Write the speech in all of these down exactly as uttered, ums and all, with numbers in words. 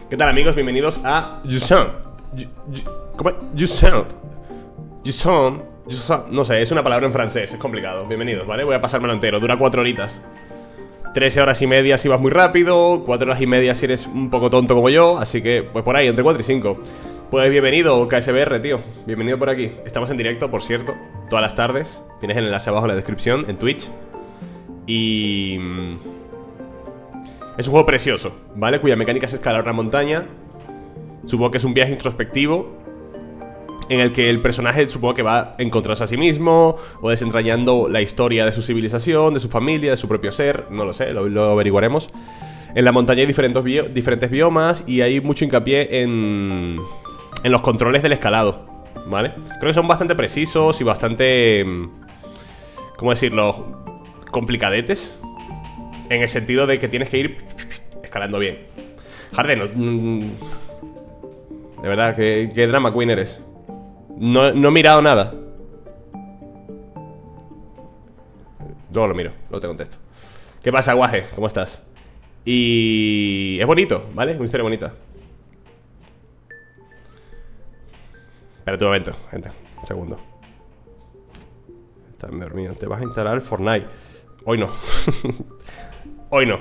¿Qué tal, amigos? Bienvenidos a Jusant. ¿Cómo es? Jusant. Jusant. Jusant. No sé, es una palabra en francés, es complicado. Bienvenidos, ¿vale? Voy a pasármelo entero, dura cuatro horitas. Trece horas y media si vas muy rápido, cuatro horas y media si eres un poco tonto como yo. Así que, pues por ahí, entre cuatro y cinco. Pues bienvenido, K S B R, tío. Bienvenido por aquí. Estamos en directo, por cierto, todas las tardes. Tienes el enlace abajo en la descripción, en Twitch. Y... es un juego precioso, ¿vale? Cuya mecánica es escalar una montaña. Supongo que es un viaje introspectivo en el que el personaje supongo que va a encontrarse a sí mismo o desentrañando la historia de su civilización, de su familia, de su propio ser. No lo sé, lo, lo averiguaremos. En la montaña hay diferentes, bio, diferentes biomas y hay mucho hincapié en, en los controles del escalado, ¿vale? Creo que son bastante precisos y bastante... ¿cómo decirlo? Complicadetes. En el sentido de que tienes que ir escalando bien. Harden, no, de verdad, ¿qué, qué drama queen eres? No, no he mirado nada. Luego lo miro, luego te contesto. ¿Qué pasa, guaje? ¿Cómo estás? Y... es bonito, ¿vale? Una historia bonita. Espérate un momento, gente, un segundo. Estás dormido. Te vas a instalar Fortnite. Hoy no. Hoy no.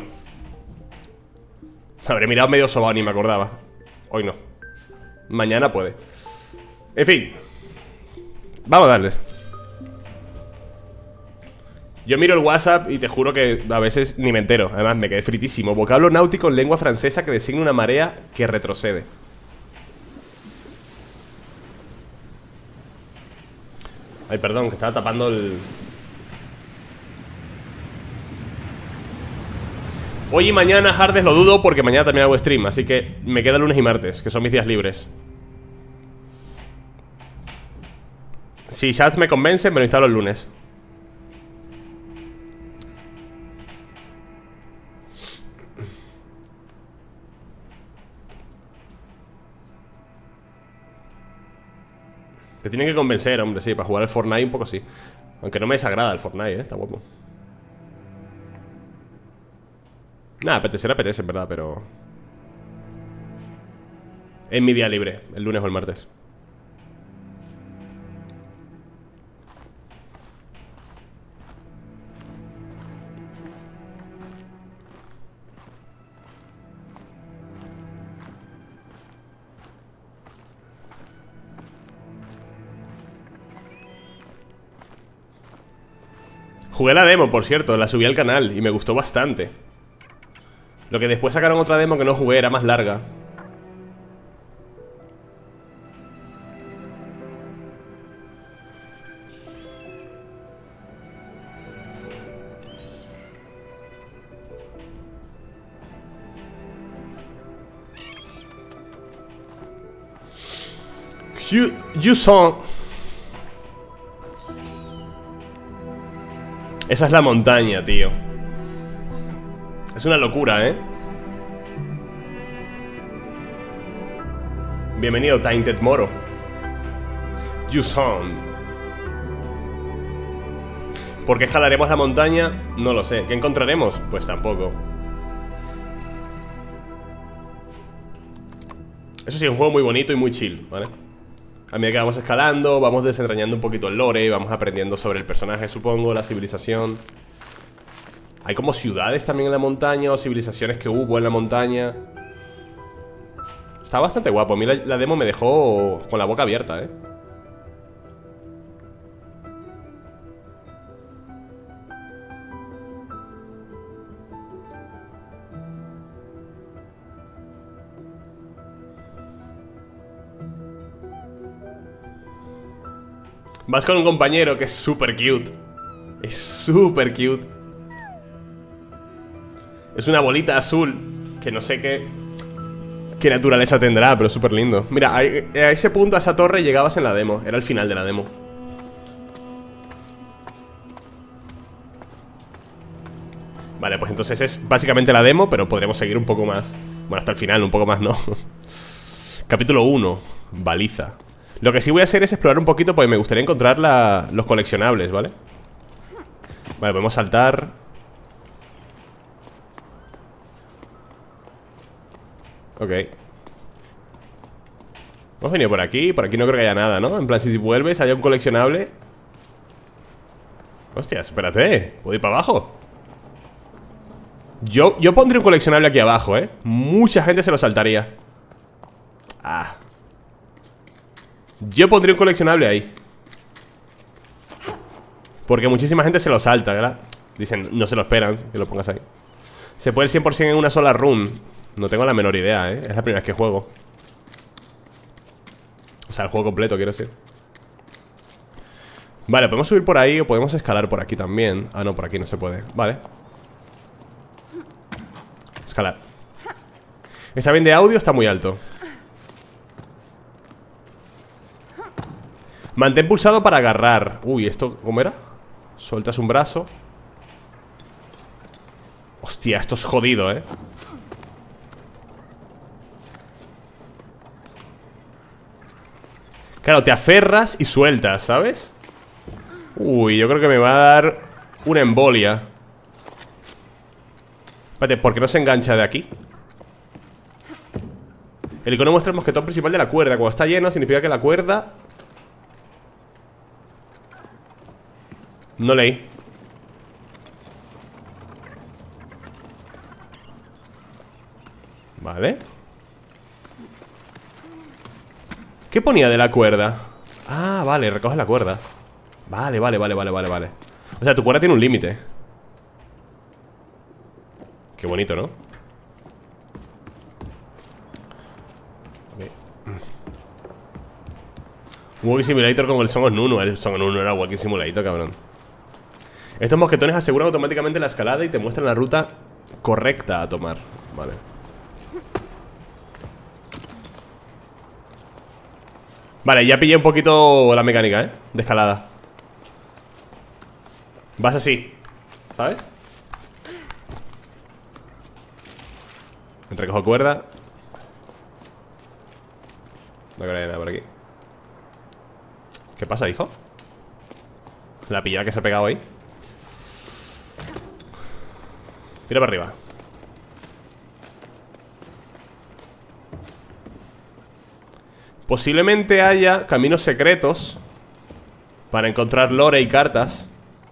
Habré mirado medio sobao, ni me acordaba. Hoy no. Mañana puede. En fin. Vamos a darle. Yo miro el WhatsApp y te juro que a veces ni me entero. Además me quedé fritísimo. Vocablo náutico en lengua francesa que designa una marea que retrocede. Ay, perdón, que estaba tapando el... hoy y mañana, Hardes, lo dudo porque mañana también hago stream. Así que me queda lunes y martes, que son mis días libres. Si Shaz me convence, me lo instalo el lunes. Te tienen que convencer, hombre, sí, para jugar al Fortnite un poco sí. Aunque no me desagrada el Fortnite, eh, está guapo. Nada, apetecer apetece, en verdad, pero... es mi día libre, el lunes o el martes. Jugué la demo, por cierto, la subí al canal y me gustó bastante. Lo que después sacaron otra demo que no jugué, era más larga. You, you saw... esa es la montaña, tío. Es una locura, ¿eh? Bienvenido, Tainted Moro. Jusant. ¿Por qué escalaremos la montaña? No lo sé. ¿Qué encontraremos? Pues tampoco. Eso sí, es un juego muy bonito y muy chill, ¿vale? A medida que vamos escalando, vamos desentrañando un poquito el lore, vamos aprendiendo sobre el personaje, supongo, la civilización. Hay como ciudades también en la montaña, o civilizaciones que hubo en la montaña. Está bastante guapo. A mí la, la demo me dejó con la boca abierta, ¿eh? Vas con un compañero que es súper cute. Es súper cute. Es una bolita azul que no sé qué qué naturaleza tendrá, pero es súper lindo. Mira, a, a ese punto, a esa torre llegabas en la demo. Era el final de la demo. Vale, pues entonces es básicamente la demo, pero podremos seguir un poco más. Bueno, hasta el final, un poco más no. Capítulo uno, baliza. Lo que sí voy a hacer es explorar un poquito porque me gustaría encontrar la, los coleccionables, ¿vale? Vale, podemos saltar. Ok, Hemos venido por aquí. Por aquí no creo que haya nada, ¿no? En plan, si vuelves, haya un coleccionable. Hostia, espérate. ¿Puedo ir para abajo? Yo, yo pondré un coleccionable aquí abajo, ¿eh? Mucha gente se lo saltaría. Ah. Yo pondría un coleccionable ahí. Porque muchísima gente se lo salta, ¿verdad? Dicen, no se lo esperan que lo pongas ahí. Se puede el cien por cien en una sola run. No tengo la menor idea, ¿eh? Es la primera vez que juego. O sea, el juego completo, quiero decir. Vale, podemos subir por ahí o podemos escalar por aquí también. Ah, no, por aquí no se puede. Vale. Escalar. Está bien de audio, está muy alto. Mantén pulsado para agarrar. Uy, ¿esto cómo era? Sueltas un brazo. Hostia, esto es jodido, ¿eh? Claro, te aferras y sueltas, ¿sabes? Uy, yo creo que me va a dar una embolia. Espérate, ¿por qué no se engancha de aquí? El icono muestra el mosquetón principal de la cuerda. Cuando está lleno significa que la cuerda... No leí. Vale. ¿Qué ponía de la cuerda? Ah, vale, recoge la cuerda. Vale, vale, vale, vale, vale, vale. O sea, tu cuerda tiene un límite. Qué bonito, ¿no? Okay. Walking Simulator como el Song of Nunu. El Song of Nunu era Walking Simulator, cabrón. Estos mosquetones aseguran automáticamente la escalada y te muestran la ruta correcta a tomar. Vale. Vale, ya pillé un poquito la mecánica, ¿eh? De escalada. Vas así, ¿sabes? Recojo cuerda. No creo que haya nada por aquí. ¿Qué pasa, hijo? La pillada que se ha pegado ahí. Tira para arriba. Posiblemente haya caminos secretos para encontrar lore y cartas.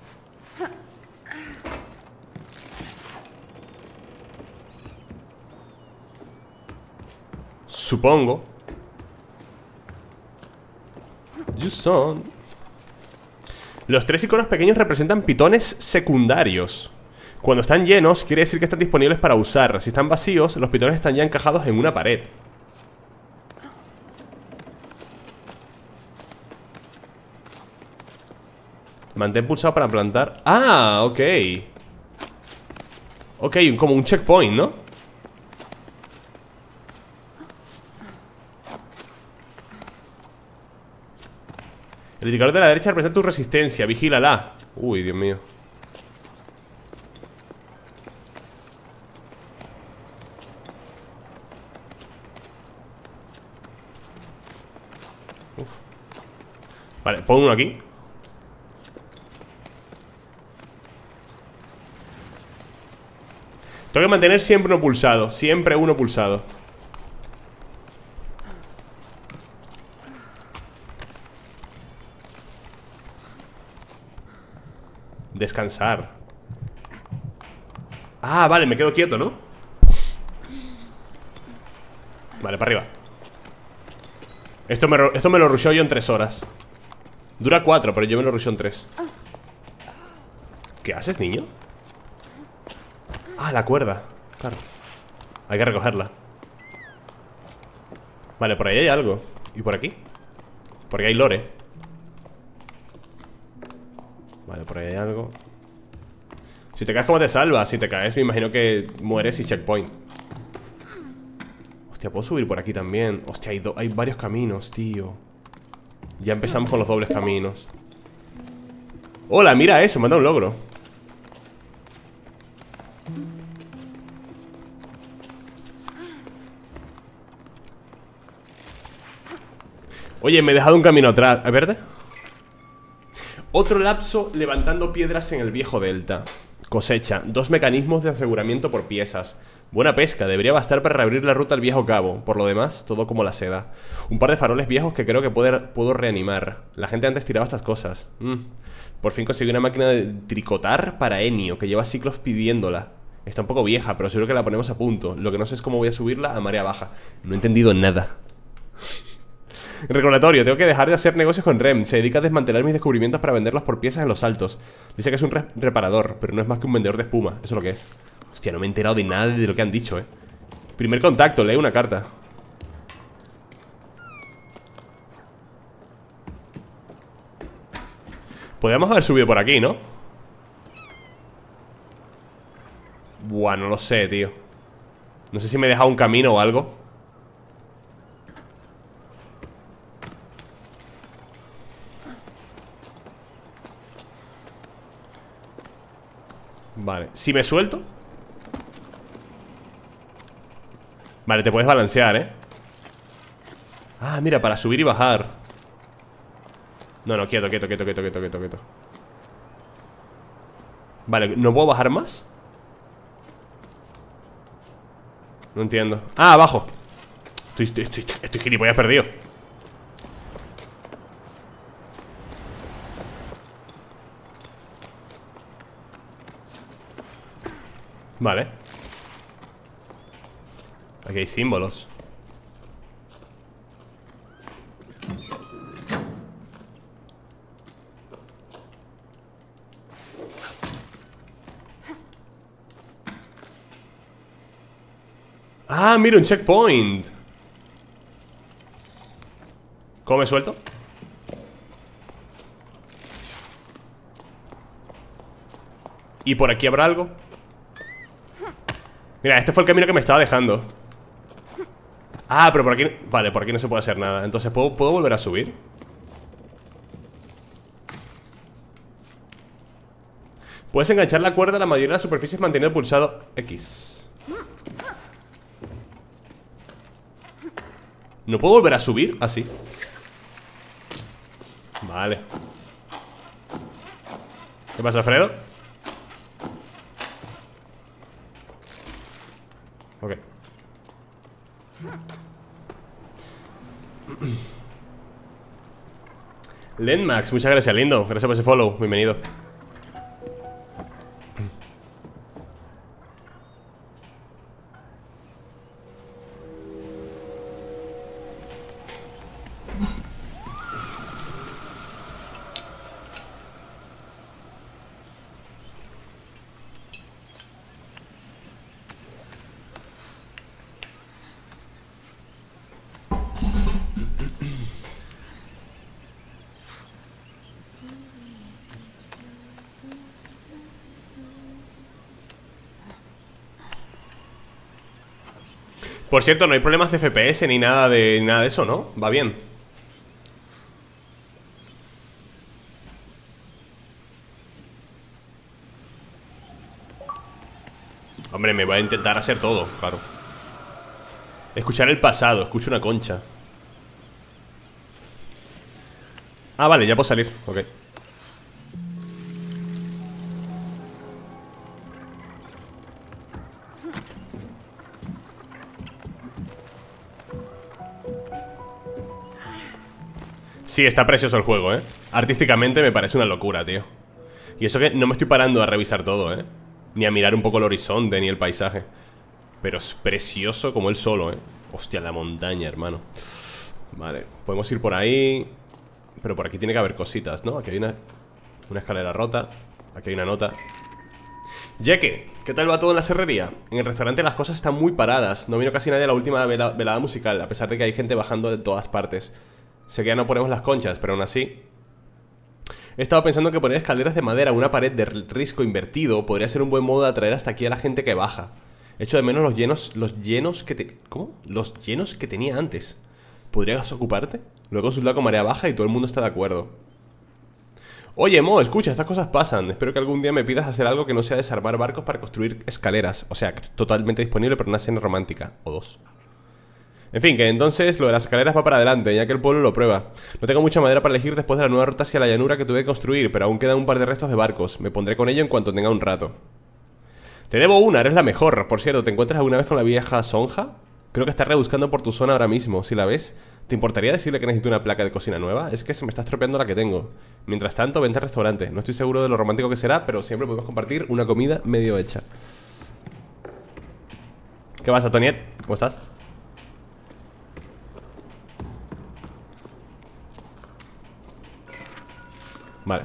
Supongo. Yuson. Los tres iconos pequeños representan pitones secundarios. Cuando están llenos, quiere decir que están disponibles para usar. Si están vacíos, los pitones están ya encajados en una pared. Mantén pulsado para plantar. Ah, ok. Ok, como un checkpoint, ¿no? El indicador de la derecha representa tu resistencia. Vigílala. Uy, Dios mío. Uf. Vale, pon uno aquí. Tengo que mantener siempre uno pulsado. Siempre uno pulsado. Descansar. Ah, vale, me quedo quieto, ¿no? Vale, para arriba. Esto me, esto me lo rusheo yo en tres horas. Dura cuatro, pero yo me lo rusheo en tres. ¿Qué haces, niño? Ah, la cuerda. Claro. Hay que recogerla. Vale, por ahí hay algo. ¿Y por aquí? Por aquí hay lore. Vale, por ahí hay algo. Si te caes, ¿cómo te salvas? Si te caes, me imagino que mueres y checkpoint. Hostia, puedo subir por aquí también. Hostia, hay, hay varios caminos, tío. Ya empezamos con los dobles caminos. Hola, mira eso, me ha dado un logro. Oye, me he dejado un camino atrás. ¿Es verde? Otro lapso levantando piedras en el viejo delta. Cosecha. Dos mecanismos de aseguramiento por piezas. Buena pesca, debería bastar para reabrir la ruta al viejo cabo. Por lo demás, todo como la seda. Un par de faroles viejos que creo que puedo, puedo reanimar. La gente antes tiraba estas cosas. mm. Por fin conseguí una máquina de tricotar para Enio, que lleva ciclos pidiéndola. Está un poco vieja, pero seguro que la ponemos a punto. Lo que no sé es cómo voy a subirla a marea baja. No he entendido nada. Recordatorio, tengo que dejar de hacer negocios con Rem. Se dedica a desmantelar mis descubrimientos para venderlos por piezas en los altos. Dice que es un re reparador, pero no es más que un vendedor de espuma. Eso es lo que es. Hostia, no me he enterado de nada de lo que han dicho, eh. Primer contacto, lee una carta. Podríamos haber subido por aquí, ¿no? Buah, no lo sé, tío. No sé si me he dejado un camino o algo. Vale, si me suelto. Vale, te puedes balancear, ¿eh? Ah, mira, para subir y bajar. No, no, quieto, quieto, quieto, quieto, quieto, quieto, quieto. Vale, ¿no puedo bajar más? No entiendo. Ah, abajo. Estoy, estoy, estoy, estoy gilipollas perdido. Vale. Aquí hay símbolos. Ah, mira, un checkpoint. ¿Cómo me suelto? ¿Y por aquí habrá algo? Mira, este fue el camino que me estaba dejando. Ah, pero por aquí... Vale, por aquí no se puede hacer nada. Entonces, ¿puedo, ¿puedo volver a subir? Puedes enganchar la cuerda a la mayoría de las superficies manteniendo el pulsado X. ¿No puedo volver a subir? Así. Vale. ¿Qué pasa, Alfredo? Ok. Lenmax, muchas gracias, lindo. Gracias por ese follow, bienvenido. Por cierto, no hay problemas de F P S ni nada de nada de eso, ¿no? Va bien. Hombre, me voy a intentar hacer todo, claro. Escuchar el pasado, escucho una concha. Ah, vale, ya puedo salir, ok. Sí, está precioso el juego, ¿eh? Artísticamente me parece una locura, tío. Y eso que no me estoy parando a revisar todo, ¿eh? Ni a mirar un poco el horizonte, ni el paisaje. Pero es precioso como él solo, ¿eh? Hostia, la montaña, hermano. Vale, podemos ir por ahí. Pero por aquí tiene que haber cositas, ¿no? Aquí hay una, una escalera rota. Aquí hay una nota. Jeque, ¿qué tal va todo en la serrería? En el restaurante las cosas están muy paradas. No vino casi nadie a la última vela, velada musical, a pesar de que hay gente bajando de todas partes. Sé que ya no ponemos las conchas, pero aún así he estado pensando que poner escaleras de madera o una pared de risco invertido podría ser un buen modo de atraer hasta aquí a la gente que baja. Echo de menos los llenos, los llenos que te... ¿Cómo? Los llenos que tenía antes. ¿Podrías ocuparte? Lo he consultado con marea baja y todo el mundo está de acuerdo. Oye, Mo, escucha, estas cosas pasan. Espero que algún día me pidas hacer algo que no sea desarmar barcos para construir escaleras. O sea, totalmente disponible para una escena romántica. O dos. En fin, que entonces lo de las escaleras va para adelante, ya que el pueblo lo prueba. No tengo mucha madera para elegir después de la nueva ruta hacia la llanura que tuve que construir, pero aún quedan un par de restos de barcos. Me pondré con ello en cuanto tenga un rato. Te debo una, eres la mejor. Por cierto, ¿te encuentras alguna vez con la vieja Sonja? Creo que está rebuscando por tu zona ahora mismo. Si la ves, ¿te importaría decirle que necesito una placa de cocina nueva? Es que se me está estropeando la que tengo. Mientras tanto, vente al restaurante. No estoy seguro de lo romántico que será, pero siempre podemos compartir una comida medio hecha. ¿Qué pasa, Toniet? ¿Cómo estás? Vale.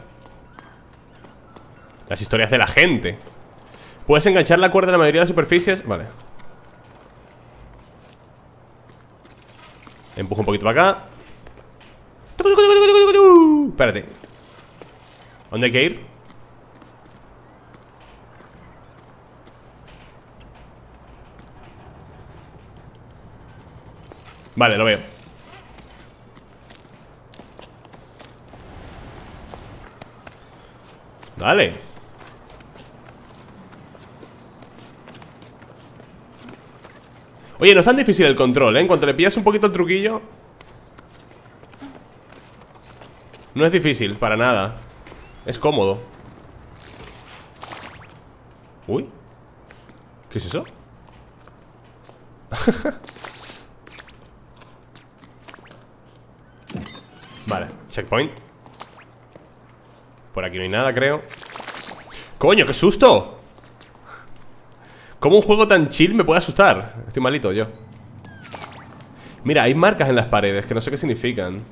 Las historias de la gente. Puedes enganchar la cuerda en la mayoría de las superficies. Vale. Empujo un poquito para acá. Espérate. ¿Dónde hay que ir? Vale, lo veo. Dale. Oye, no es tan difícil el control, ¿eh? En cuanto le pillas un poquito el truquillo, no es difícil, para nada. Es cómodo. Uy. ¿Qué es eso? Vale, checkpoint. Por aquí no hay nada, creo. ¡Coño, qué susto! ¿Cómo un juego tan chill me puede asustar? Estoy malito yo. Mira, hay marcas en las paredes que no sé qué significan.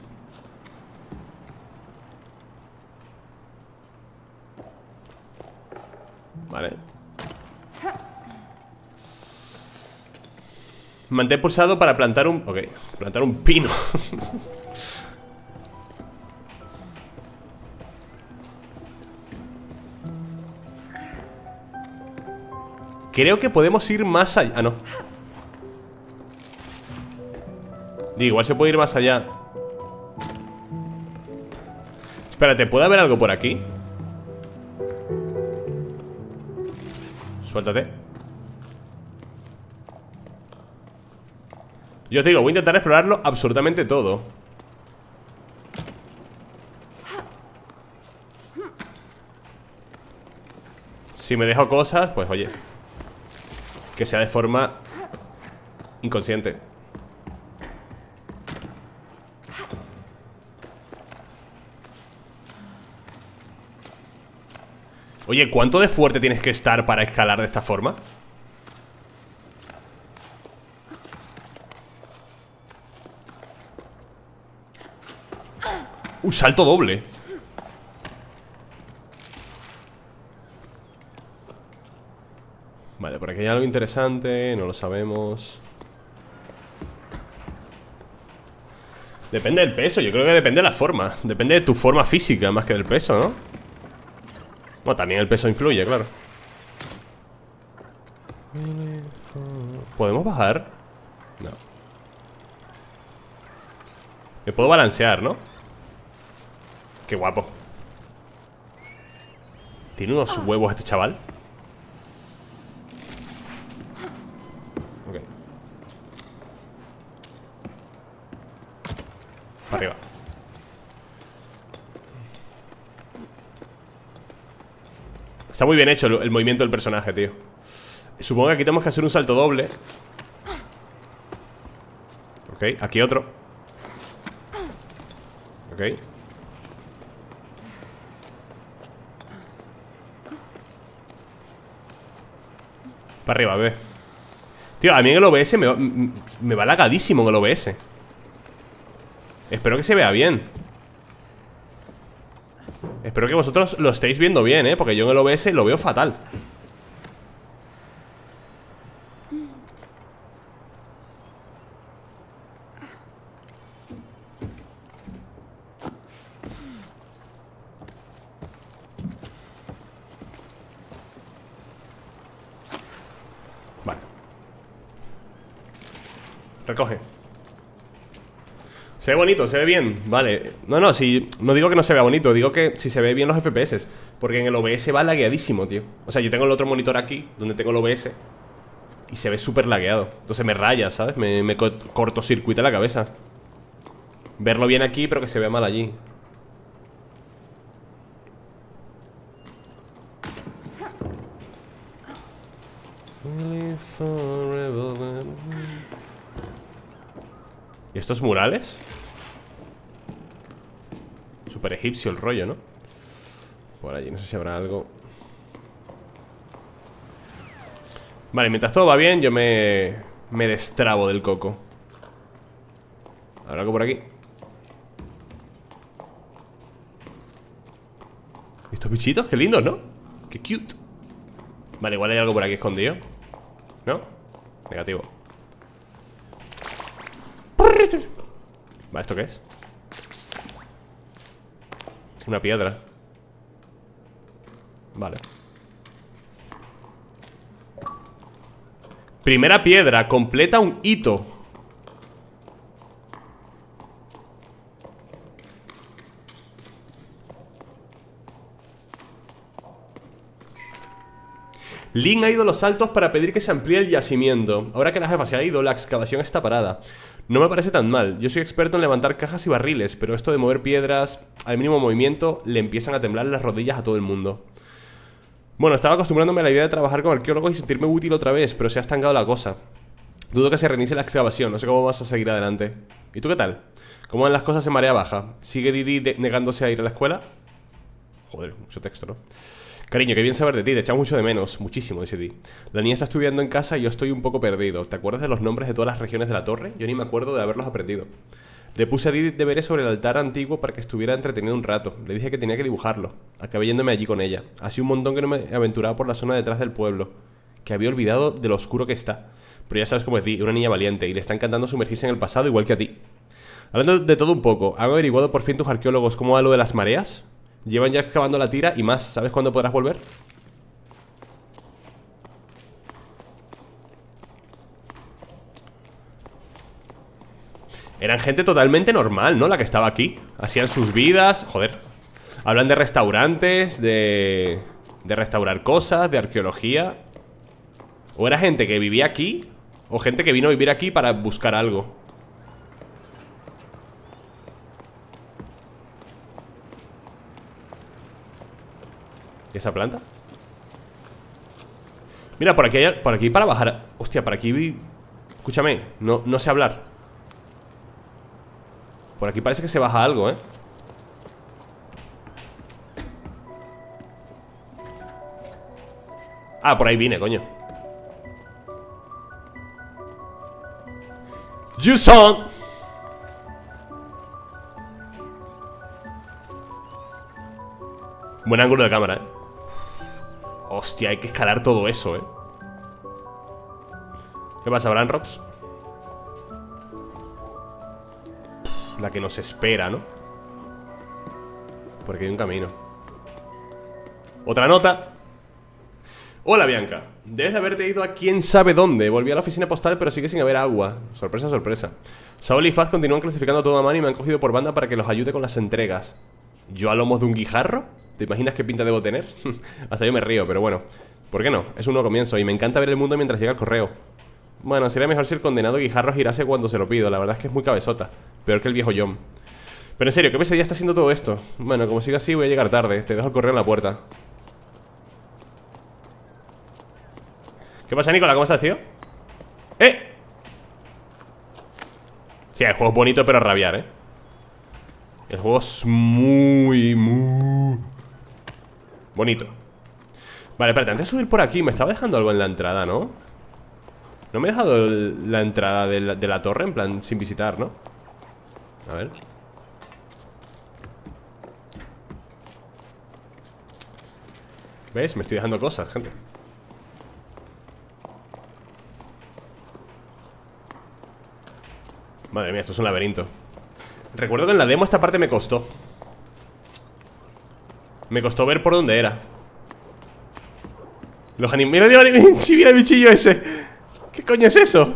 Vale. Mantén pulsado para plantar un... Ok, plantar un pino. Creo que podemos ir más allá. Ah, no. Digo, igual se puede ir más allá. Espérate, ¿puede haber algo por aquí? Suéltate. Yo te digo, voy a intentar explorarlo absolutamente todo. Si me dejo cosas, pues oye, que sea de forma inconsciente. Oye, ¿cuánto de fuerte tienes que estar para escalar de esta forma? Un salto doble. Vale, por aquí hay algo interesante. No lo sabemos. Depende del peso, yo creo que depende de la forma. Depende de tu forma física más que del peso, ¿no? Bueno, también el peso influye, claro. ¿Podemos bajar? No. Me puedo balancear, ¿no? Qué guapo. ¿Tiene unos huevos este chaval? Ok. Para arriba. Está muy bien hecho el, el movimiento del personaje, tío. Supongo que aquí tenemos que hacer un salto doble. Ok, aquí otro. Ok. Para arriba, bebé. Tío, a mí en el O B S me va, me va lagadísimo en el O B S. Espero que se vea bien. Espero que vosotros lo estéis viendo bien, ¿eh? Porque yo en el O B S lo veo fatal. Vale. Recoge. Se ve bonito, se ve bien, vale. No, no, si, no digo que no se vea bonito. Digo que si se ve bien los F P S. Porque en el O B S va lagueadísimo, tío. O sea, yo tengo el otro monitor aquí, donde tengo el O B S, y se ve súper lagueado. Entonces me raya, ¿sabes? Me, me co cortocircuita la cabeza. Verlo bien aquí, pero que se vea mal allí. ¿Y estos murales? Super egipcio el rollo, ¿no? Por allí, no sé si habrá algo. Vale, mientras todo va bien, yo me... Me destrabo del coco. ¿Habrá algo por aquí? Estos bichitos, qué lindos, ¿no? Qué cute. Vale, igual hay algo por aquí escondido. ¿No? Negativo. Vale, ¿esto qué es? Una piedra. Vale. Primera piedra, completa un hito. Lin ha ido a los Altos para pedir que se amplíe el yacimiento. Ahora que la jefa se ha ido, la excavación está parada. No me parece tan mal. Yo soy experto en levantar cajas y barriles, pero esto de mover piedras, al mínimo movimiento, le empiezan a temblar las rodillas a todo el mundo. Bueno, estaba acostumbrándome a la idea de trabajar con arqueólogos y sentirme útil otra vez, pero se ha estancado la cosa. Dudo que se reinicie la excavación, no sé cómo vas a seguir adelante. ¿Y tú qué tal? ¿Cómo van las cosas en marea baja? ¿Sigue Didi negándose a ir a la escuela? Joder, mucho texto, ¿no? Cariño, qué bien saber de ti, te echamos mucho de menos. Muchísimo, dice Didi. La niña está estudiando en casa y yo estoy un poco perdido. ¿Te acuerdas de los nombres de todas las regiones de la torre? Yo ni me acuerdo de haberlos aprendido. Le puse a Didi deberes sobre el altar antiguo para que estuviera entretenido un rato. Le dije que tenía que dibujarlo. Acabé yéndome allí con ella. Hacía un montón que no me aventuraba por la zona detrás del pueblo, que había olvidado de lo oscuro que está. Pero ya sabes cómo es Didi, una niña valiente, y le está encantando sumergirse en el pasado igual que a ti. Hablando de todo un poco, ¿han averiguado por fin tus arqueólogos cómo va lo de las mareas? Llevan ya excavando la tira y más. ¿Sabes cuándo podrás volver? Eran gente totalmente normal, ¿no? La que estaba aquí. Hacían sus vidas, joder. Hablan de restaurantes, de... de restaurar cosas, de arqueología. O era gente que vivía aquí, o gente que vino a vivir aquí para buscar algo. ¿Y esa planta? Mira, por aquí hay, por aquí para bajar. Hostia, por aquí... Escúchame, no, no sé hablar. Por aquí parece que se baja algo, ¿eh? Ah, por ahí vine, coño. Yuson. Buen ángulo de cámara, ¿eh? Hostia, hay que escalar todo eso, ¿eh? ¿Qué pasa, Branrops? La que nos espera, ¿no? Porque hay un camino. Otra nota. Hola, Bianca. Debes de haberte ido a quién sabe dónde. Volví a la oficina postal, pero sigue sin haber agua. Sorpresa, sorpresa. Saúl y Faz continúan clasificando todo a mano y me han cogido por banda para que los ayude con las entregas. ¿Yo a lomos de un guijarro? ¿Te imaginas qué pinta debo tener? Hasta yo me río, pero bueno. ¿Por qué no? Es un nuevo comienzo y me encanta ver el mundo mientras llega el correo. Bueno, sería mejor si el condenado guijarro girase cuando se lo pido. La verdad es que es muy cabezota. Peor que el viejo John. Pero en serio, ¿qué pesadilla está haciendo todo esto? Bueno, como siga así voy a llegar tarde. Te dejo el correo en la puerta. ¿Qué pasa, Nicola? ¿Cómo estás, tío? ¡Eh! Sí, el juego es bonito, pero a rabiar, ¿eh? El juego es muy, muy... bonito. Vale, espérate, antes de subir por aquí me estaba dejando algo en la entrada, ¿no? No me he dejado el, la entrada de la, de la torre, en plan, sin visitar, ¿no? A ver. ¿Ves? Me estoy dejando cosas, gente. Madre mía, esto es un laberinto. Recuerdo que en la demo esta parte me costó. Me costó ver por dónde era. Los animales... Mira, mira, si mira el bichillo ese. ¿Qué coño es eso?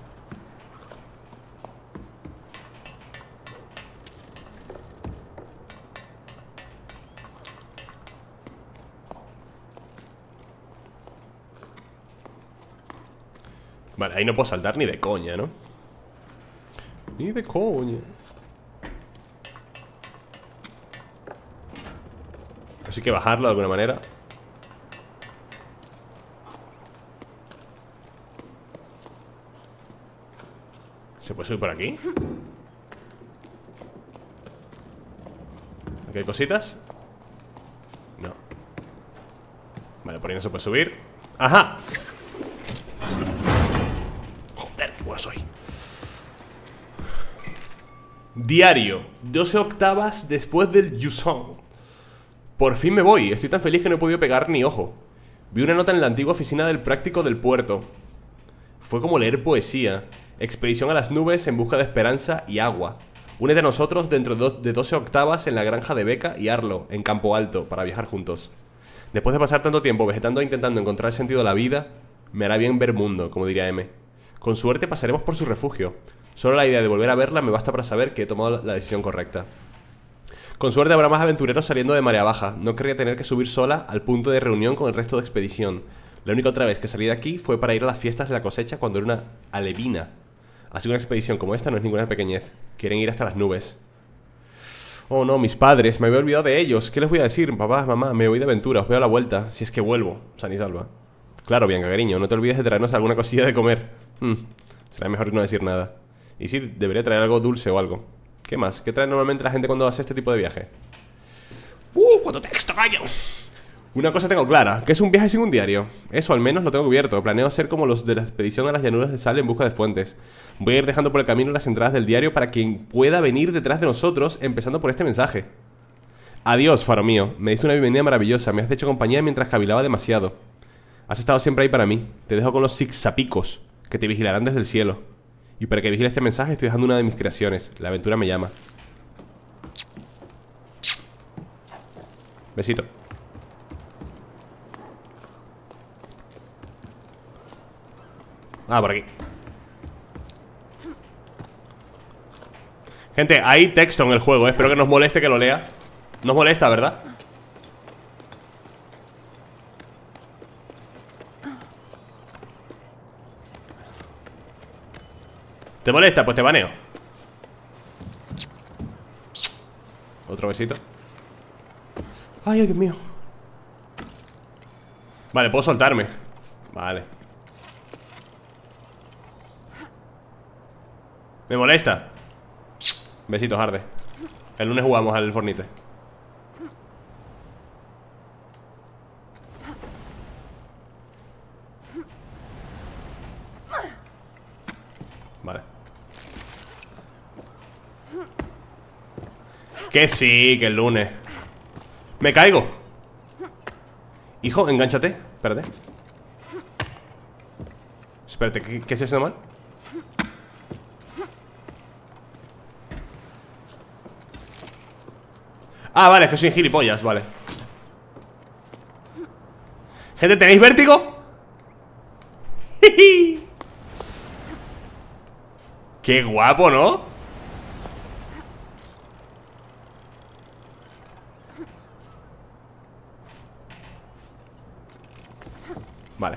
Vale, ahí no puedo saltar ni de coña, ¿no? Ni de coña. Así que bajarlo de alguna manera. ¿Se puede subir por aquí? ¿Aquí hay cositas? No. Vale, por ahí no se puede subir. ¡Ajá! Joder, qué bueno soy. Diario, doce octavas después del Yusong. Por fin me voy, estoy tan feliz que no he podido pegar ni ojo. Vi una nota en la antigua oficina del práctico del puerto. Fue como leer poesía. Expedición a las nubes en busca de esperanza y agua. Únete a nosotros dentro de doce octavas en la granja de Becca y Arlo, en Campo Alto, para viajar juntos. Después de pasar tanto tiempo vegetando e intentando encontrar sentido a la vida, me hará bien ver mundo, como diría M. Con suerte pasaremos por su refugio. Solo la idea de volver a verla me basta para saber que he tomado la decisión correcta. Con suerte habrá más aventureros saliendo de marea baja. No querría tener que subir sola al punto de reunión con el resto de expedición. La única otra vez que salí de aquí fue para ir a las fiestas de la cosecha cuando era una alevina. Así que una expedición como esta no es ninguna pequeñez. Quieren ir hasta las nubes. Oh no, mis padres, me había olvidado de ellos. ¿Qué les voy a decir? Papá, mamá, me voy de aventura, os veo a la vuelta. Si es que vuelvo, san y salva. Claro, Bianca, cariño, no te olvides de traernos alguna cosilla de comer. hmm, Será mejor no decir nada. Y sí, debería traer algo dulce o algo. ¿Qué más? ¿Qué trae normalmente la gente cuando hace este tipo de viaje? ¡Uh! ¡Cuánto texto, gallo! Una cosa tengo clara, que es un viaje sin un diario. Eso al menos lo tengo cubierto. Planeo hacer como los de la expedición a las llanuras de sal en busca de fuentes. Voy a ir dejando por el camino las entradas del diario para quien pueda venir detrás de nosotros, empezando por este mensaje. Adiós, faro mío. Me diste una bienvenida maravillosa. Me has hecho compañía mientras cavilaba demasiado. Has estado siempre ahí para mí. Te dejo con los zigzapicos, que te vigilarán desde el cielo. Y para que vigile este mensaje estoy dejando una de mis creaciones. La aventura me llama. Besito. Ah, por aquí. Gente, hay texto en el juego, ¿eh? Espero que nos moleste que lo lea. Nos molesta, ¿verdad? ¿Te molesta? Pues te baneo. Otro besito. Ay, ay, Dios mío. Vale, puedo soltarme. Vale. Me molesta. Besitos, Arde. El lunes jugamos al Fornite. Vale. Que sí, que el lunes. Me caigo. Hijo, engánchate. Espérate. Espérate, ¿qué, qué es eso mal? Ah, vale, es que soy gilipollas, vale. Gente, ¿tenéis vértigo? Qué guapo, ¿no? Vale.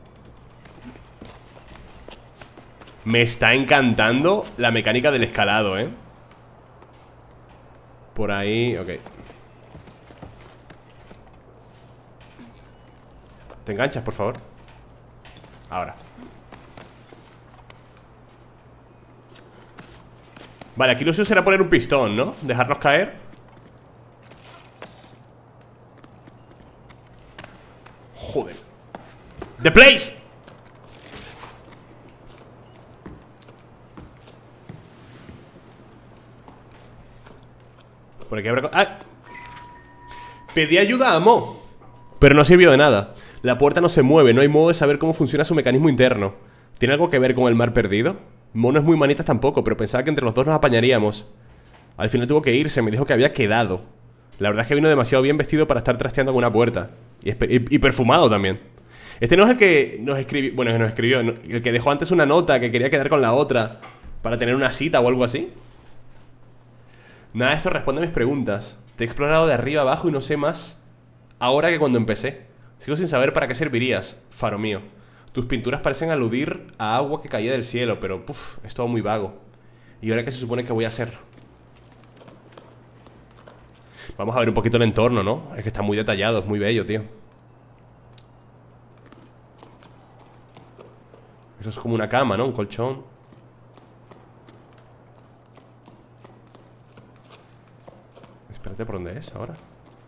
Me está encantando la mecánica del escalado, ¿eh? Por ahí, ok. ¿Te enganchas, por favor? Ahora. Vale, aquí lo suyo será poner un pistón, ¿no? Dejarnos caer. Joder. ¡The place! Por aquí habrá... ¡Ah! Pedí ayuda a Mo, pero no sirvió de nada. La puerta no se mueve, no hay modo de saber cómo funciona su mecanismo interno. ¿Tiene algo que ver con el mar perdido? Mo no es muy manitas tampoco, pero pensaba que entre los dos nos apañaríamos. Al final tuvo que irse, me dijo que había quedado. La verdad es que vino demasiado bien vestido para estar trasteando con una puerta. Y, y, y perfumado también. Este no es el que nos escribió... Bueno, que nos escribió, el que dejó antes una nota que quería quedar con la otra para tener una cita o algo así. Nada de esto responde a mis preguntas. Te he explorado de arriba abajo y no sé más ahora que cuando empecé. Sigo sin saber para qué servirías, faro mío. Tus pinturas parecen aludir a agua que caía del cielo, pero puf, es todo muy vago. ¿Y ahora qué se supone que voy a hacer? Vamos a ver un poquito el entorno, ¿no? Es que está muy detallado, es muy bello, tío. Eso es como una cama, ¿no? Un colchón. Espérate, ¿por dónde es ahora?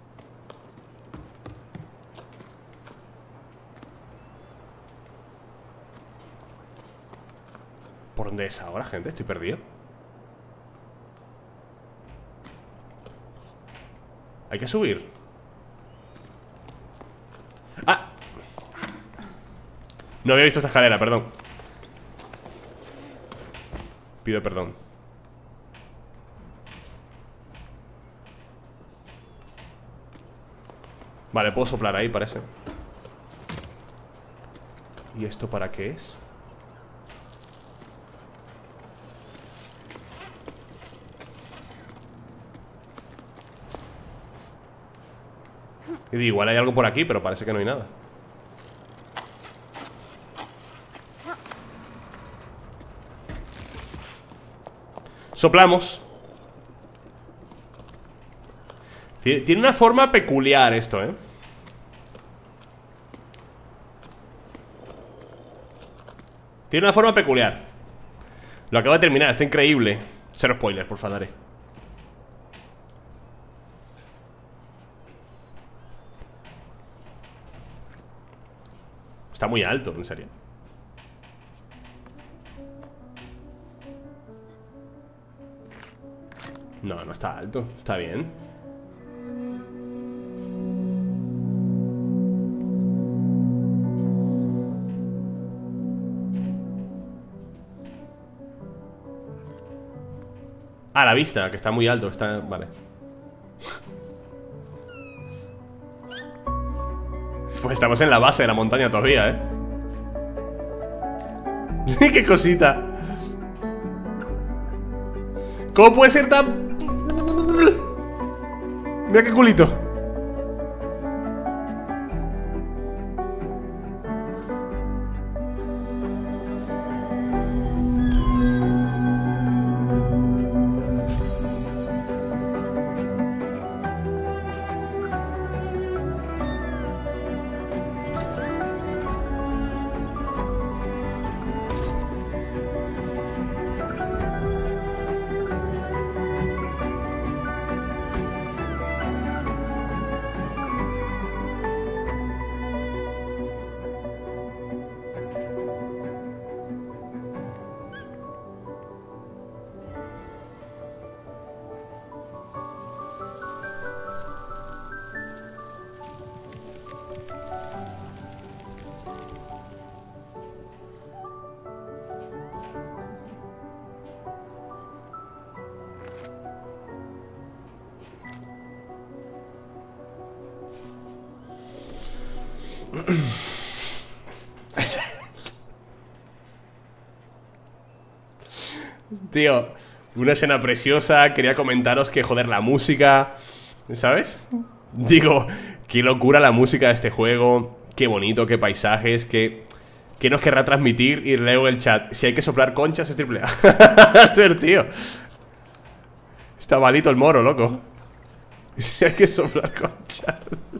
¿Por dónde es ahora, gente? Estoy perdido. Hay que subir. ¡Ah! No había visto esta escalera, perdón. Pido perdón. Vale, puedo soplar ahí, parece. ¿Y esto para qué es? Y digo, igual hay algo por aquí, pero parece que no hay nada. Soplamos. Tiene una forma peculiar esto, ¿eh? Tiene una forma peculiar. Lo acabo de terminar, está increíble. Cero spoilers, por favor. Está muy alto, en serio. No, no está alto, está bien. Ah, la vista, que está muy alto, está... Vale. Pues estamos en la base de la montaña todavía, ¿eh? ¡Qué cosita! ¿Cómo puede ser tan...? Mira qué culito. Tío, una escena preciosa. Quería comentaros que, joder, la música, ¿sabes? Digo, qué locura la música de este juego. Qué bonito, qué paisajes. Qué, qué nos querrá transmitir. Y leo el chat: si hay que soplar conchas es triple A. Tío, está malito el moro, loco. Si hay que soplar conchas.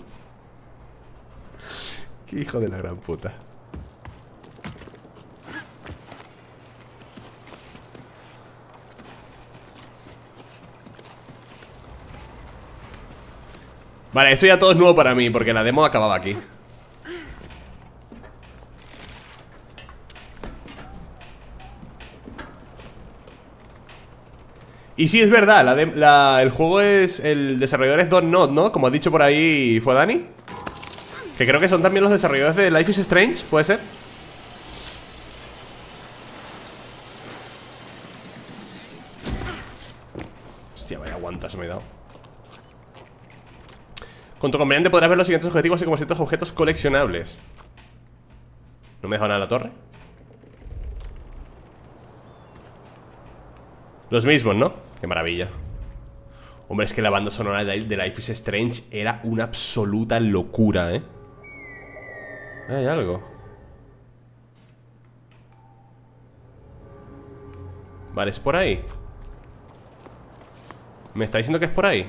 Qué hijo de la gran puta. Vale, esto ya todo es nuevo para mí, porque la demo acababa aquí. Y sí, es verdad, la de, la, el juego es... El desarrollador es Dontnod, ¿no? Como ha dicho por ahí, ¿fue Dani? Que creo que son también los desarrolladores de Life is Strange, ¿puede ser? Hostia, vaya aguantas me he dado. Con tu conveniente podrás ver los siguientes objetivos, así como ciertos objetos coleccionables. ¿No me deja nada en la torre? Los mismos, ¿no? Qué maravilla. Hombre, es que la banda sonora de Life is Strange era una absoluta locura, ¿eh? Hay algo. Vale, es por ahí. ¿Me está diciendo que es por ahí?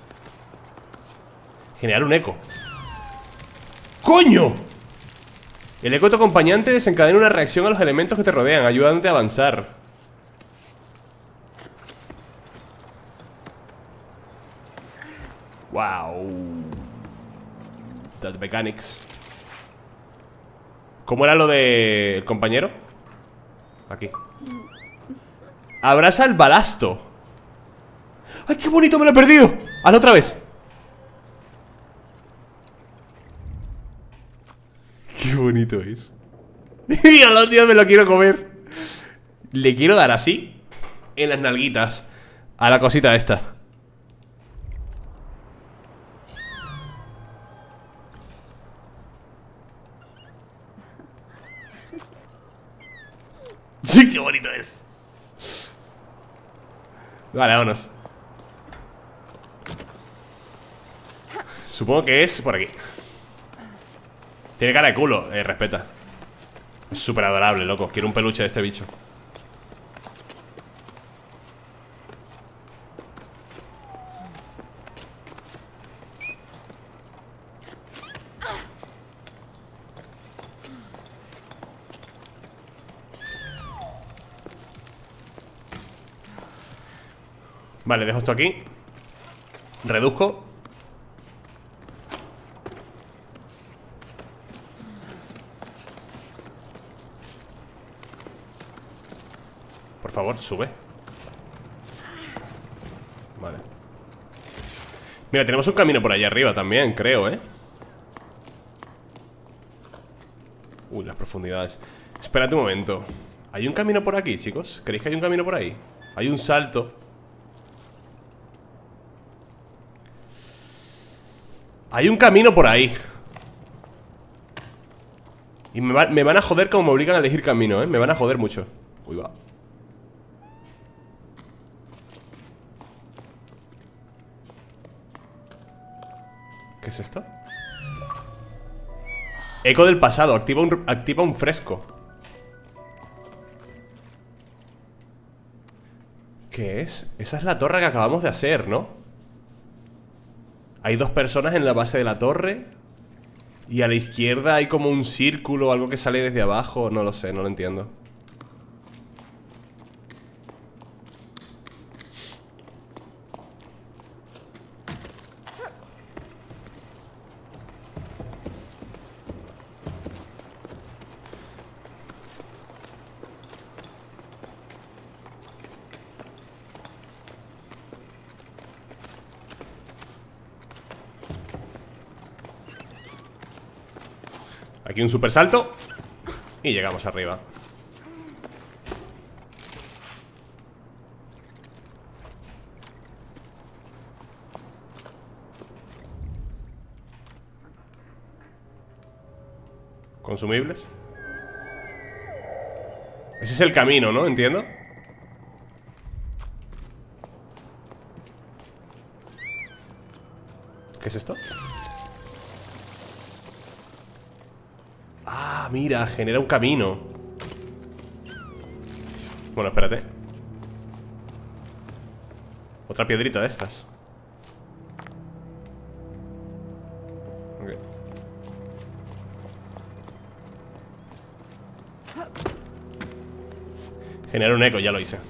Generar un eco. ¡Coño! El eco de tu acompañante desencadena una reacción a los elementos que te rodean, ayudándote a avanzar. Wow. That mechanics. ¿Cómo era lo de el compañero? Aquí. Abraza el balasto. ¡Ay, qué bonito! Me lo he perdido. Hazlo otra vez. Qué bonito es. Míralo, tío, me lo quiero comer. Le quiero dar así en las nalguitas a la cosita esta. Sí, qué bonito es. Vale, vámonos. Supongo que es por aquí. Tiene cara de culo, eh, respeta. Es súper adorable, loco. Quiero un peluche de este bicho. Vale, dejo esto aquí. Reduzco. Por favor, sube. Vale. Mira, tenemos un camino por allá arriba también, creo, ¿eh? Uy, las profundidades. Espérate un momento. ¿Hay un camino por aquí, chicos? ¿Creéis que hay un camino por ahí? Hay un salto. Hay un camino por ahí. Y me, va, me van a joder como me obligan a elegir camino, ¿eh? Me van a joder mucho. Uy, va. ¿Qué es esto? Eco del pasado. Activa un, activa un fresco. ¿Qué es? Esa es la torre que acabamos de hacer, ¿no? Hay dos personas en la base de la torre. Y a la izquierda hay como un círculo o algo que sale desde abajo. No lo sé, no lo entiendo. Aquí un super salto. Y llegamos arriba. Consumibles. Ese es el camino, ¿no? Entiendo. ¿Qué es esto? Ah, mira, genera un camino. Bueno, espérate. Otra piedrita de estas. Ok. Genera un eco, ya lo hice.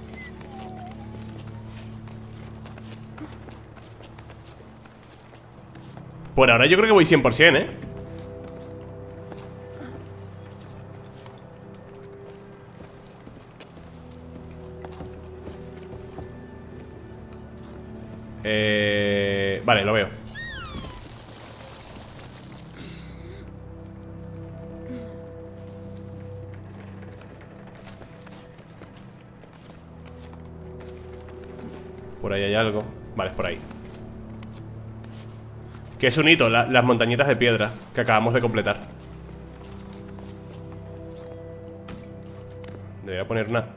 Por ahora yo creo que voy cien por cien, ¿eh? Eh, vale, lo veo. Por ahí hay algo. Vale, es por ahí. Que es un hito, la, las montañitas de piedra que acabamos de completar. Debería poner una.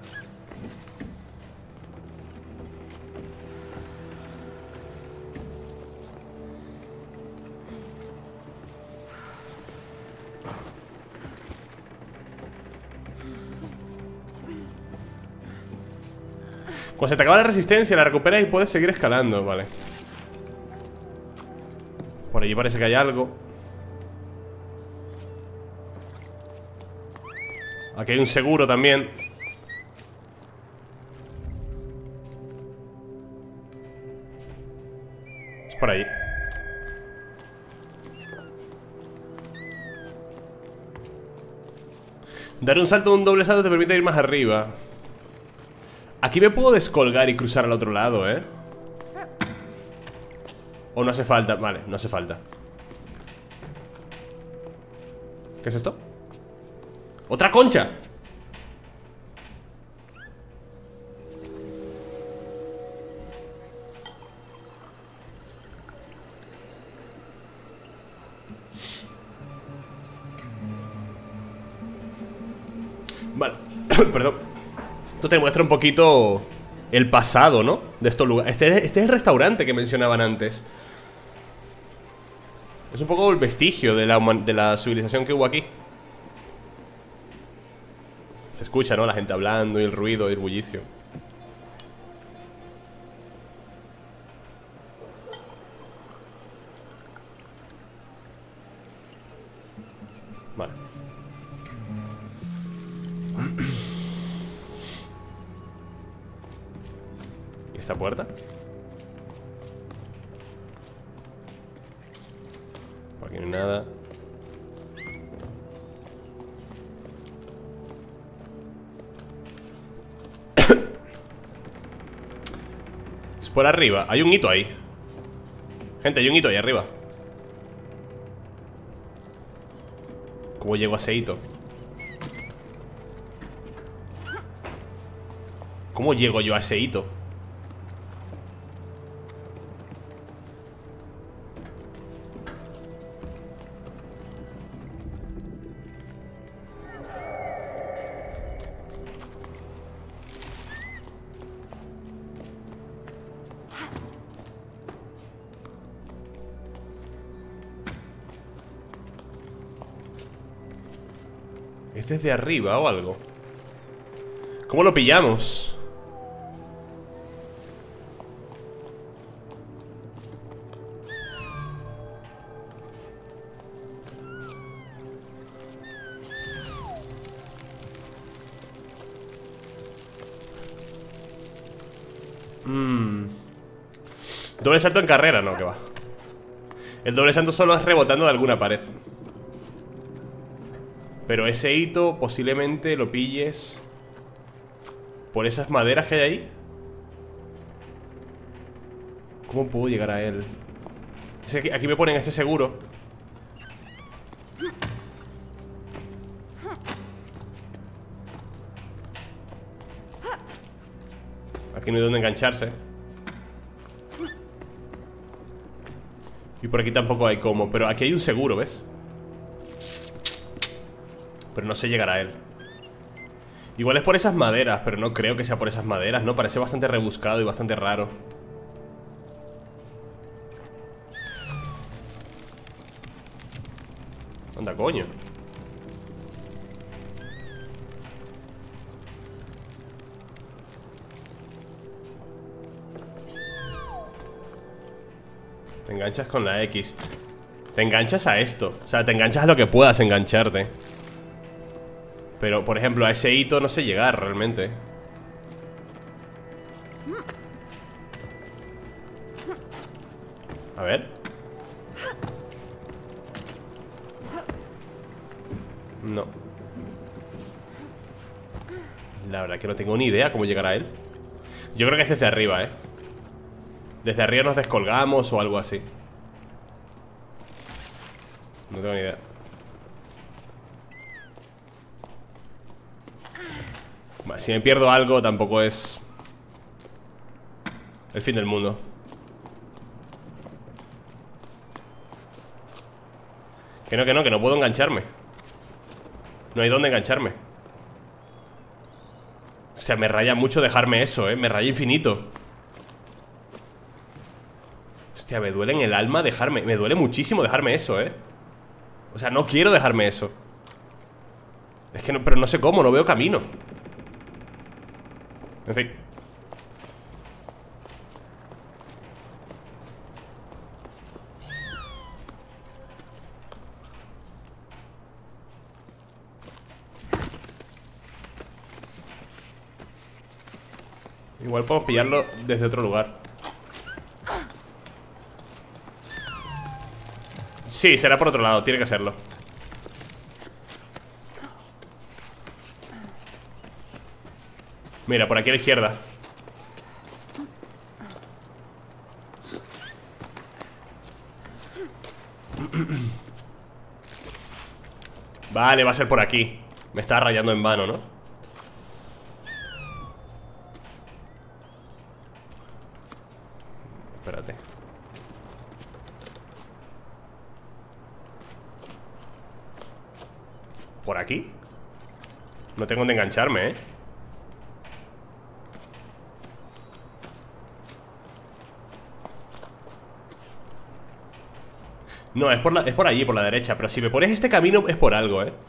Cuando se te acaba la resistencia, la recuperas y puedes seguir escalando, vale. Por allí parece que hay algo. Aquí hay un seguro también. Es por ahí. Dar un salto o un doble salto te permite ir más arriba. Aquí me puedo descolgar y cruzar al otro lado, ¿eh? O no hace falta. Vale, no hace falta. ¿Qué es esto? ¡Otra concha! Vale, perdón. Esto te muestra un poquito el pasado, ¿no? De estos lugares. Este, este es el restaurante que mencionaban antes. Es un poco el vestigio de la, de la civilización que hubo aquí. Se escucha, ¿no? La gente hablando y el ruido y el bullicio. Vale. ¿Y esta puerta? Por aquí no hay nada. Es por arriba. Hay un hito ahí. Gente, hay un hito ahí arriba. ¿Cómo llego a ese hito? ¿Cómo llego yo a ese hito? ¿Este es de arriba o algo? ¿Cómo lo pillamos? Mmm. Doble salto en carrera, no, que va. El doble salto solo es rebotando de alguna pared. Pero ese hito posiblemente lo pilles por esas maderas que hay ahí. ¿Cómo puedo llegar a él? Es que aquí, aquí me ponen este seguro. Aquí no hay donde engancharse. Y por aquí tampoco hay cómo. Pero aquí hay un seguro, ¿ves? Pero no sé llegar a él. Igual es por esas maderas, pero no creo que sea por esas maderas, ¿no? Parece bastante rebuscado y bastante raro. Anda, coño. Te enganchas con la X. Te enganchas a esto. O sea, te enganchas a lo que puedas engancharte. Pero, por ejemplo, a ese hito no sé llegar realmente. A ver. No. La verdad que no tengo ni idea cómo llegar a él. Yo creo que es desde arriba, ¿eh? Desde arriba nos descolgamos o algo así. No tengo ni idea. Vale, si me pierdo algo tampoco es el fin del mundo. Que no, que no, que no puedo engancharme. No hay dónde engancharme. O sea, me raya mucho dejarme eso, eh. Me raya infinito. Hostia, me duele en el alma dejarme. Me duele muchísimo dejarme eso, eh. O sea, no quiero dejarme eso. Es que no, pero no sé cómo, no veo camino. En fin. Igual podemos pillarlo desde otro lugar. Sí, será por otro lado, tiene que serlo. Mira, por aquí a la izquierda. Vale, va a ser por aquí. Me estaba rayando en vano, ¿no? Espérate. ¿Por aquí? No tengo donde engancharme, ¿eh? No, es por, la, es por allí, por la derecha. Pero si me pones este camino es por algo, ¿eh?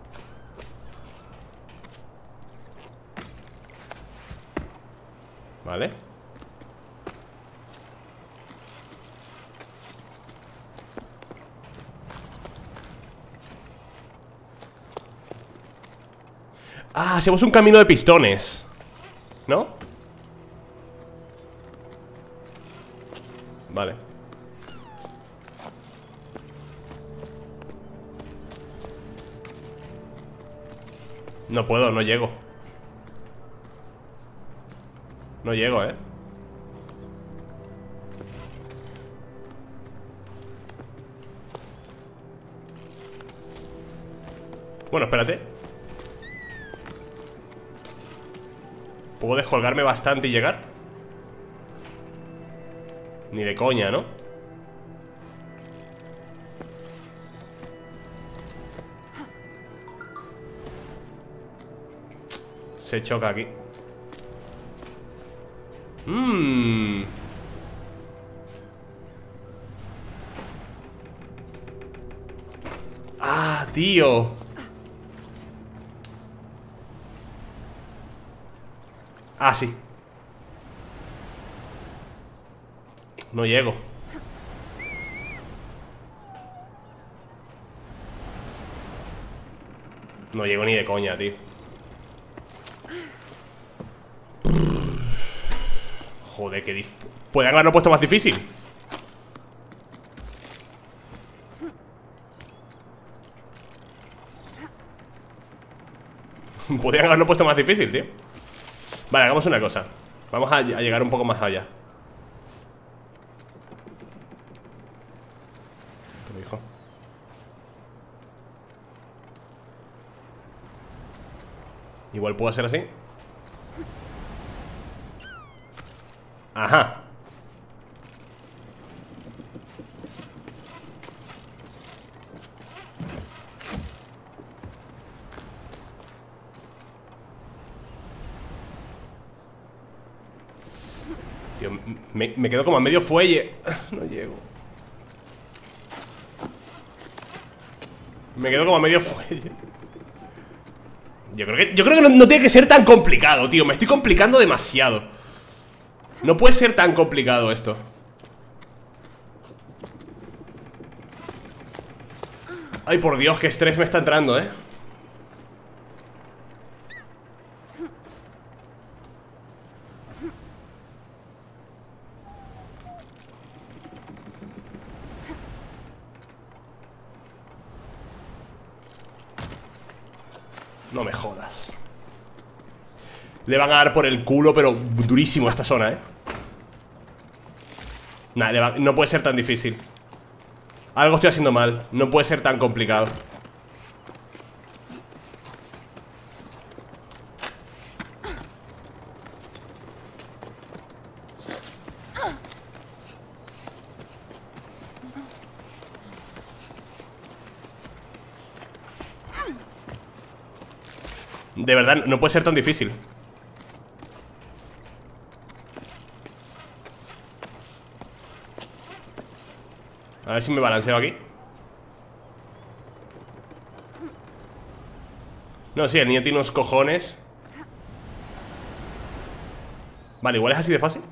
Vale. Ah, hacemos un camino de pistones, ¿no? Vale. No puedo, no llego. No llego, ¿eh? Bueno, espérate. ¿Puedo descolgarme bastante y llegar? Ni de coña, ¿no? Se choca aquí. Mmm. Ah, tío. Ah, sí. No llego. No llego ni de coña, tío. Joder, qué difícil. Podrían haberlo puesto más difícil. Podrían haberlo puesto más difícil, tío. Vale, hagamos una cosa. Vamos a, a llegar un poco más allá. Te lo dijo. Igual puedo hacer así. Ajá. Tío, me, me quedo como a medio fuelle. No llego. Me quedo como a medio fuelle. Yo creo que, yo creo que no, no tiene que ser tan complicado, tío. Me estoy complicando demasiado. No puede ser tan complicado esto. Ay, por Dios, qué estrés me está entrando, eh. No me jodas. Le van a dar por el culo, pero durísimo esta zona, eh. Nah, le va... no puede ser tan difícil. Algo estoy haciendo mal. No puede ser tan complicado. De verdad, no puede ser tan difícil. A ver si me balanceo aquí. No, sí, el niño tiene unos cojones. Vale, igual es así de fácil.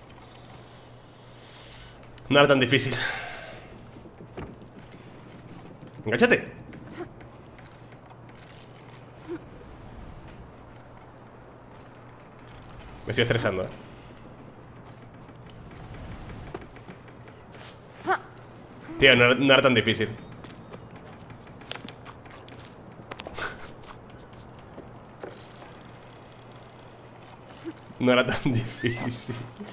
No era tan difícil. Engáchate. Me estoy estresando, eh. Tío, no era, no era tan difícil. No era tan difícil.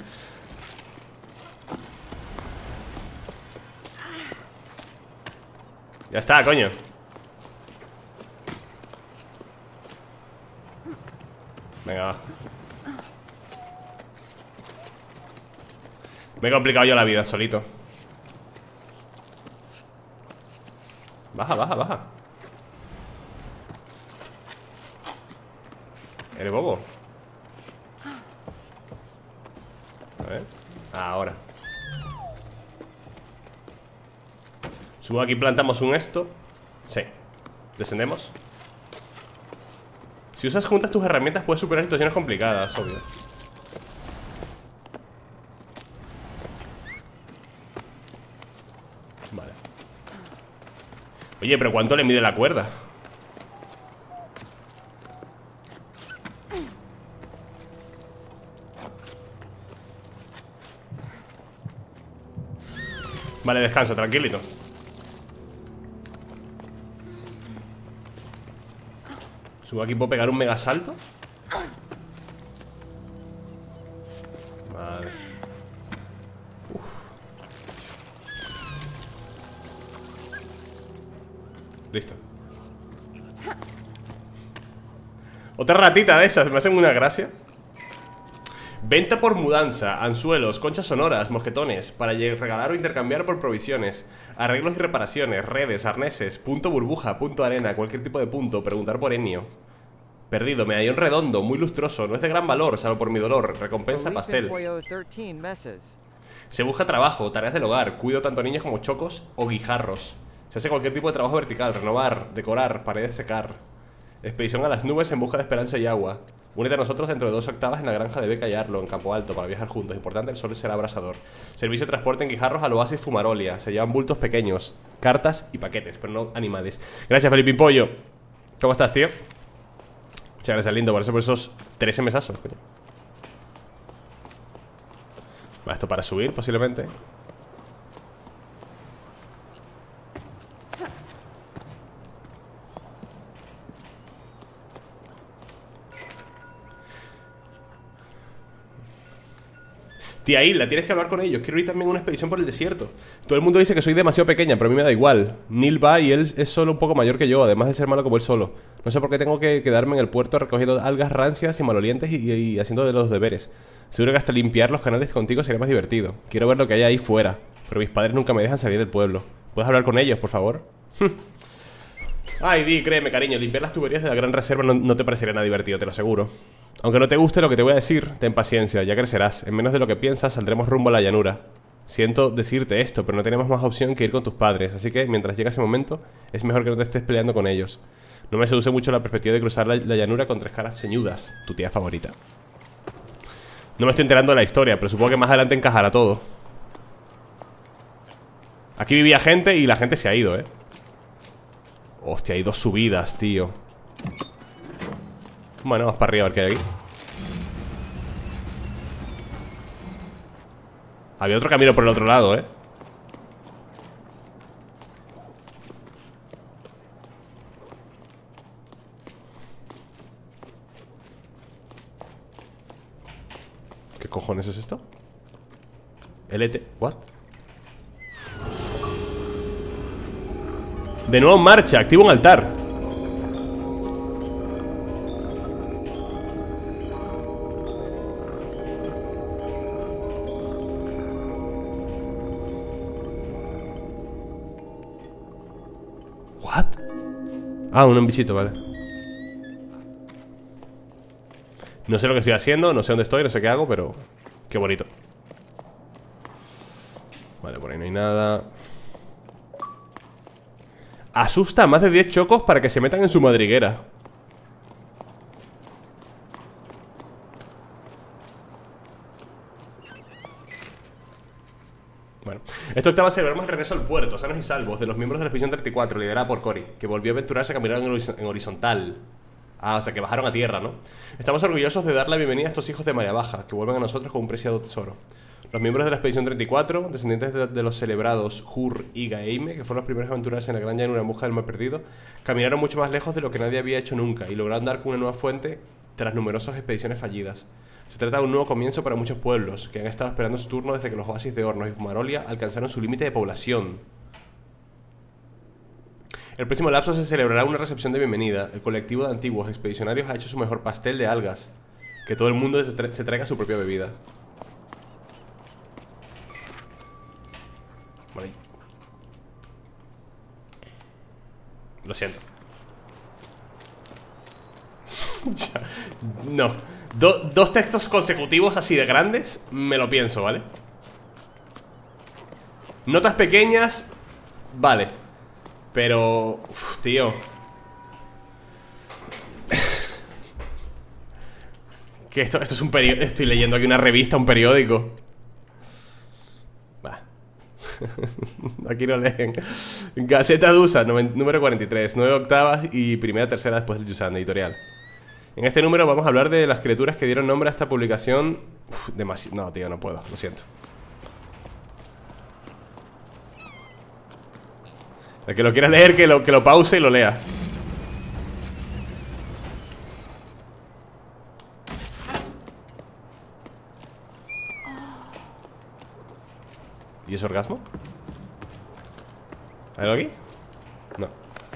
Ya está, coño. Venga, va. Me he complicado yo la vida solito. Baja, baja, baja. Eres bobo. A ver. Ahora. Subo aquí, plantamos un esto. Sí. Descendemos. Si usas juntas tus herramientas puedes superar situaciones complicadas, obvio. Vale. Oye, pero ¿cuánto le mide la cuerda? Vale, descansa, tranquilito. Subo aquí, puedo pegar un mega salto. Vale. Uf. Listo. Otra ratita de esas, me hacen una gracia. Venta por mudanza, anzuelos, conchas sonoras, mosquetones, para regalar o intercambiar por provisiones, arreglos y reparaciones, redes, arneses, punto burbuja, punto arena, cualquier tipo de punto, preguntar por Ennio. Perdido, medallón redondo, muy lustroso, no es de gran valor, salvo por mi dolor, recompensa pastel. Se busca trabajo, tareas del hogar, cuido tanto niños como chocos o guijarros. Se hace cualquier tipo de trabajo vertical, renovar, decorar, paredes secar. Expedición a las nubes en busca de esperanza y agua. Únete a nosotros dentro de dos octavas en la granja de Beca y Arlo, en Campo Alto, para viajar juntos. Importante, el sol será abrasador. Servicio de transporte en Guijarros al oasis Fumarolia. Se llevan bultos pequeños, cartas y paquetes, pero no animales. Gracias, Felipe Pollo. ¿Cómo estás, tío? Muchas gracias, lindo, por eso por esos trece mesazos, coño. Vale, esto para subir, posiblemente. Tía Isla, tienes que hablar con ellos. Quiero ir también a una expedición por el desierto. Todo el mundo dice que soy demasiado pequeña, pero a mí me da igual. Neil va y él es solo un poco mayor que yo, además de ser malo como él solo. No sé por qué tengo que quedarme en el puerto recogiendo algas rancias y malolientes y, y, y haciendo de los deberes. Seguro que hasta limpiar los canales contigo sería más divertido. Quiero ver lo que hay ahí fuera, pero mis padres nunca me dejan salir del pueblo. ¿Puedes hablar con ellos, por favor? Ay, Di, créeme, cariño, limpiar las tuberías de la gran reserva no, no te parecería nada divertido, te lo aseguro. Aunque no te guste lo que te voy a decir, ten paciencia, ya crecerás. En menos de lo que piensas, saldremos rumbo a la llanura. Siento decirte esto, pero no tenemos más opción que ir con tus padres. Así que, mientras llega ese momento, es mejor que no te estés peleando con ellos. No me seduce mucho la perspectiva de cruzar la, la llanura con tres caras ceñudas, tu tía favorita. No me estoy enterando de la historia, pero supongo que más adelante encajará todo. Aquí vivía gente y la gente se ha ido, eh. Hostia, hay dos subidas, tío. Bueno, vamos para arriba a ver qué hay aquí. Había otro camino por el otro lado, eh. ¿Qué cojones es esto? L T, what? De nuevo en marcha, activo un altar. What? Ah, un bichito, vale. No sé lo que estoy haciendo, no sé dónde estoy, no sé qué hago, pero qué bonito. Vale, por ahí no hay nada. Asusta a más de diez chocos para que se metan en su madriguera. Bueno, Esta octava celebramos el regreso al puerto, sanos y salvos, de los miembros de la expedición treinta y cuatro, liderada por Cory, que volvió a aventurarse a caminar en, horiz en horizontal. Ah, o sea, que bajaron a tierra, ¿no? Estamos orgullosos de dar la bienvenida a estos hijos de Marea Baja, que vuelven a nosotros con un preciado tesoro. Los miembros de la expedición treinta y cuatro, descendientes de, de los celebrados Hur, Iga e Ime, que fueron los primeros a aventurarse en la gran llanura en busca del mar perdido, caminaron mucho más lejos de lo que nadie había hecho nunca y lograron dar con una nueva fuente tras numerosas expediciones fallidas. Se trata de un nuevo comienzo para muchos pueblos, que han estado esperando su turno desde que los oasis de Hornos y Fumarolia alcanzaron su límite de población. El próximo lapso se celebrará una recepción de bienvenida. El colectivo de antiguos expedicionarios ha hecho su mejor pastel de algas. Que todo el mundo se, tra se traiga su propia bebida. Vale. Lo siento. Ya. No. Do dos textos consecutivos así de grandes, me lo pienso, ¿vale? Notas pequeñas, vale. Pero, uf, tío. Que esto, esto es un periódico. Estoy leyendo aquí una revista, un periódico. Va. Aquí no leen. Gaceta Dusa, número cuarenta y tres, nueve octavas y primera tercera después del Yusan, editorial. En este número vamos a hablar de las criaturas que dieron nombre a esta publicación. Uf, demasiado. No, tío, no puedo, lo siento. El que lo quiera leer, que lo, que lo pause y lo lea. ¿Y es orgasmo? ¿Hay algo aquí? No.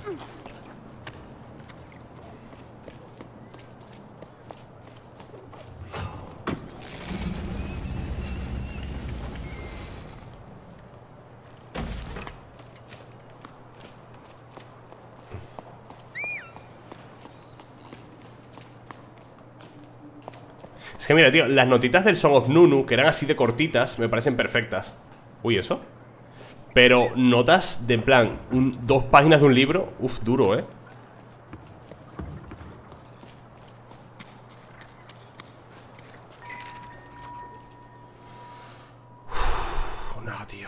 Es que mira, tío, las notitas del Song of Nunu, que eran así de cortitas, me parecen perfectas. Uy, ¿eso? Pero notas de en plan un, dos páginas de un libro. Uf, duro, ¿eh? Uf, no, tío.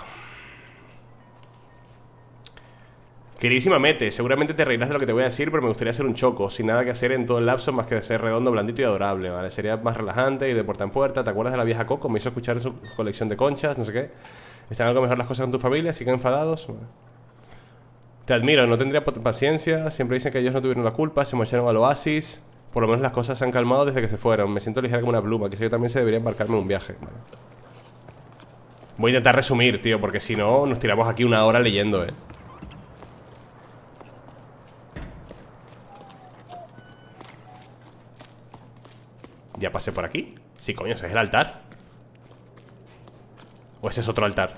Queridísima Mete, seguramente te reirás de lo que te voy a decir, pero me gustaría hacer un choco, sin nada que hacer en todo el lapso más que de ser redondo, blandito y adorable, ¿vale? Sería más relajante y de puerta en puerta. ¿Te acuerdas de la vieja Coco? Me hizo escuchar su colección de conchas, no sé qué. ¿Están algo mejor las cosas con tu familia? ¿Siguen enfadados? Te admiro, no tendría paciencia. Siempre dicen que ellos no tuvieron la culpa, se marcharon al oasis. Por lo menos las cosas se han calmado desde que se fueron. Me siento ligera como una pluma, quizá yo también se debería embarcarme en un viaje, ¿vale? Voy a intentar resumir, tío, porque si no nos tiramos aquí una hora leyendo, eh. ¿Ya pasé por aquí? Sí, coño, ese es el altar. ¿O ese es otro altar?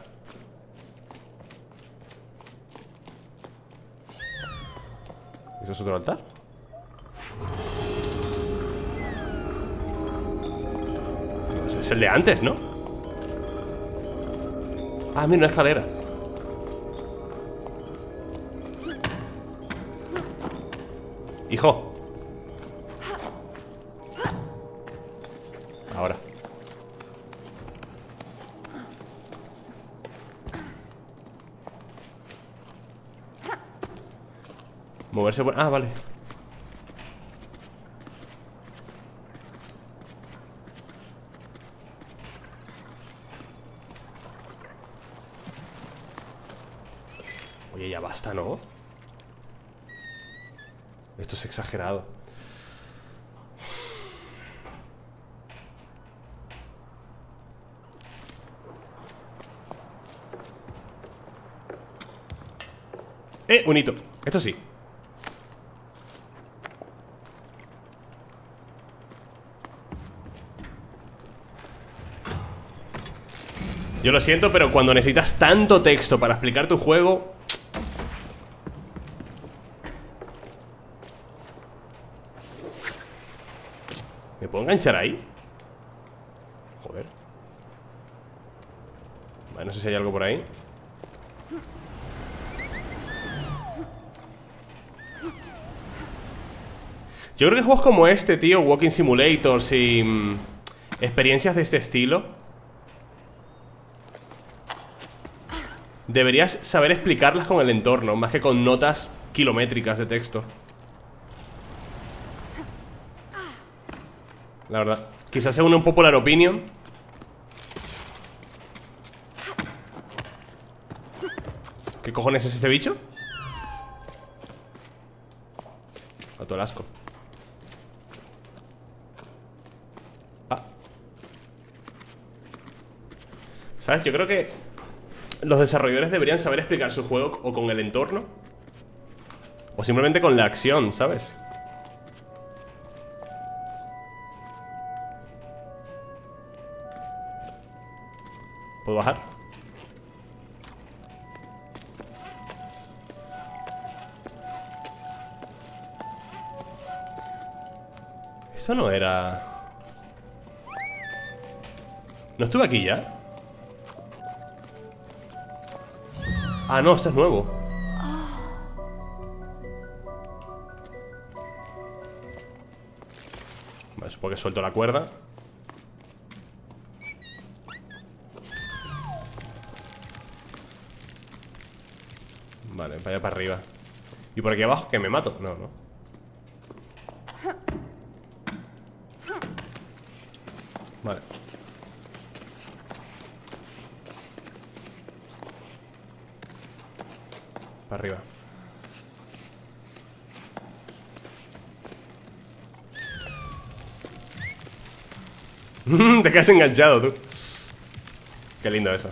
¿Ese es otro altar? Pues es el de antes, ¿no? Ah, mira, una escalera. Hijo. Ahora. Moverse por... Ah, vale. Oye, ya basta, ¿no? Esto es exagerado. Eh, un hito. Esto sí. Yo lo siento, pero cuando necesitas tanto texto para explicar tu juego... ¿Me puedo enganchar ahí? Joder. Vale, no sé si hay algo por ahí. Yo creo que juegos como este, tío, Walking Simulators y mmm, experiencias de este estilo, deberías saber explicarlas con el entorno, más que con notas kilométricas de texto. La verdad. Quizás sea una popular opinion. ¿Qué cojones es este bicho? A todo el asco. Ah. ¿Sabes? Yo creo que los desarrolladores deberían saber explicar su juego o con el entorno o simplemente con la acción, ¿sabes? ¿Puedo bajar? Eso no era... ¿No estuve aquí ya? Ah, no, esto es nuevo. Vale, supongo que suelto la cuerda. Vale, vaya para arriba. ¿Y por aquí abajo que me mato? No, no. Vale. Para arriba. Te quedas enganchado, tú. Qué lindo eso.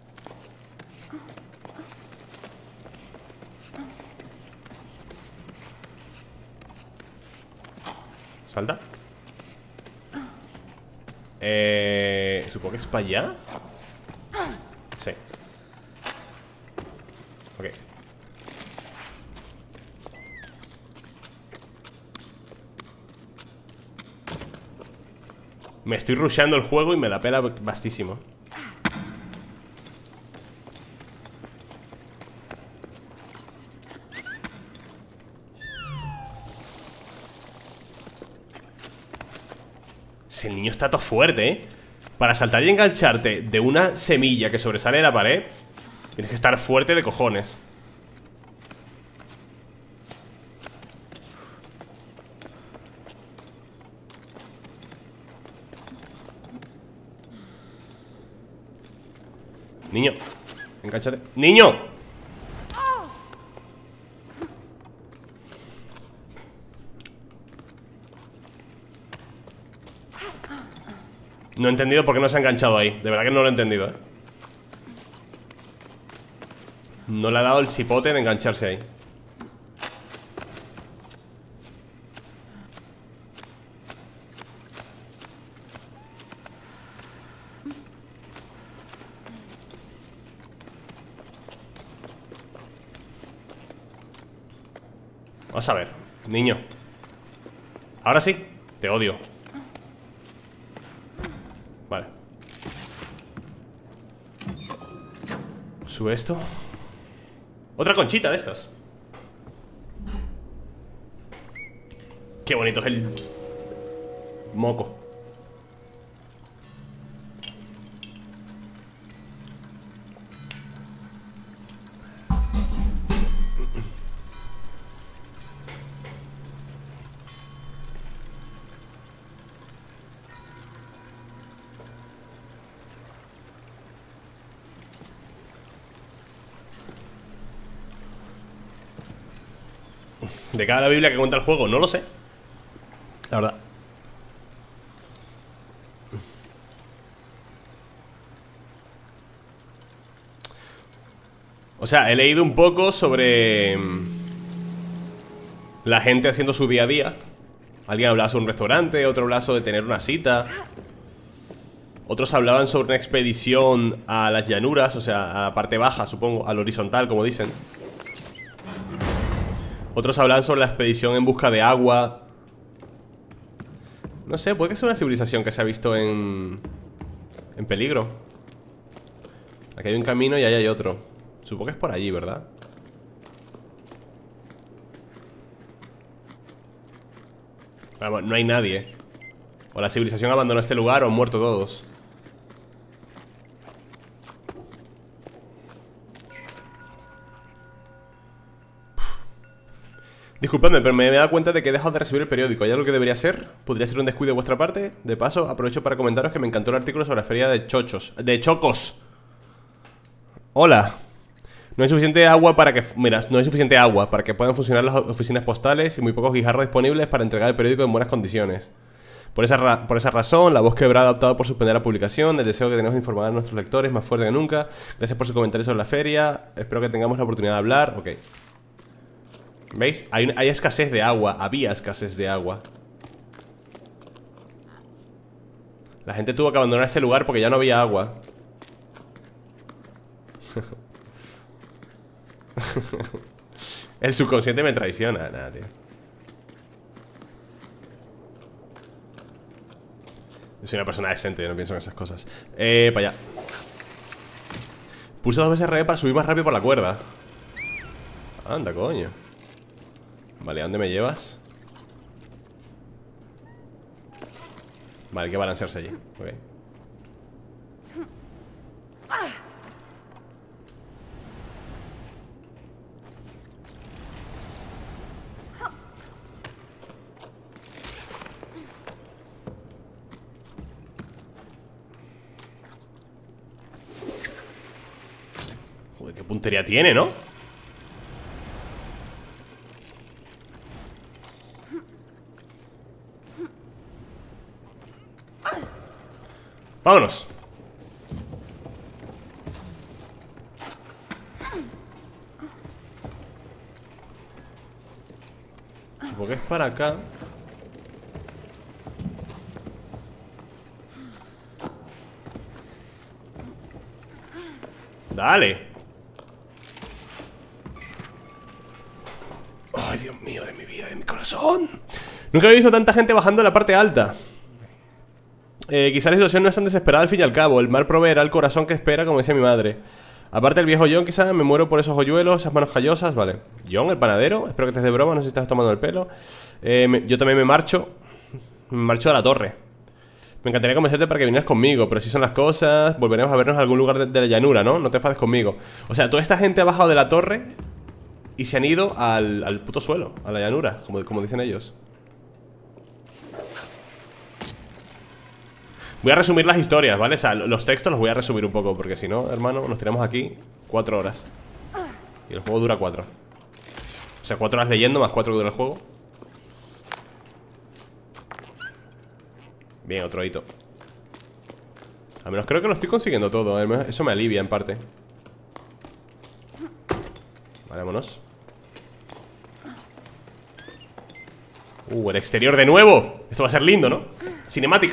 Salta. Eh... Supongo que es para allá. Sí. Ok. Me estoy rusheando el juego y me la pela bastísimo. Si el niño está todo fuerte, ¿eh? Para saltar y engancharte de una semilla que sobresale de la pared, tienes que estar fuerte de cojones. Niño, engánchate. ¡Niño! No he entendido por qué no se ha enganchado ahí. De verdad que no lo he entendido, ¿eh? No le ha dado el cipote de engancharse ahí. Vamos a ver, niño. Ahora sí, te odio. Vale. Sube esto. Otra conchita de estas. Qué bonito es el moco. ¿De cada Biblia que cuenta el juego? No lo sé, la verdad. O sea, he leído un poco sobre la gente haciendo su día a día. Alguien hablaba sobre un restaurante, otro hablaba sobre tener una cita. Otros hablaban sobre una expedición a las llanuras, o sea, a la parte baja, supongo, al horizontal, como dicen. Otros hablan sobre la expedición en busca de agua. No sé, puede que sea una civilización que se ha visto en... en peligro. Aquí hay un camino y ahí hay otro. Supongo que es por allí, ¿verdad? Vamos, no hay nadie. O la civilización abandonó este lugar o han muerto todos. Disculpadme, pero me he dado cuenta de que he dejado de recibir el periódico. ¿Hay algo que debería ser? ¿Podría ser un descuido de vuestra parte? De paso, aprovecho para comentaros que me encantó el artículo sobre la feria de chochos De chocos. Hola. No hay suficiente agua para que... Mira, no hay suficiente agua para que puedan funcionar las oficinas postales y muy pocos guijarros disponibles para entregar el periódico en buenas condiciones. Por esa, ra por esa razón, la voz quebrada ha optado por suspender la publicación. El deseo que tenemos de informar a nuestros lectores más fuerte que nunca. Gracias por su comentario sobre la feria. Espero que tengamos la oportunidad de hablar. Ok. ¿Veis? Hay, hay escasez de agua. Había escasez de agua. La gente tuvo que abandonar este lugar porque ya no había agua. El subconsciente me traiciona. Nada, tío. Yo soy una persona decente, yo no pienso en esas cosas. Eh, para allá. Pulsa dos veces R para subir más rápido por la cuerda. Anda, coño. Vale, ¿a dónde me llevas? Vale, hay que balancearse allí. Ok. Joder, qué puntería tiene, ¿no? Vámonos. Supongo que es para acá. Dale. Ay, Dios mío, de mi vida, de mi corazón. Nunca había visto tanta gente bajando la parte alta. Eh, quizá la situación no es tan desesperada al fin y al cabo. El mal proveerá el corazón que espera, como decía mi madre. Aparte el viejo John, quizá me muero por esos hoyuelos, esas manos callosas. Vale, John, el panadero. Espero que estés de broma, no sé si estás tomando el pelo. eh, me, Yo también me marcho. Me marcho de la torre. Me encantaría convencerte para que vinieras conmigo, pero si son las cosas, volveremos a vernos en algún lugar de, de la llanura, ¿no? No te enfades conmigo. O sea, toda esta gente ha bajado de la torre y se han ido al, al puto suelo, a la llanura, como, como dicen ellos. Voy a resumir las historias, ¿vale? O sea, los textos los voy a resumir un poco, porque si no, hermano, nos tiramos aquí cuatro horas. Y el juego dura cuatro. O sea, cuatro horas leyendo más cuatro que dura el juego. Bien, otro hito. Al menos creo que lo estoy consiguiendo todo. Eso me alivia en parte. Vale, vámonos. Uh, el exterior de nuevo. Esto va a ser lindo, ¿no? Cinemática.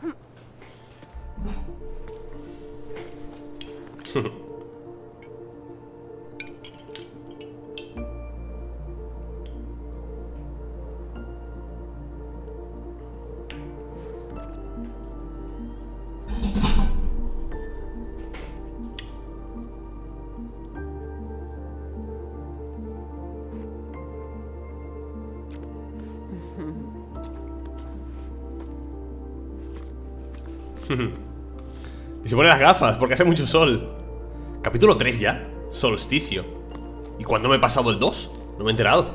Y se pone las gafas porque hace mucho sol. Capítulo tres ya. Solsticio. ¿Y cuándo me he pasado el dos? No me he enterado.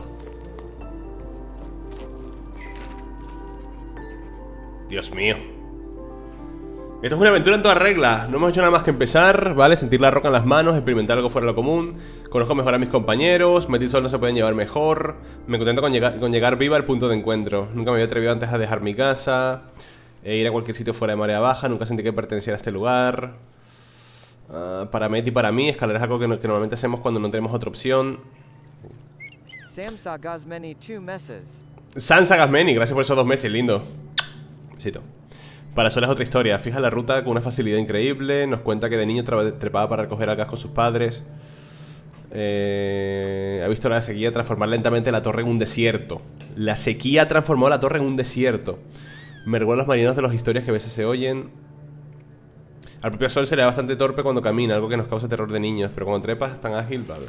Dios mío. Esto es una aventura en toda regla. No hemos hecho nada más que empezar, ¿vale? Sentir la roca en las manos, experimentar algo fuera de lo común. Conozco mejor a mis compañeros. Metty y Sol no se pueden llevar mejor. Me contento con llegar, con llegar viva al punto de encuentro. Nunca me había atrevido antes a dejar mi casa, e ir a cualquier sitio fuera de marea baja. Nunca sentí que perteneciera a este lugar. uh, Para Metty y para mí, escalar es algo que, no, que normalmente hacemos cuando no tenemos otra opción. Sansa Gosmeni, two messes. Sansa Gosmeni, gracias por esos dos meses, lindo. Besito. Para Sol es otra historia. Fija la ruta con una facilidad increíble. Nos cuenta que de niño trepaba para recoger algas con sus padres. eh, Ha visto la sequía transformar lentamente la torre en un desierto. La sequía transformó la torre en un desierto. Me recuerda a los marineros de las historias que a veces se oyen. Al propio Sol se le da bastante torpe cuando camina, algo que nos causa terror de niños, pero cuando trepas es tan ágil, bla, bla.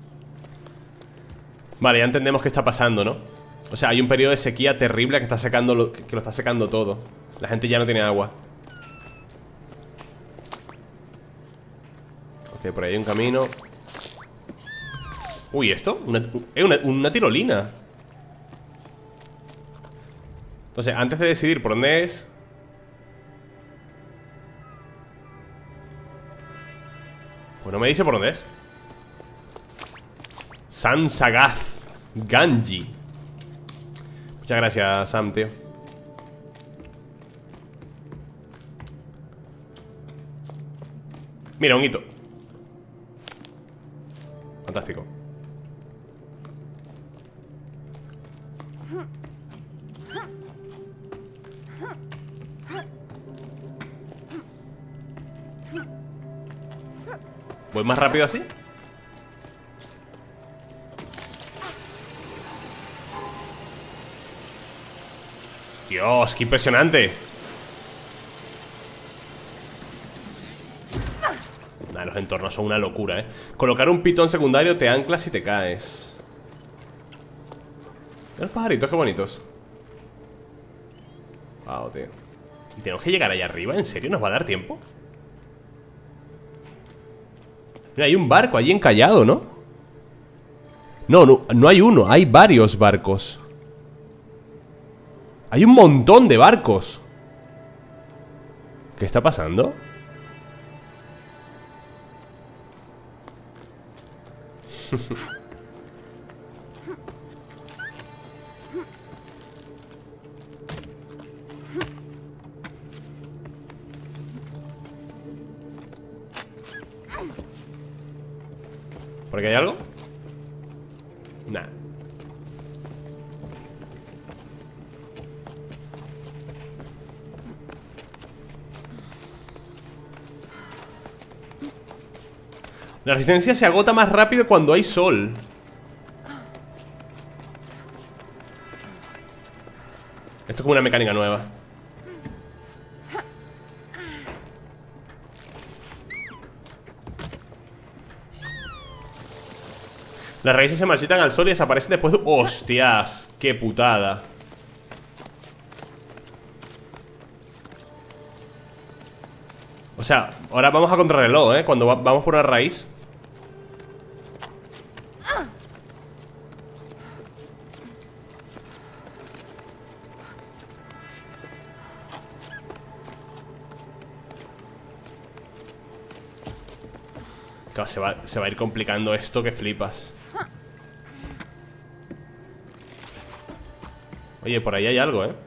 Vale, ya entendemos qué está pasando, ¿no? O sea, hay un periodo de sequía terrible que está secando lo, que lo está secando todo. La gente ya no tiene agua. Ok, por ahí hay un camino. Uy, ¿esto? Una, una, una tirolina. Entonces, antes de decidir por dónde es... Pues no me dice por dónde es. San Sagaz Ganji. Muchas gracias, Sam, tío. Mira, un hito. Fantástico. ¿Voy más rápido así? Dios, qué impresionante. Nah, los entornos son una locura, eh. Colocar un pitón secundario te ancla si te caes. Mira los pajaritos, qué bonitos. Wow, tío. ¿Y tenemos que llegar allá arriba? ¿En serio? ¿Nos va a dar tiempo? Mira, hay un barco allí encallado, ¿no? No, no, no hay uno, hay varios barcos. Hay un montón de barcos. ¿Qué está pasando? ¿Por aquí hay algo? Nah. La resistencia se agota más rápido cuando hay sol. Esto es como una mecánica nueva. Las raíces se marchitan al sol y desaparecen después de... ¡Hostias! ¡Qué putada! O sea, ahora vamos a contrarreloj, ¿eh? Cuando va vamos por una raíz. Claro, se va, se va a ir complicando esto que flipas. Oye, por ahí hay algo, ¿eh?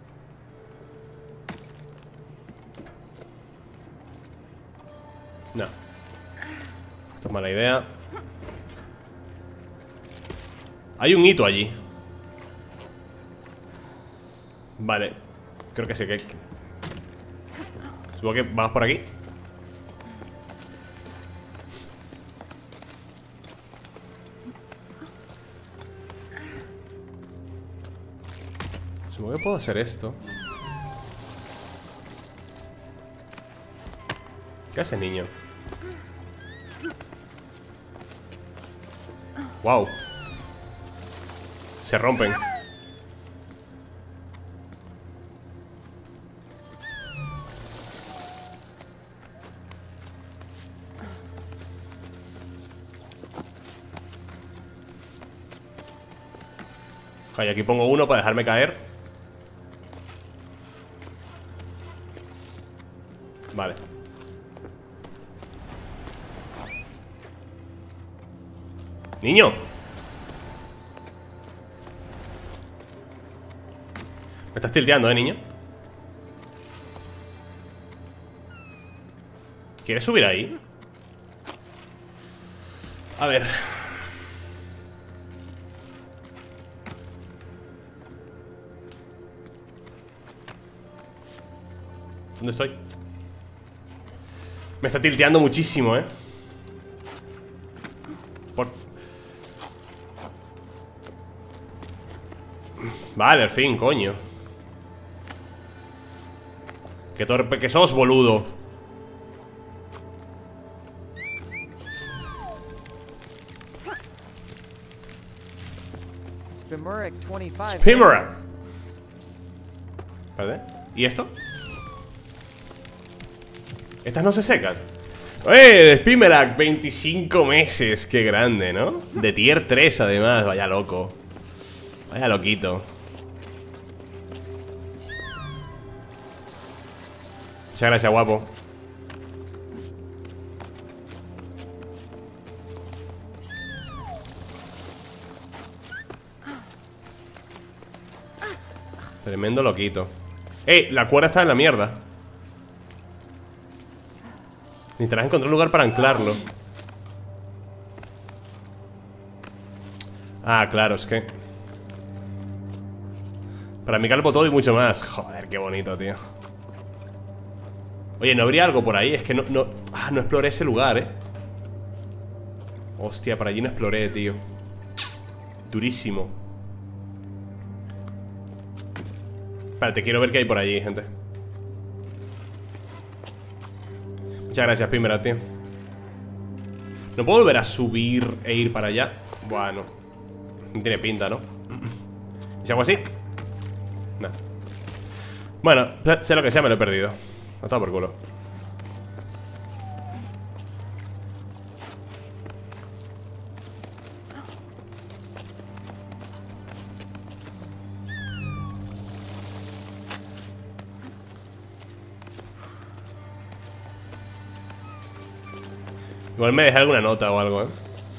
No. Esto es mala idea. Hay un hito allí. Vale. Creo que sí que... Supongo que vamos por aquí. Supongo que puedo hacer esto. ¿Qué hace, niño? Wow. Se rompen. Ay, aquí pongo uno para dejarme caer. Vale. Niño. Me estás tilteando, eh, niño. ¿Quieres subir ahí? A ver. ¿Dónde estoy? Me está tilteando muchísimo, eh. Por... Vale, al fin, coño. Qué torpe que sos, boludo. Spimuric veinticinco. Spimuric. ¿Vale? ¿Y esto? Estas no se secan. ¡Eh! Spimerac, veinticinco meses. Qué grande, ¿no? De tier tres además, vaya loco. Vaya loquito. Muchas gracias, guapo. Tremendo loquito. ¡Ey! La cuerda está en la mierda. Necesitarás encontrar un lugar para anclarlo. Ah, claro, es que para mí calpo todo y mucho más. Joder, qué bonito, tío. Oye, ¿no habría algo por ahí? Es que no, no, ah, no exploré ese lugar, eh. Hostia, por allí no exploré, tío. Durísimo. Espérate, quiero ver qué hay por allí, gente. Muchas gracias, Pimera, tío. ¿No puedo volver a subir e ir para allá? Bueno, no tiene pinta, ¿no? ¿Y si hago así? No. Bueno, sé lo que sea, me lo he perdido. No está por culo. Igual me dejé alguna nota o algo, ¿eh?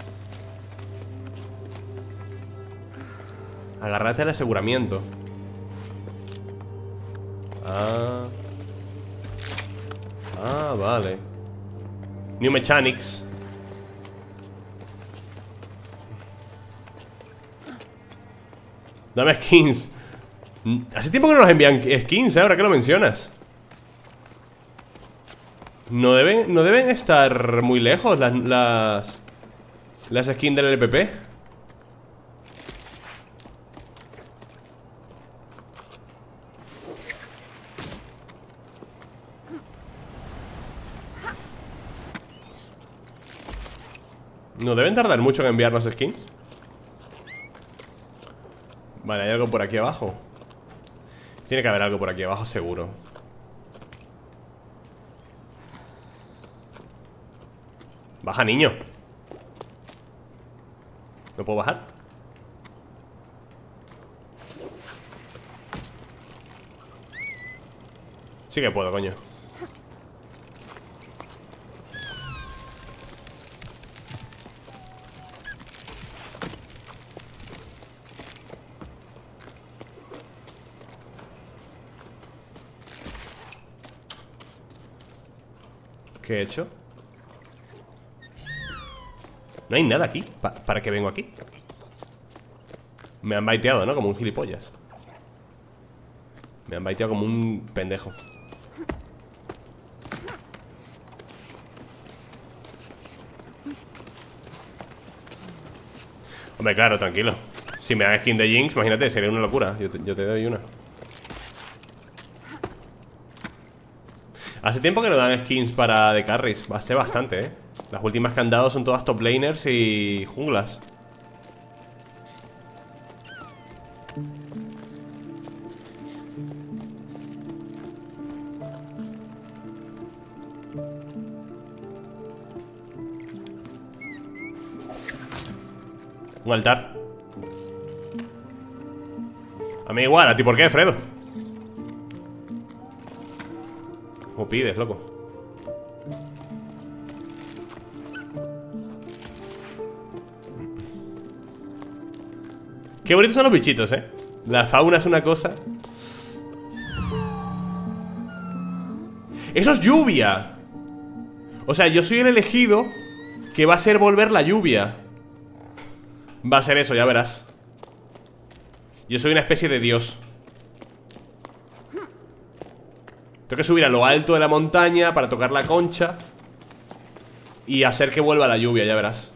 Agárrate al aseguramiento. Ah. Ah, vale. New Mechanics. Dame skins. Hace tiempo que no nos envían skins, ¿eh? Ahora que lo mencionas. No deben, no deben estar muy lejos las, las, las skins del L P P. No deben tardar mucho en enviarnos skins. Vale, hay algo por aquí abajo. Tiene que haber algo por aquí abajo, seguro. Baja, niño. ¿No puedo bajar? Sí que puedo, coño. ¿Qué he hecho? No hay nada aquí. Pa- ¿Para qué vengo aquí? Me han baiteado, ¿no? Como un gilipollas. Me han baiteado como un pendejo. Hombre, claro, tranquilo. Si me dan skin de Jinx, imagínate, sería una locura. Yo te, yo te doy una. Hace tiempo que no dan skins para de carries. Va a ser bastante, eh. Las últimas que han dado son todas top laners y junglas. Un altar. A mí igual, ¿a ti por qué, Fredo? ¿Cómo pides, loco? Qué bonitos son los bichitos, eh. La fauna es una cosa. ¡Eso es lluvia! O sea, yo soy el elegido que va a ser volver la lluvia. Va a ser eso, ya verás. Yo soy una especie de dios. Tengo que subir a lo alto de la montaña para tocar la concha y hacer que vuelva la lluvia, ya verás.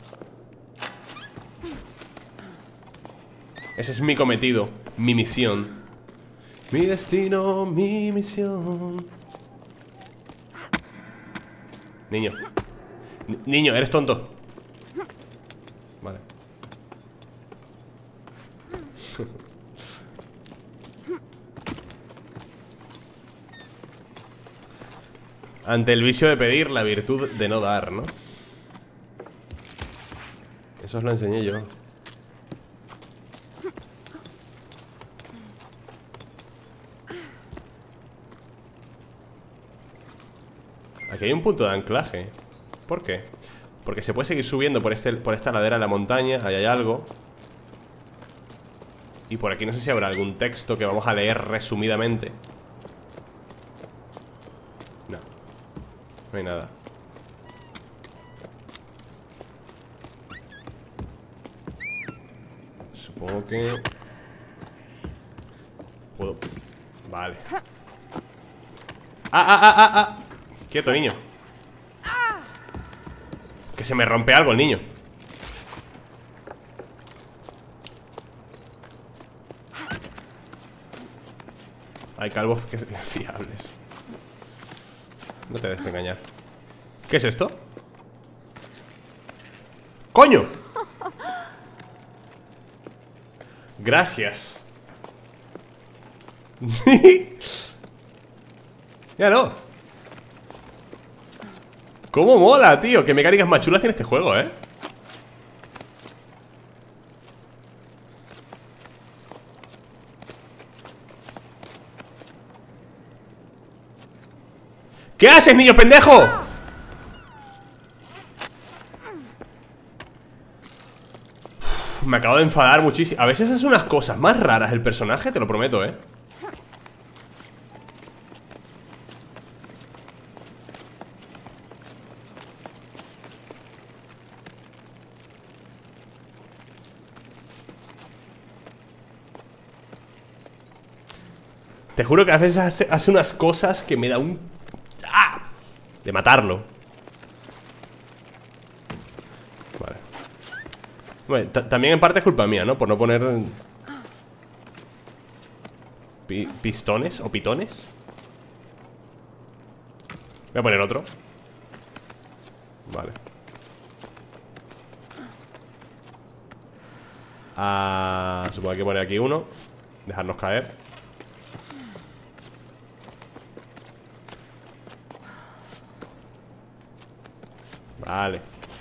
Ese es mi cometido, mi misión. Mi destino, mi misión. Niño. Ni- Niño, eres tonto. Vale. Ante el vicio de pedir, la virtud de no dar, ¿no? Eso os lo enseñé yo. Aquí hay un punto de anclaje. ¿Por qué? Porque se puede seguir subiendo por, este, por esta ladera de la montaña. Ahí hay algo. Y por aquí no sé si habrá algún texto que vamos a leer resumidamente. No. No hay nada. Supongo que... puedo... Vale. ¡Ah, ah, ah, ah, ah! Quieto, niño. Que se me rompe algo el niño. Hay calvos que fiables. No te dejes engañar. ¿Qué es esto? ¡Coño! Gracias. Míralo. ¿Cómo mola, tío? Qué mecánicas más chulas tiene este juego, ¿eh? ¿Qué haces, niño pendejo? Uf, me acabo de enfadar muchísimo. A veces hace unas cosas más raras el personaje, te lo prometo, ¿eh? Te juro que a veces hace, hace unas cosas que me da un... ¡Ah! De matarlo. Vale. Bueno, también en parte es culpa mía, ¿no? Por no poner... Pi pistones o pitones. Voy a poner otro. Vale. Ah, supongo que hay que poner aquí uno. Dejarnos caer. Vale.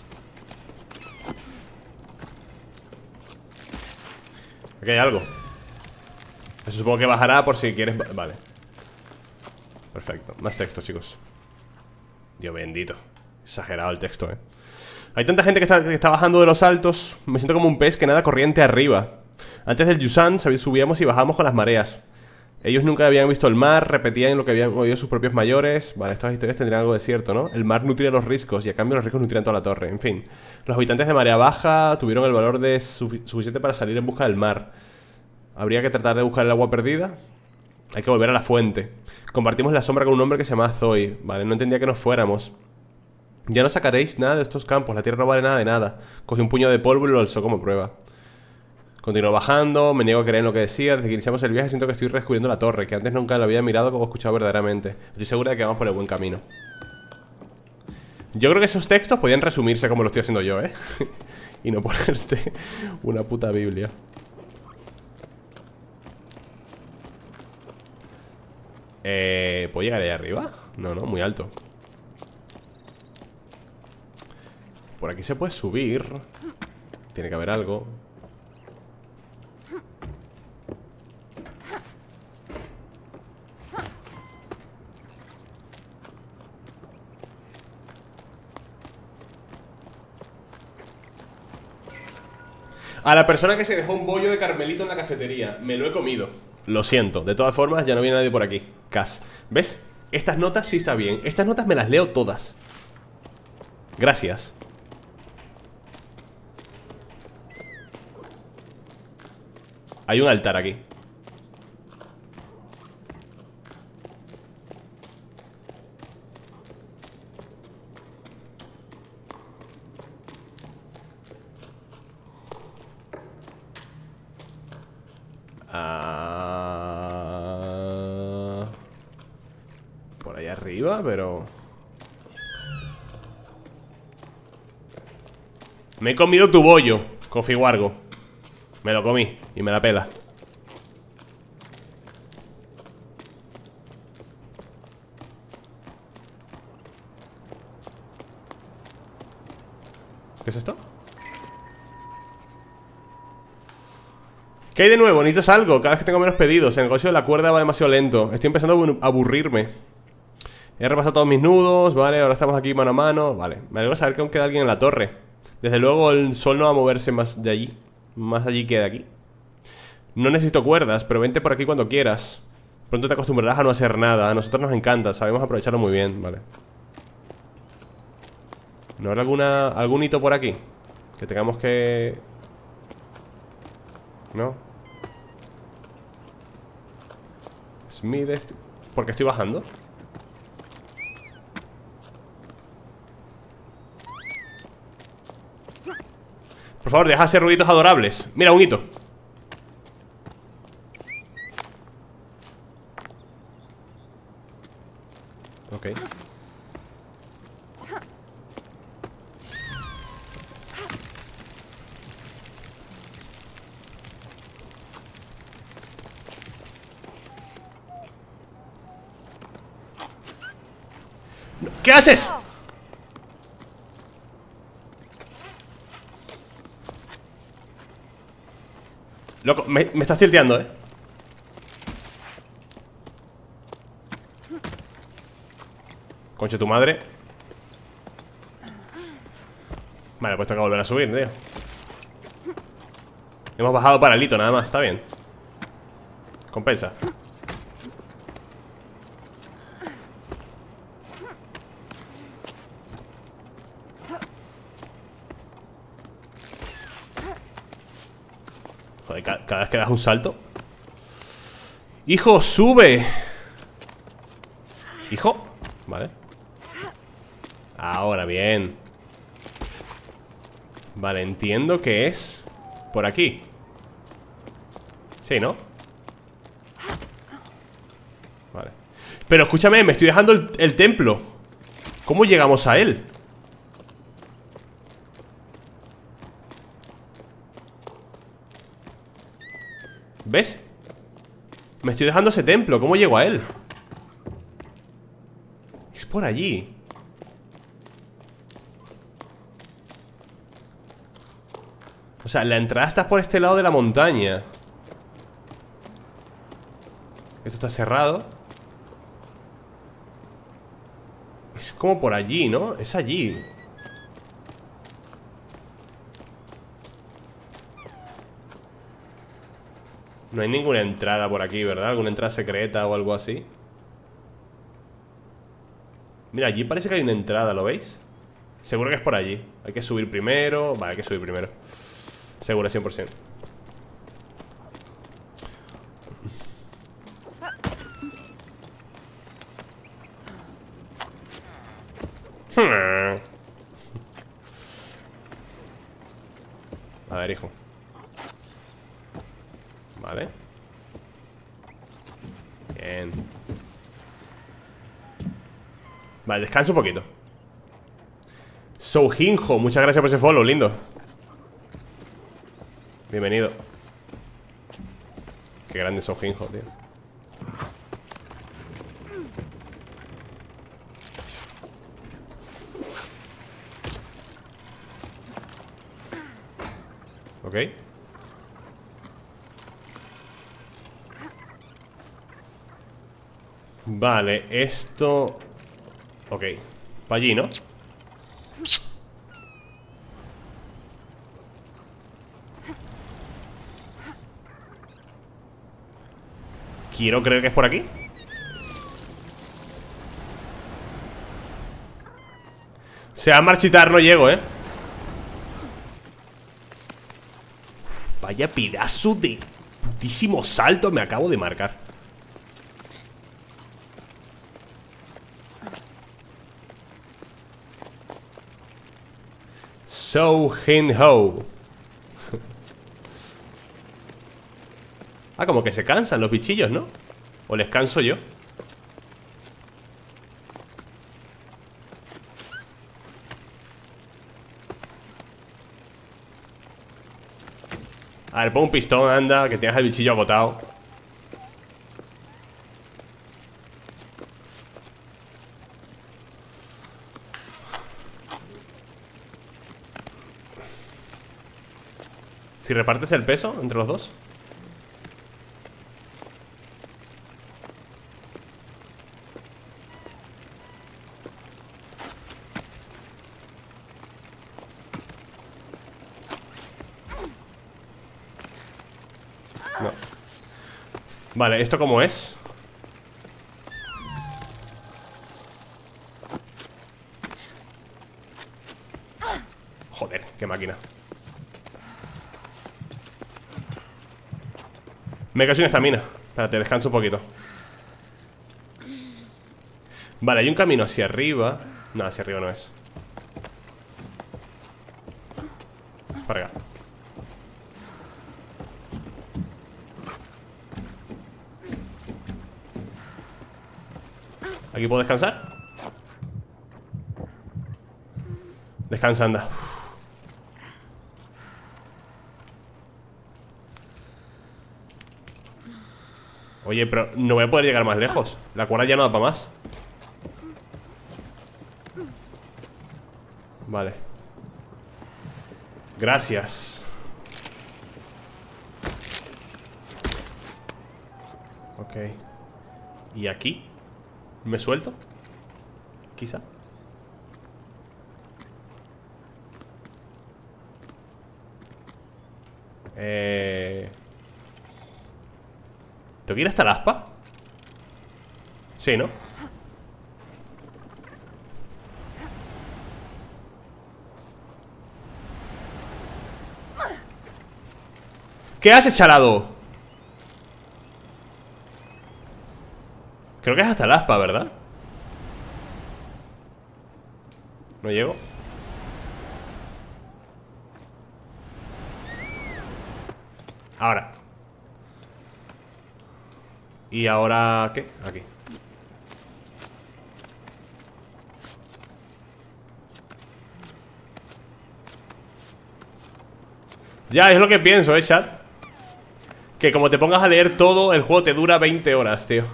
Aquí hay algo. Eso supongo que bajará por si quieres... Vale. Perfecto. Más texto, chicos. Dios bendito. Exagerado el texto, eh. Hay tanta gente que está, que está bajando de los altos. Me siento como un pez que nada corriente arriba. Antes del Yusan subíamos y bajábamos con las mareas. Ellos nunca habían visto el mar, repetían lo que habían oído sus propios mayores. Vale, estas historias tendrían algo de cierto, ¿no? El mar nutría los riscos y a cambio los riscos nutrían toda la torre. En fin, los habitantes de marea baja tuvieron el valor de sufi suficiente para salir en busca del mar. Habría que tratar de buscar el agua perdida. Hay que volver a la fuente. Compartimos la sombra con un hombre que se llama Zoe. Vale, no entendía que nos fuéramos. Ya no sacaréis nada de estos campos, la tierra no vale nada de nada. Cogí un puño de polvo y lo alzó como prueba. Continuó bajando, me niego a creer en lo que decía. Desde que iniciamos el viaje siento que estoy descubriendo la torre, que antes nunca la había mirado como escuchado verdaderamente. Estoy segura de que vamos por el buen camino. Yo creo que esos textos podían resumirse como lo estoy haciendo yo, ¿eh? Y no ponerte una puta biblia. Eh... ¿Puedo llegar ahí arriba? No, no, muy alto. Por aquí se puede subir. Tiene que haber algo. A la persona que se dejó un bollo de carmelito en la cafetería, me lo he comido. Lo siento, de todas formas ya no viene nadie por aquí. Cas, ¿ves? Estas notas sí está bien. Estas notas me las leo todas. Gracias. Hay un altar aquí. Ah, por ahí arriba, pero... Me he comido tu bollo, Coffee Wargo. Me lo comí y me la pela. ¿Qué es esto? ¿Qué hay de nuevo? ¿Necesitas algo? Cada vez que tengo menos pedidos. El negocio de la cuerda va demasiado lento. Estoy empezando a aburrirme. He repasado todos mis nudos, vale, ahora estamos aquí mano a mano. Vale, me alegro de saber que aún queda alguien en la torre. Desde luego el sol no va a moverse más de allí. Más allí que de aquí. No necesito cuerdas, pero vente por aquí cuando quieras. Pronto te acostumbrarás a no hacer nada. A nosotros nos encanta, sabemos aprovecharlo muy bien, vale. ¿No habrá alguna, algún hito por aquí? Que tengamos que... ¿No? Smith, este... ¿Por qué estoy bajando? Por favor, deja de hacer ruiditos adorables. Mira, un hito. Ok. ¿Qué haces? Loco, me, me estás tilteando, eh. Concha tu madre. Vale, pues toca volver a subir, tío. Hemos bajado para el hito, nada más, está bien. Compensa. Joder, ca cada vez que das un salto. ¡Hijo, sube! ¿Hijo? Vale. Ahora bien. Vale, entiendo que es por aquí. Sí, ¿no? Vale. Pero escúchame, me estoy dejando el, el templo. ¿Cómo llegamos a él? ¿Ves? Me estoy dejando ese templo. ¿Cómo llego a él? Es por allí. O sea, la entrada está por este lado de la montaña. Esto está cerrado. Es como por allí, ¿no? Es allí. No hay ninguna entrada por aquí, ¿verdad? ¿Alguna entrada secreta o algo así? Mira, allí parece que hay una entrada, ¿lo veis? Seguro que es por allí. Hay que subir primero. Vale, hay que subir primero. Seguro, cien por ciento. A ver, hijo. Vale. Bien. Vale, descansa un poquito. Soujinho, muchas gracias por ese follow, lindo. Bienvenido. Qué grande Soujinho, tío. Ok. Vale, esto... Ok, para allí, ¿no? Quiero creer que es por aquí. O sea, a marchitar no llego, ¿eh? Vaya pedazo de putísimo salto me acabo de marcar. Soujinho. Ah, como que se cansan los bichillos, ¿no? ¿O les canso yo? A ver, pon un pistón, anda, que tengas el bichillo agotado. Si repartes el peso entre los dos. Vale, ¿esto cómo es? Joder, qué máquina. Me quedo sin estamina. Espérate, descanso un poquito. Vale, hay un camino hacia arriba. No, hacia arriba no es. Para acá. ¿Aquí puedo descansar? Descansa, anda. Oye, pero no voy a poder llegar más lejos. La cuerda ya no da para más. Vale. Gracias. Ok. ¿Y aquí? ¿Me suelto? Quizá. Eh... ¿Tengo que ir hasta el aspa? Sí, ¿no? ¿Qué haces, chalado? Creo que es hasta el aspa, ¿verdad? No llego. Ahora. ¿Y ahora qué? Aquí. Ya, es lo que pienso, ¿eh, chat? Que como te pongas a leer todo, el juego te dura veinte horas, tío.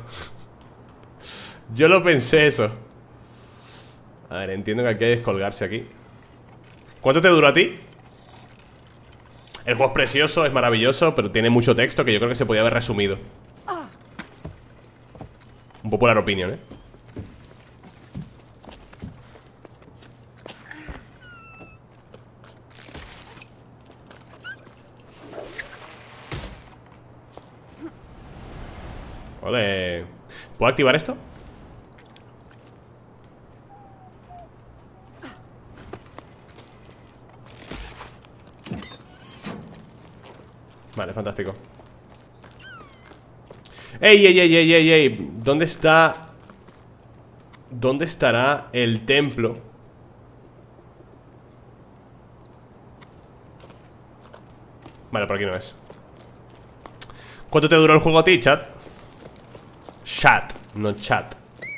Yo lo pensé eso. A ver, entiendo que aquí hay que descolgarse aquí. ¿Cuánto te duró a ti? El juego es precioso, es maravilloso, pero tiene mucho texto que yo creo que se podía haber resumido. Un popular opinion, ¿eh? Ole. ¿Puedo activar esto? Vale, fantástico. ¡Ey, ey, ey, ey, ey, ey! ¿Dónde está? ¿Dónde estará el templo? Vale, por aquí no es. ¿Cuánto te duró el juego a ti, chat? Chat, no chat.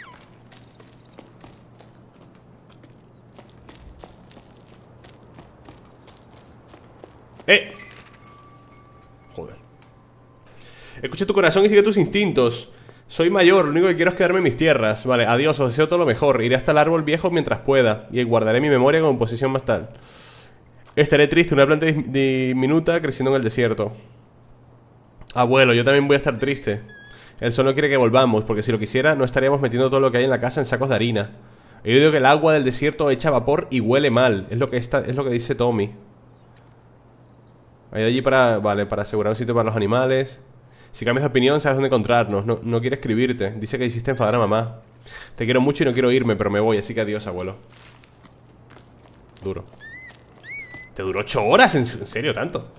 ¡Eh! Joder. Escucha tu corazón y sigue tus instintos. Soy mayor, lo único que quiero es quedarme en mis tierras. Vale, adiós, os deseo todo lo mejor. Iré hasta el árbol viejo mientras pueda y guardaré mi memoria como posición más tal. Estaré triste, una planta diminuta creciendo en el desierto. Abuelo, yo también voy a estar triste. El sol no quiere que volvamos, porque si lo quisiera no estaríamos metiendo todo lo que hay en la casa en sacos de harina. He oído que el agua del desierto echa vapor y huele mal. Es lo que, está, es lo que dice Tommy. Hay allí para, vale, para asegurar un sitio para los animales. Si cambias de opinión, sabes dónde encontrarnos. No, no quiere escribirte. Dice que hiciste enfadar a mamá. Te quiero mucho y no quiero irme, pero me voy, así que adiós, abuelo. Duro. ¿Te duró ocho horas? ¿En serio tanto?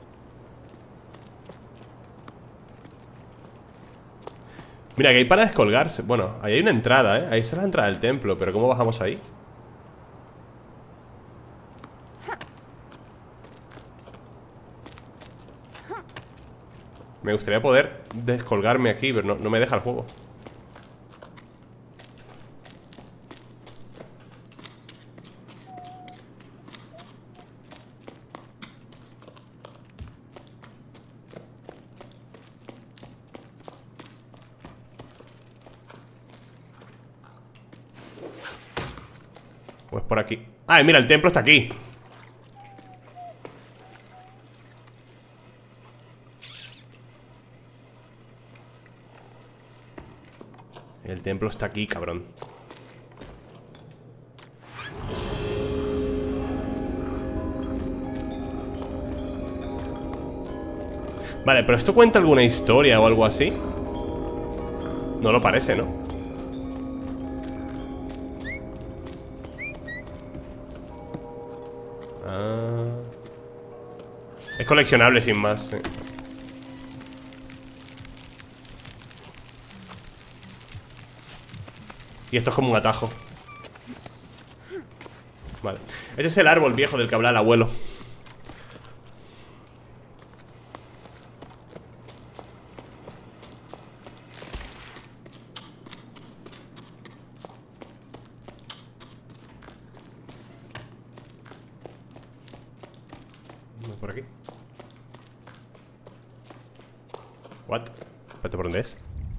Mira, que hay para descolgarse. Bueno, ahí hay una entrada, ¿eh? Ahí está la entrada del templo, pero ¿cómo bajamos ahí? Me gustaría poder descolgarme aquí, pero no, no me deja el juego. Pues por aquí. Ah, mira, el templo está aquí. El templo está aquí, cabrón. Vale, pero ¿esto cuenta alguna historia o algo así? No lo parece, ¿no? Ah. Es coleccionable sin más, sí. Y esto es como un atajo. Vale. Este es el árbol viejo del que hablaba el abuelo. Por aquí. What? Espérate, ¿por dónde es?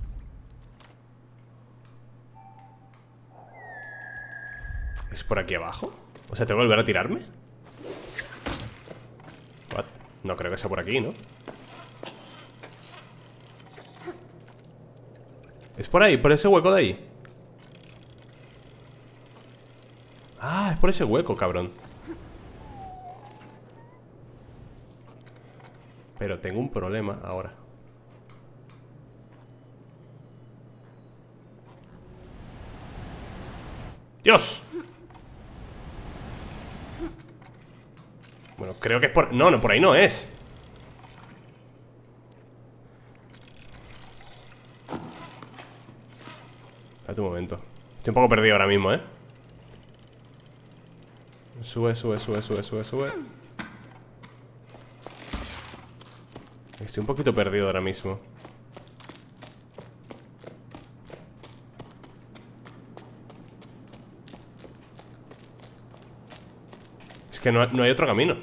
¿Es por aquí abajo? O sea, ¿tengo que volver a tirarme? What? No creo que sea por aquí, ¿no? ¿Es por ahí? ¿Por ese hueco de ahí? Ah, es por ese hueco, cabrón. Pero tengo un problema ahora. ¡Dios! Bueno, creo que es por... No, no, por ahí no es. Espérate un momento. Estoy un poco perdido ahora mismo, ¿eh? Sube, sube, sube, sube, sube, sube. Estoy un poquito perdido ahora mismo. Es que no, no hay otro camino.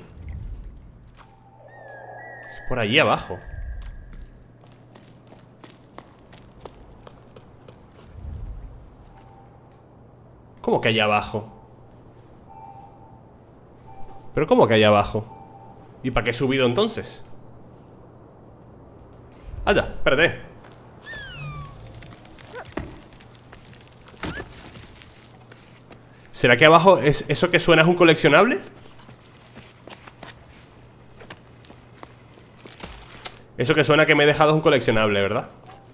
Es por allí abajo. ¿Cómo que allá abajo? ¿Pero cómo que allá abajo? ¿Y para qué he subido entonces? Anda, espérate. ¿Será que abajo es eso que suena es un coleccionable? Eso que suena que me he dejado es un coleccionable, ¿verdad?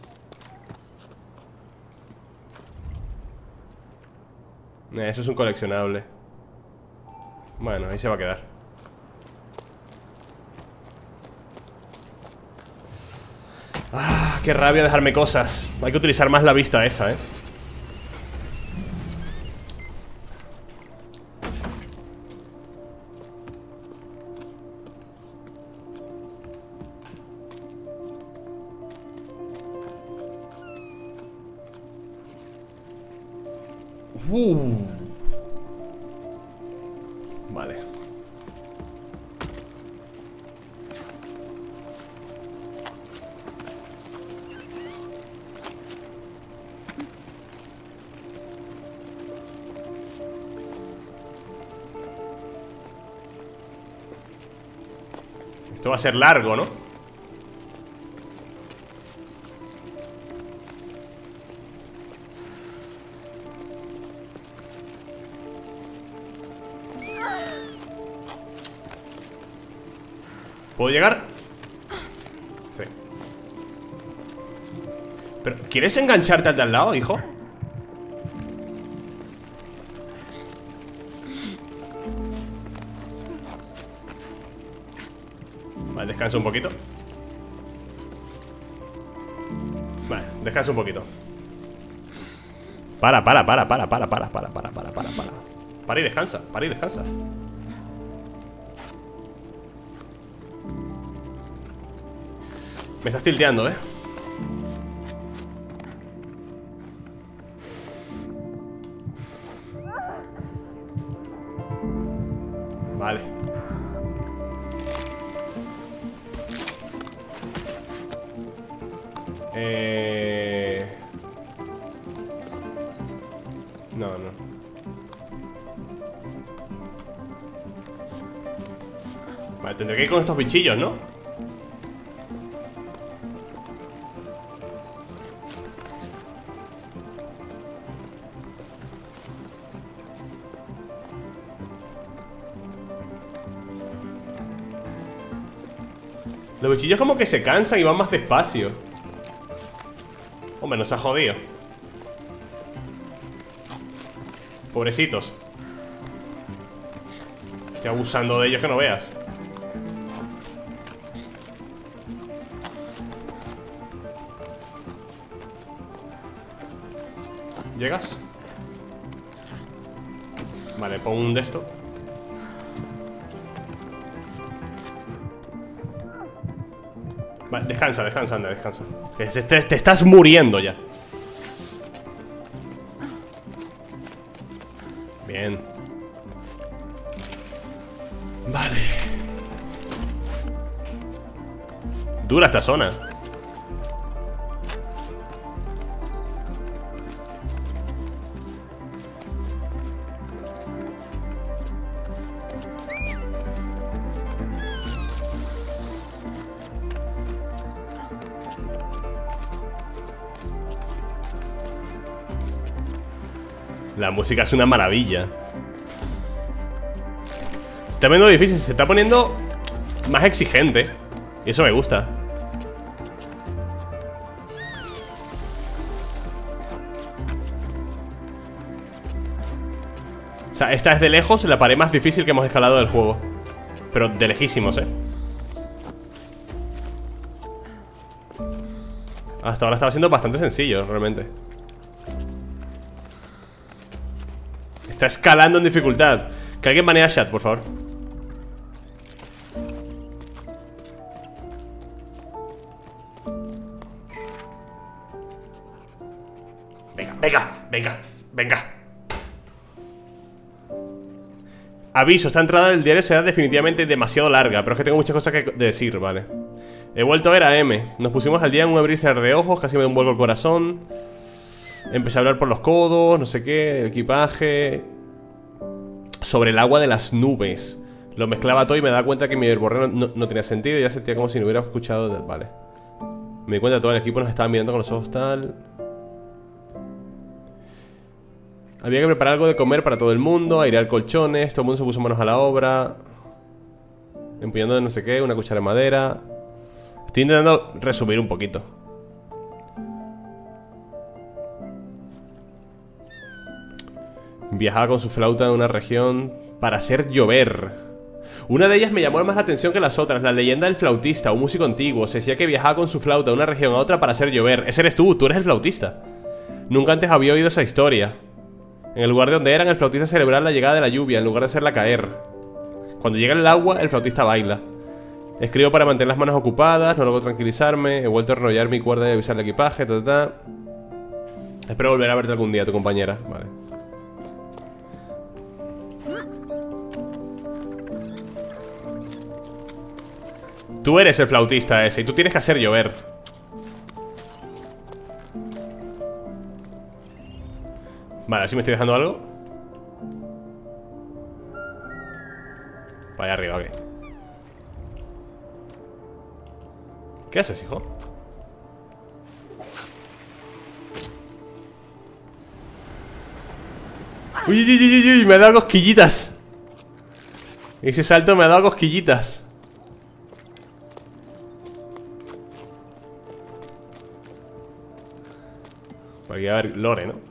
Eh, eso es un coleccionable. Bueno, ahí se va a quedar. Ah, qué rabia dejarme cosas. Hay que utilizar más la vista esa, eh. Uh. Vale. Esto va a ser largo, ¿no? ¿Puedo llegar? Sí. Pero, ¿quieres engancharte al de al lado, hijo? Vale, descansa un poquito. Vale, descansa un poquito. Para, para, para, para, para, para, para, para, para, para, para. Para y descansa, para y descansa. Me estás tilteando, ¿eh? Vale. Eh... No, no. Vale, tendré que ir con estos bichillos, ¿no? Los bichillos como que se cansan y van más despacio. Hombre, nos ha jodido. Pobrecitos. Estoy abusando de ellos que no veas. ¿Llegas? Vale, pon un de esto. Vale, descansa, descansa, anda, descansa. Te, te, te estás muriendo ya. Bien. Vale. Dura esta zona. La música es una maravilla. Se está poniendo difícil, se está poniendo más exigente. Y eso me gusta. O sea, esta es de lejos la pared más difícil que hemos escalado del juego. Pero de lejísimos, eh. Hasta ahora estaba siendo bastante sencillo, realmente. Está escalando en dificultad. Que alguien banee a Chat, por favor. Venga, venga, venga, venga. Aviso, esta entrada del diario será definitivamente demasiado larga. Pero es que tengo muchas cosas que decir, vale. He vuelto a ver a M. Nos pusimos al día en un abrirse de ojos. Casi me envuelvo el corazón. Empecé a hablar por los codos, no sé qué, el equipaje. Sobre el agua de las nubes. Lo mezclaba todo y me daba cuenta que mi verborreo no, no, no tenía sentido. Y ya sentía como si no hubiera escuchado de... Vale. Me di cuenta que todo el equipo nos estaba mirando con los ojos tal. Había que preparar algo de comer para todo el mundo. Airear colchones. Todo el mundo se puso manos a la obra. Empuñando de no sé qué, una cuchara de madera. Estoy intentando resumir un poquito. Viajaba con su flauta en una región para hacer llover. Una de ellas me llamó más la atención que las otras. La leyenda del flautista, un músico antiguo. Se decía que viajaba con su flauta de una región a otra para hacer llover. Ese eres tú, tú eres el flautista. Nunca antes había oído esa historia. En el lugar de donde eran, el flautista celebraba la llegada de la lluvia en lugar de hacerla caer. Cuando llega el agua, el flautista baila. Escribo para mantener las manos ocupadas. No logro tranquilizarme. He vuelto a enrollar mi cuerda y avisar el equipaje. Ta, ta, ta. Espero volver a verte algún día, tu compañera. Vale. Tú eres el flautista ese y tú tienes que hacer llover. Vale, a ver si me estoy dejando algo. Vaya arriba, ok. ¿Qué haces, hijo? Uy, uy, uy, uy, uy, me ha dado cosquillitas. Ese salto me ha dado cosquillitas. Por aquí va a haber lore, ¿no?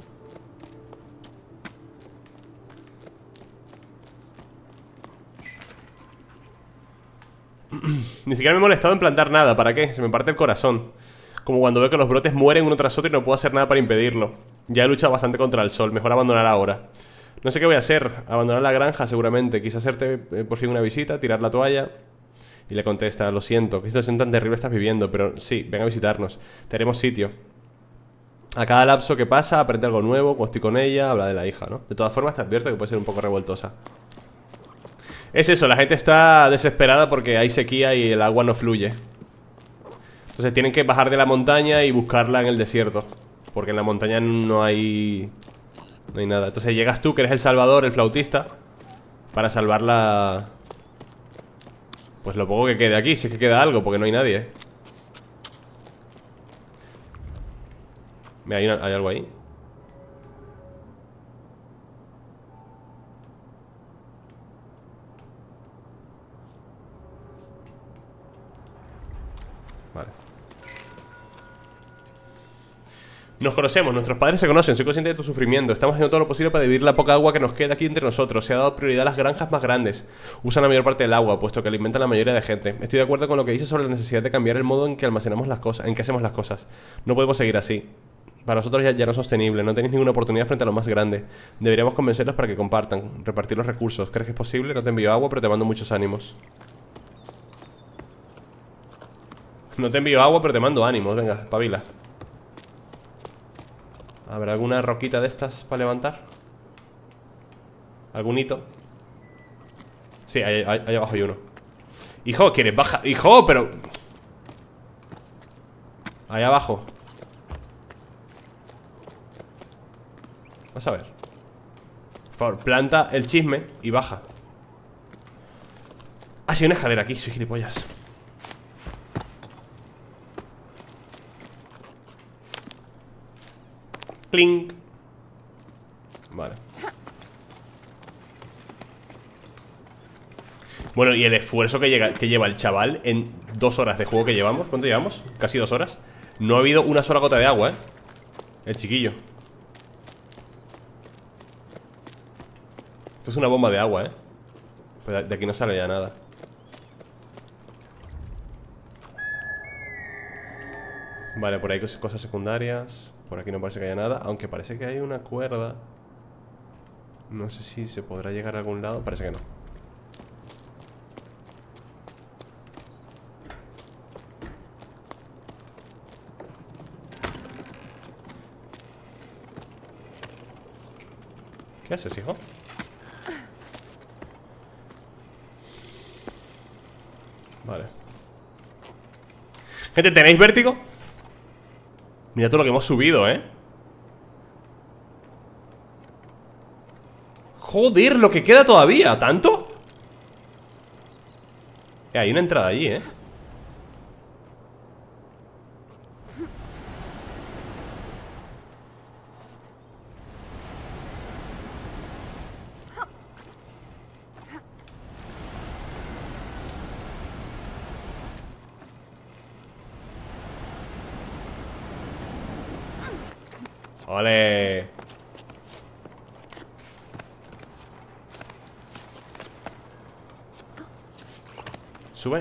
Ni siquiera me he molestado en plantar nada. ¿Para qué? Se me parte el corazón. Como cuando veo que los brotes mueren uno tras otro y no puedo hacer nada para impedirlo. Ya he luchado bastante contra el sol. Mejor abandonar ahora. No sé qué voy a hacer. Abandonar la granja seguramente. Quise hacerte eh, por fin una visita. Tirar la toalla. Y le contesta: lo siento, qué situación tan terrible estás viviendo. Pero sí, ven a visitarnos. Tenemos sitio. A cada lapso que pasa aprende algo nuevo. Cuando estoy con ella, habla de la hija, ¿no? De todas formas te advierto que puede ser un poco revoltosa. Es eso, la gente está desesperada porque hay sequía y el agua no fluye. Entonces tienen que bajar de la montaña y buscarla en el desierto. Porque en la montaña no hay... No hay nada. Entonces llegas tú, que eres el salvador, el flautista, para salvar la... Pues lo poco que quede aquí, si es que queda algo, porque no hay nadie, ¿eh? Mira, hay, una, hay algo ahí. Vale. Nos conocemos, nuestros padres se conocen, soy consciente de tu sufrimiento. Estamos haciendo todo lo posible para dividir la poca agua que nos queda aquí entre nosotros. Se ha dado prioridad a las granjas más grandes. Usan la mayor parte del agua, puesto que alimentan la mayoría de gente. Estoy de acuerdo con lo que dices sobre la necesidad de cambiar el modo en que almacenamos las cosas, en que hacemos las cosas. No podemos seguir así. Para nosotros ya, ya no es sostenible, no tenéis ninguna oportunidad frente a lo más grande. Deberíamos convencerlos para que compartan, repartir los recursos. ¿Crees que es posible? No te envío agua, pero te mando muchos ánimos. No te envío agua, pero te mando ánimos. Venga, pabila. ¿Habrá alguna roquita de estas para levantar? ¿Algún hito? Sí, ahí, ahí, ahí abajo hay uno. Hijo, ¿quieres bajar? Hijo, pero... Ahí abajo. Vamos a ver. Por favor, planta el chisme y baja. Ah, sí, hay una escalera aquí, soy gilipollas. Clink. Vale. Bueno, y el esfuerzo que, llega, que lleva el chaval en dos horas de juego que llevamos. ¿Cuánto llevamos? Casi dos horas. No ha habido una sola gota de agua, ¿eh? El chiquillo. Esto es una bomba de agua, ¿eh? Pero de aquí no sale ya nada. Vale, por ahí cosas secundarias. Por aquí no parece que haya nada, aunque parece que hay una cuerda. No sé si se podrá llegar a algún lado. Parece que no. ¿Qué haces, hijo? Vale. Gente, ¿tenéis vértigo? Mira todo lo que hemos subido, ¿eh? Joder, lo que queda todavía. ¿Tanto? Eh, hay una entrada allí, ¿eh? ¡Ole! Sube.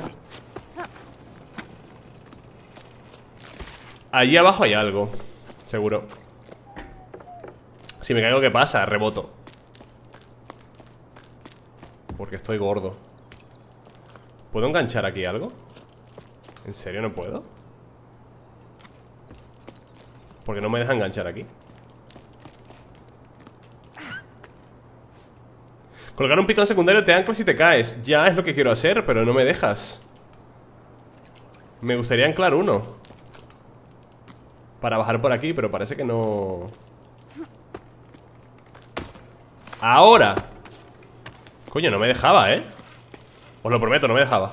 Allí abajo hay algo. Seguro. Si me caigo, ¿qué pasa? Reboto. Porque estoy gordo. ¿Puedo enganchar aquí algo? ¿En serio no puedo? Porque no me deja enganchar aquí. Colgar un pitón secundario te ancla si te caes. Ya es lo que quiero hacer, pero no me dejas. Me gustaría anclar uno para bajar por aquí, pero parece que no. ¡Ahora! Coño, no me dejaba, ¿eh? Os lo prometo, no me dejaba.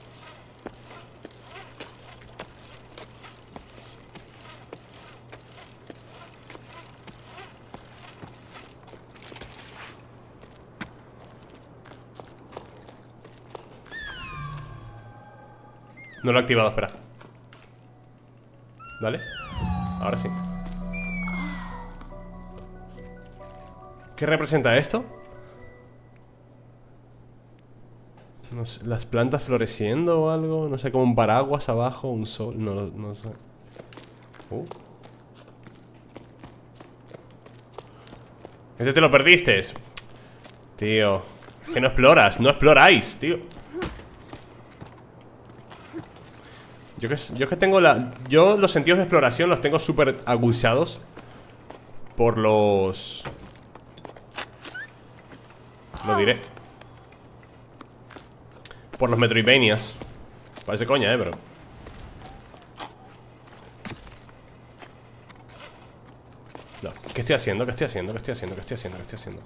No lo he activado, espera. Dale. Ahora sí. ¿Qué representa esto? No sé, las plantas floreciendo o algo. No sé, como un paraguas abajo, un sol. No, no sé. Uh. Este te lo perdiste. Tío. Que no exploras, no exploráis, tío. Yo que, yo que tengo la... Yo los sentidos de exploración los tengo súper aguzados por los... Lo diré. Por los Metroidvanias. Parece coña, eh, pero... No. ¿Qué estoy haciendo? ¿Qué estoy haciendo? ¿Qué estoy haciendo? ¿Qué estoy haciendo? ¿Qué estoy haciendo?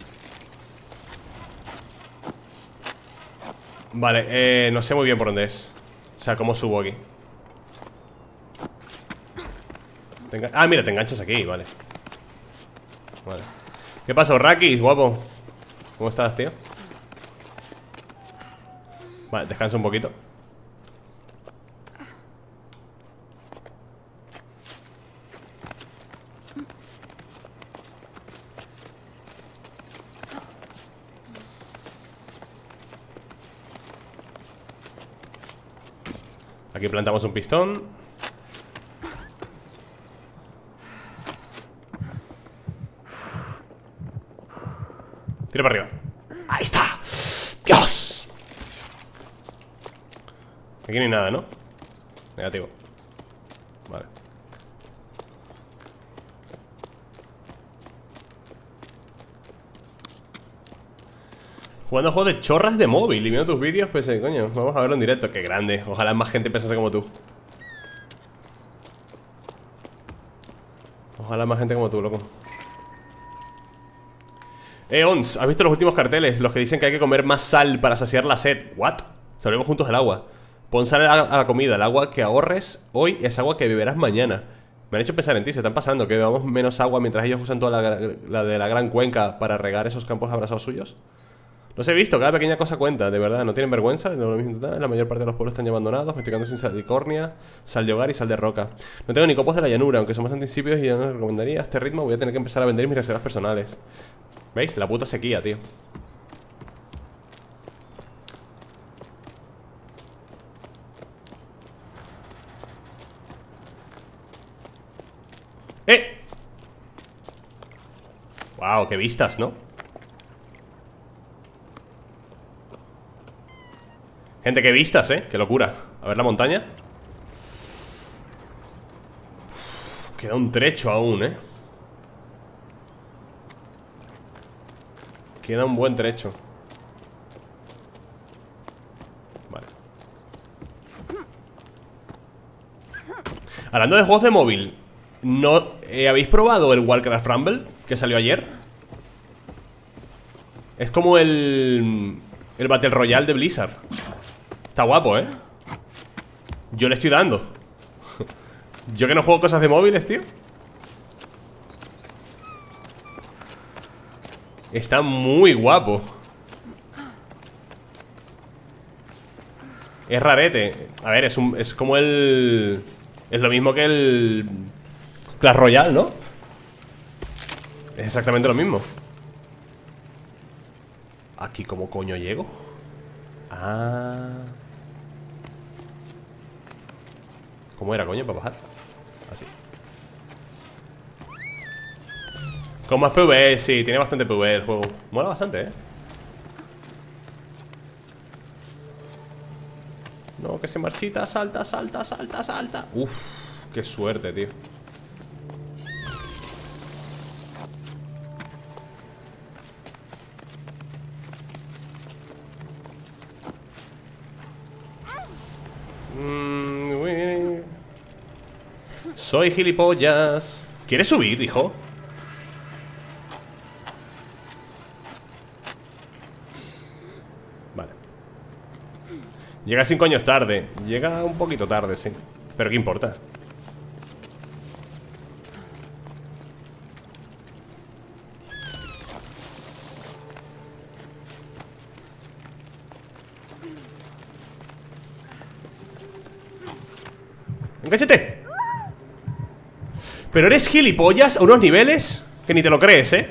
Vale, eh, no sé muy bien por dónde es. O sea, cómo subo aquí. Ah, mira, te enganchas aquí, vale. Vale. ¿Qué pasa, Rakis, guapo? ¿Cómo estás, tío? Vale, descansa un poquito. Aquí plantamos un pistón. Tira para arriba. ¡Ahí está! ¡Dios! Aquí no hay nada, ¿no? Negativo. Vale. Jugando juegos de chorras de móvil y viendo tus vídeos, pues, eh, coño, vamos a verlo en directo. Qué grande. Ojalá más gente pensase como tú. Ojalá más gente como tú, loco. Eh, Ons, ¿has visto los últimos carteles? Los que dicen que hay que comer más sal para saciar la sed. ¿What? Sabremos juntos el agua. Pon sal a la comida. El agua que ahorres hoy es agua que beberás mañana. Me han hecho pensar en ti. Se están pasando que bebamos menos agua mientras ellos usan toda la, la de la gran cuenca para regar esos campos abrasados suyos. Los he visto. Cada pequeña cosa cuenta. De verdad. No tienen vergüenza. No lo mismo, la mayor parte de los pueblos están ya abandonados, masticando sin salicornia, sal de hogar y sal de roca. No tengo ni copos de la llanura, aunque son bastante insípidos y yo no les recomendaría. A este ritmo voy a tener que empezar a vender mis reservas personales. ¿Veis? La puta sequía, tío. ¡Eh! ¡Wow! ¡Qué vistas!, ¿no? Gente, qué vistas, ¿eh? ¡Qué locura! A ver la montaña. Uf, queda un trecho aún, ¿eh? Queda un buen trecho. Vale. Hablando de juegos de móvil, ¿no eh, habéis probado el Warcraft Rumble que salió ayer? Es como el El Battle Royale de Blizzard. Está guapo, ¿eh? Yo le estoy dando. Yo que no juego cosas de móviles, tío. Está muy guapo. Es rarete. A ver, es, un, es como el... Es lo mismo que el Clash Royale, ¿no? Es exactamente lo mismo. ¿Aquí cómo coño llego? Ah... ¿Cómo era, coño, para bajar? Así. Con más PvE, sí, tiene bastante PvE el juego. Mola bastante, ¿eh? No, que se marchita, salta, salta, salta, salta. Uf, qué suerte, tío. Mm, uy. Soy gilipollas. ¿Quieres subir, hijo? Vale. Llega cinco años tarde. Llega un poquito tarde, sí. Pero ¿qué importa? ¡Engáchate! Pero eres gilipollas a unos niveles que ni te lo crees, ¿eh?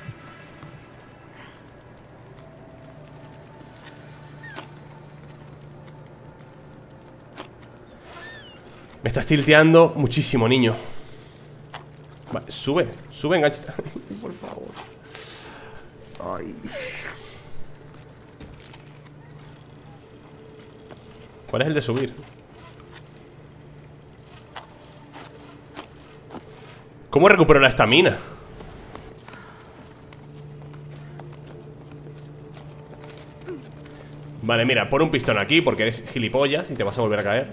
Me estás tilteando muchísimo, niño. Vale, sube, sube, enganchate. Por favor. Ay. ¿Cuál es el de subir? ¿Cómo recupero la estamina? Vale, mira, pon un pistón aquí porque eres gilipollas y te vas a volver a caer.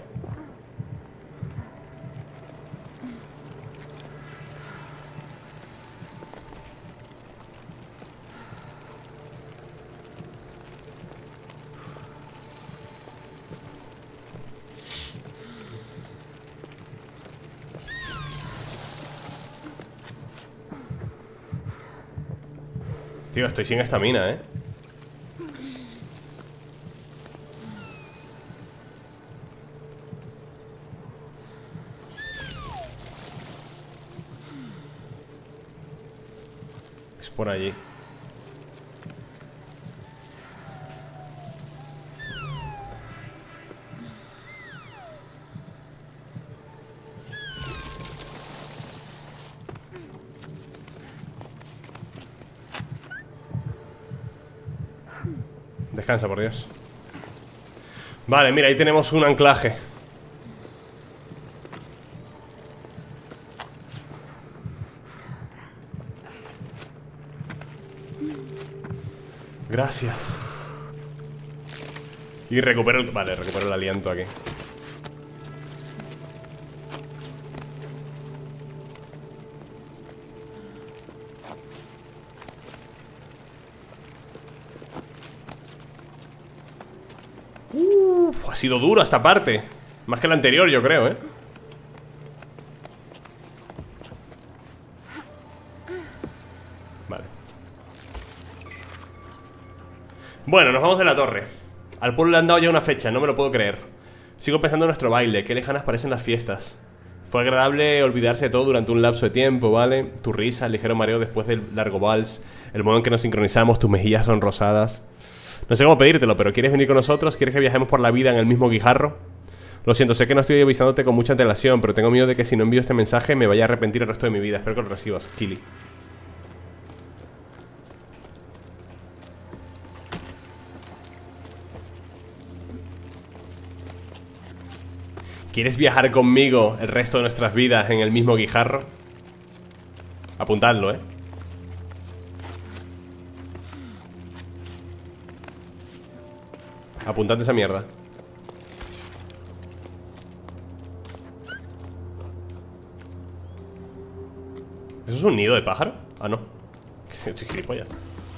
Tío, estoy sin estamina, ¿eh? Es por allí. Descansa, por Dios. Vale, mira, ahí tenemos un anclaje. Gracias. Y recupero el... Vale, recupero el aliento aquí. Uf, ha sido duro esta parte. Más que la anterior, yo creo, ¿eh? Vale. Bueno, nos vamos de la torre. Al pueblo le han dado ya una fecha, no me lo puedo creer. Sigo pensando en nuestro baile, qué lejanas parecen las fiestas. Fue agradable olvidarse de todo durante un lapso de tiempo, ¿vale? Tu risa, el ligero mareo después del largo vals, el modo en que nos sincronizamos, tus mejillas son rosadas. No sé cómo pedírtelo, pero ¿quieres venir con nosotros? ¿Quieres que viajemos por la vida en el mismo guijarro? Lo siento, sé que no estoy avisándote con mucha antelación, pero tengo miedo de que si no envío este mensaje me vaya a arrepentir el resto de mi vida. Espero que lo recibas, Kili. ¿Quieres viajar conmigo el resto de nuestras vidas en el mismo guijarro? Apuntadlo, ¿eh? Apuntad esa mierda. ¿Eso es un nido de pájaro? Ah, no. Estoy gilipollas.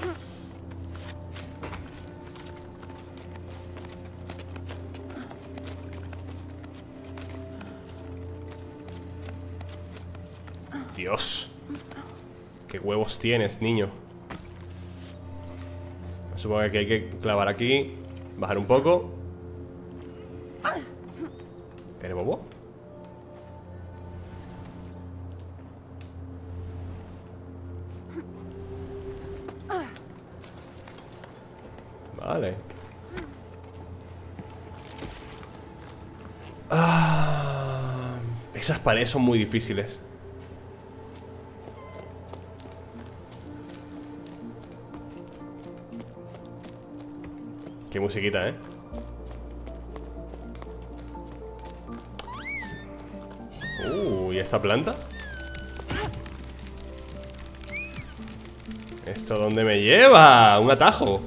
Dios. Qué huevos tienes, niño. Supongo que hay que clavar aquí. Bajar un poco. ¿Eres bobo? Vale. Ah, esas paredes son muy difíciles. Qué musiquita, ¿eh? Uh, ¿y esta planta? ¿Esto dónde me lleva? Un atajo.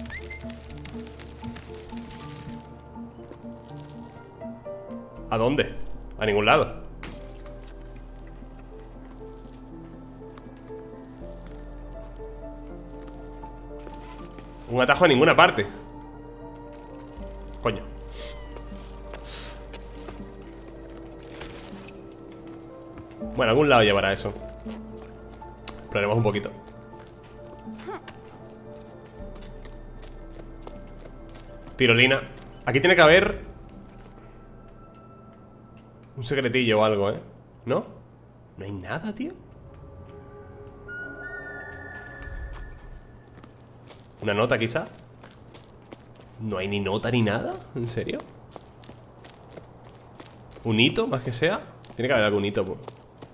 ¿A dónde? A ningún lado. Un atajo a ninguna parte. Coño. Bueno, a algún lado llevará eso. Probemos un poquito. Tirolina. Aquí tiene que haber un secretillo o algo, ¿eh? ¿No? ¿No hay nada, tío? ¿Una nota quizá? ¿No hay ni nota ni nada? ¿En serio? ¿Un hito, más que sea? Tiene que haber algún hito, pues.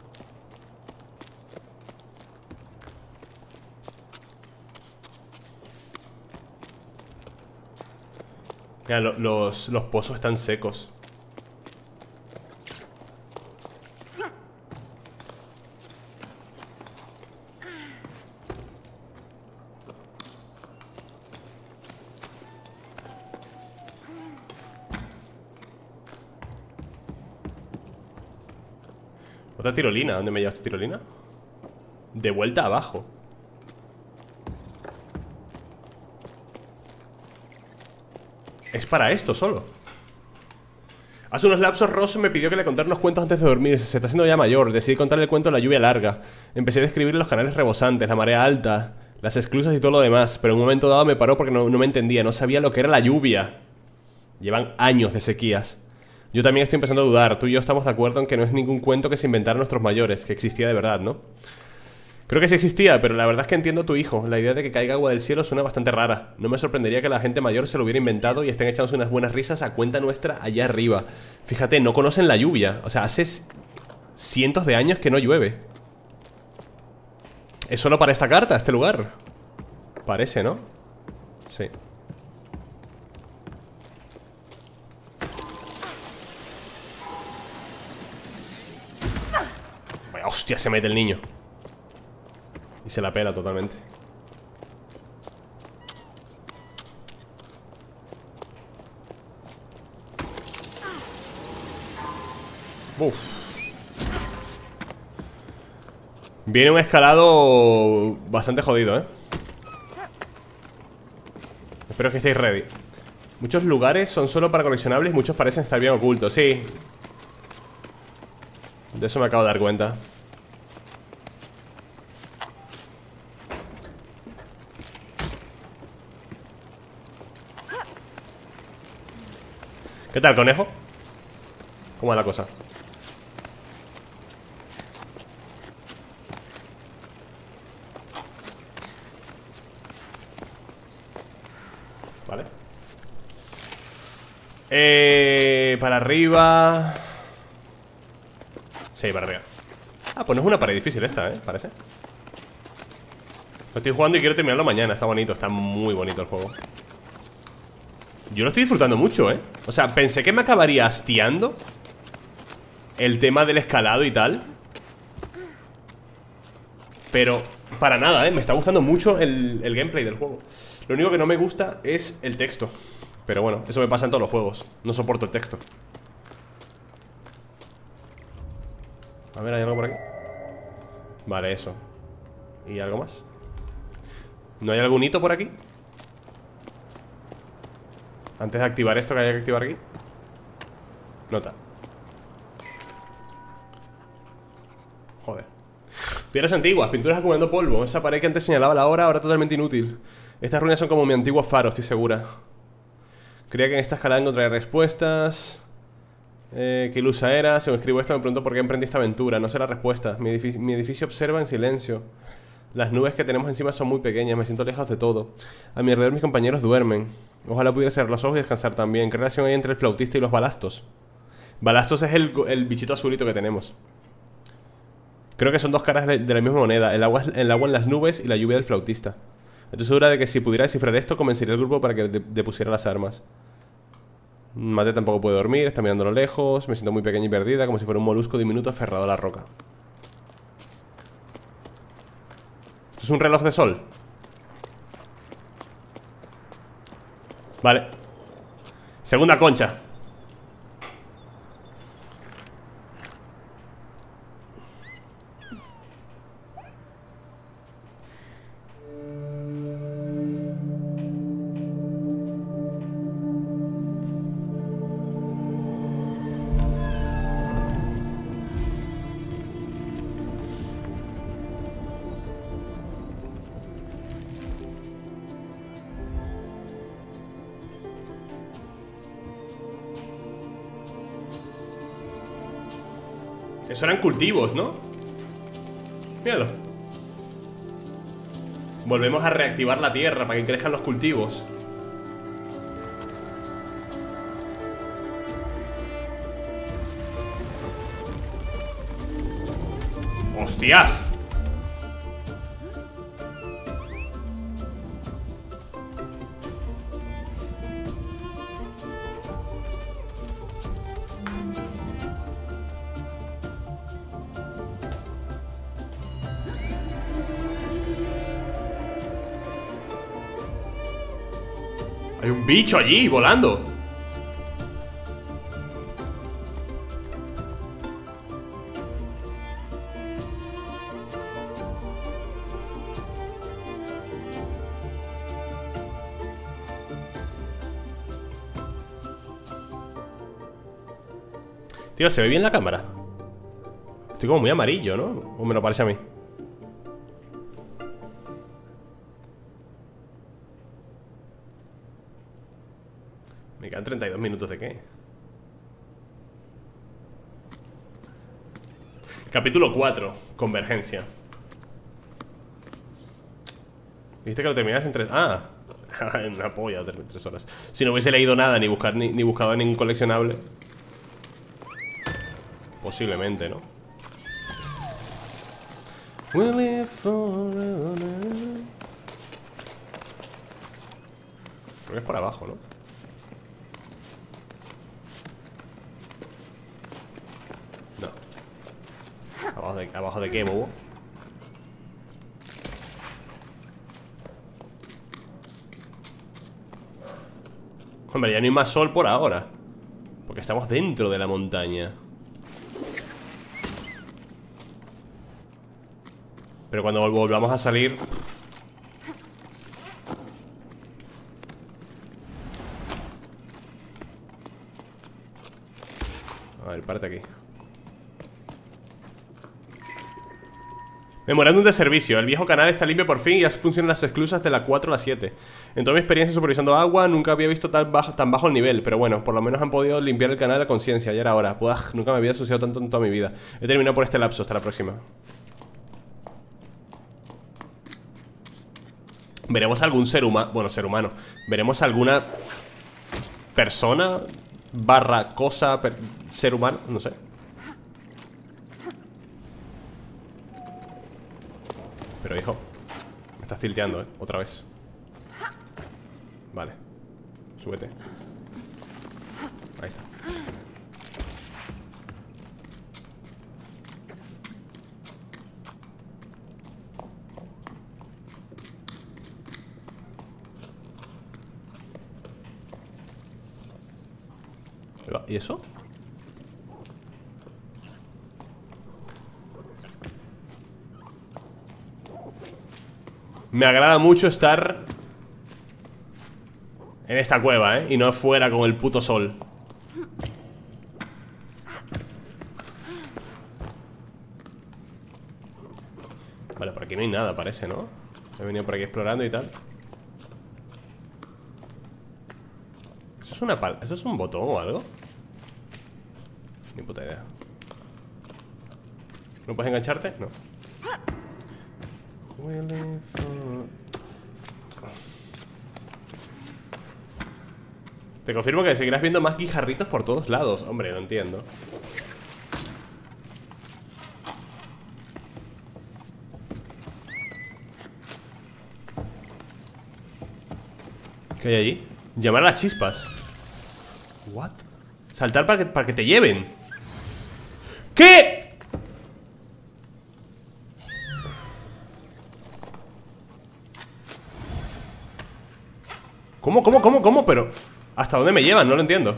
Mira, lo, los, los pozos están secos. Otra tirolina. ¿Dónde me lleva esta tirolina? De vuelta abajo. Es para esto solo. Hace unos lapsos Ross me pidió que le contara unos cuentos antes de dormir. Se está haciendo ya mayor. Decidí contarle el cuento de la lluvia larga. Empecé a describir los canales rebosantes, la marea alta, las esclusas y todo lo demás. Pero en un momento dado me paró porque no, no me entendía. No sabía lo que era la lluvia. Llevan años de sequías. Yo también estoy empezando a dudar. Tú y yo estamos de acuerdo en que no es ningún cuento que se inventaron nuestros mayores, que existía de verdad, ¿no? Creo que sí existía, pero la verdad es que entiendo a tu hijo. La idea de que caiga agua del cielo suena bastante rara. No me sorprendería que la gente mayor se lo hubiera inventado y estén echándose unas buenas risas a cuenta nuestra allá arriba. Fíjate, no conocen la lluvia. O sea, hace cientos de años que no llueve. Es solo para esta carta, este lugar. Parece, ¿no? Sí. Hostia, se mete el niño. Y se la pela totalmente. Uf. Viene un escalado bastante jodido, ¿eh? Espero que estéis ready. Muchos lugares son solo para coleccionables y muchos parecen estar bien ocultos. Sí. De eso me acabo de dar cuenta. ¿Qué tal, conejo? ¿Cómo va la cosa? Vale. Eh, para arriba. Sí, para arriba. Ah, pues no es una pared difícil esta, ¿eh? Parece. Lo estoy jugando y quiero terminarlo mañana. Está bonito, está muy bonito el juego. Yo lo estoy disfrutando mucho, ¿eh? O sea, pensé que me acabaría hastiando el tema del escalado y tal. Pero para nada, ¿eh? Me está gustando mucho el, el gameplay del juego. Lo único que no me gusta es el texto. Pero bueno, eso me pasa en todos los juegos. No soporto el texto. A ver, ¿hay algo por aquí? Vale, eso. ¿Y algo más? ¿No hay algún hito por aquí? Antes de activar esto que haya que activar aquí. Nota. Joder. Piedras antiguas, pinturas acumulando polvo. Esa pared que antes señalaba la hora, ahora totalmente inútil. Estas ruinas son como mi antiguo faro, estoy segura. Creía que en esta escalada encontraría respuestas. Eh, ¿Qué ilusa era? Según escribo esto me pregunto por qué emprendí esta aventura. No sé la respuesta. Mi edificio, mi edificio observa en silencio. Las nubes que tenemos encima son muy pequeñas. Me siento lejos de todo. A mi alrededor mis compañeros duermen. Ojalá pudiera cerrar los ojos y descansar también. ¿Qué relación hay entre el flautista y los balastos? Balastos es el, el bichito azulito que tenemos. Creo que son dos caras de la misma moneda. El agua, el agua en las nubes y la lluvia del flautista. Estoy segura de que si pudiera descifrar esto convencería al grupo para que de depusiera las armas. Mate tampoco puede dormir, está mirando a lo lejos. Me siento muy pequeña y perdida, como si fuera un molusco diminuto aferrado a la roca. ¿Esto es un reloj de sol? Vale. Segunda concha. Eso eran cultivos, ¿no? Míralo. Volvemos a reactivar la tierra para que crezcan los cultivos. ¡Hostias! Hay un bicho allí, volando. Tío, ¿se ve bien la cámara? Estoy como muy amarillo, ¿no? ¿O me lo parece a mí? Me quedan treinta y dos minutos de qué. Capítulo cuatro, Convergencia. Dijiste que lo terminas en tres... Ah, en una polla, en tres horas. Si no hubiese leído nada, ni, buscar, ni, ni buscado ningún coleccionable. Posiblemente, ¿no? We'll live forever. Creo que es por abajo, ¿no? No. Abajo de de, ¿abajo de qué, bobo? Hombre, ya no hay más sol por ahora, porque estamos dentro de la montaña. Pero cuando vol- volvamos a salir... A ver, párate aquí. Memorándum de servicio. El viejo canal está limpio por fin y ya funcionan las esclusas de la cuatro a la siete. En toda mi experiencia supervisando agua, nunca había visto tan bajo, tan bajo el nivel. Pero bueno, por lo menos han podido limpiar el canal de la conciencia. Ya era hora. Buah, nunca me había asociado tanto en toda mi vida. He terminado por este lapso. Hasta la próxima. Veremos algún ser humano. Bueno, ser humano. Veremos alguna persona barra cosa per, ser humano. No sé. Pero hijo, me estás tilteando, ¿eh? Otra vez. Vale. Súbete. Ahí está. ¿Y eso? Me agrada mucho estar en esta cueva, ¿eh? Y no fuera con el puto sol. Vale, por aquí no hay nada, parece, ¿no? He venido por aquí explorando y tal. ¿Eso es una pal... ¿Eso es un botón o algo? Ni puta idea. ¿No puedes engancharte? No. Te confirmo que seguirás viendo más guijarritos por todos lados. Hombre, no entiendo. ¿Qué hay allí? Llamar a las chispas. What? Saltar para que, para que te lleven. ¿Qué? ¿Cómo, cómo, cómo, cómo? Pero ¿hasta dónde me llevan? No lo entiendo.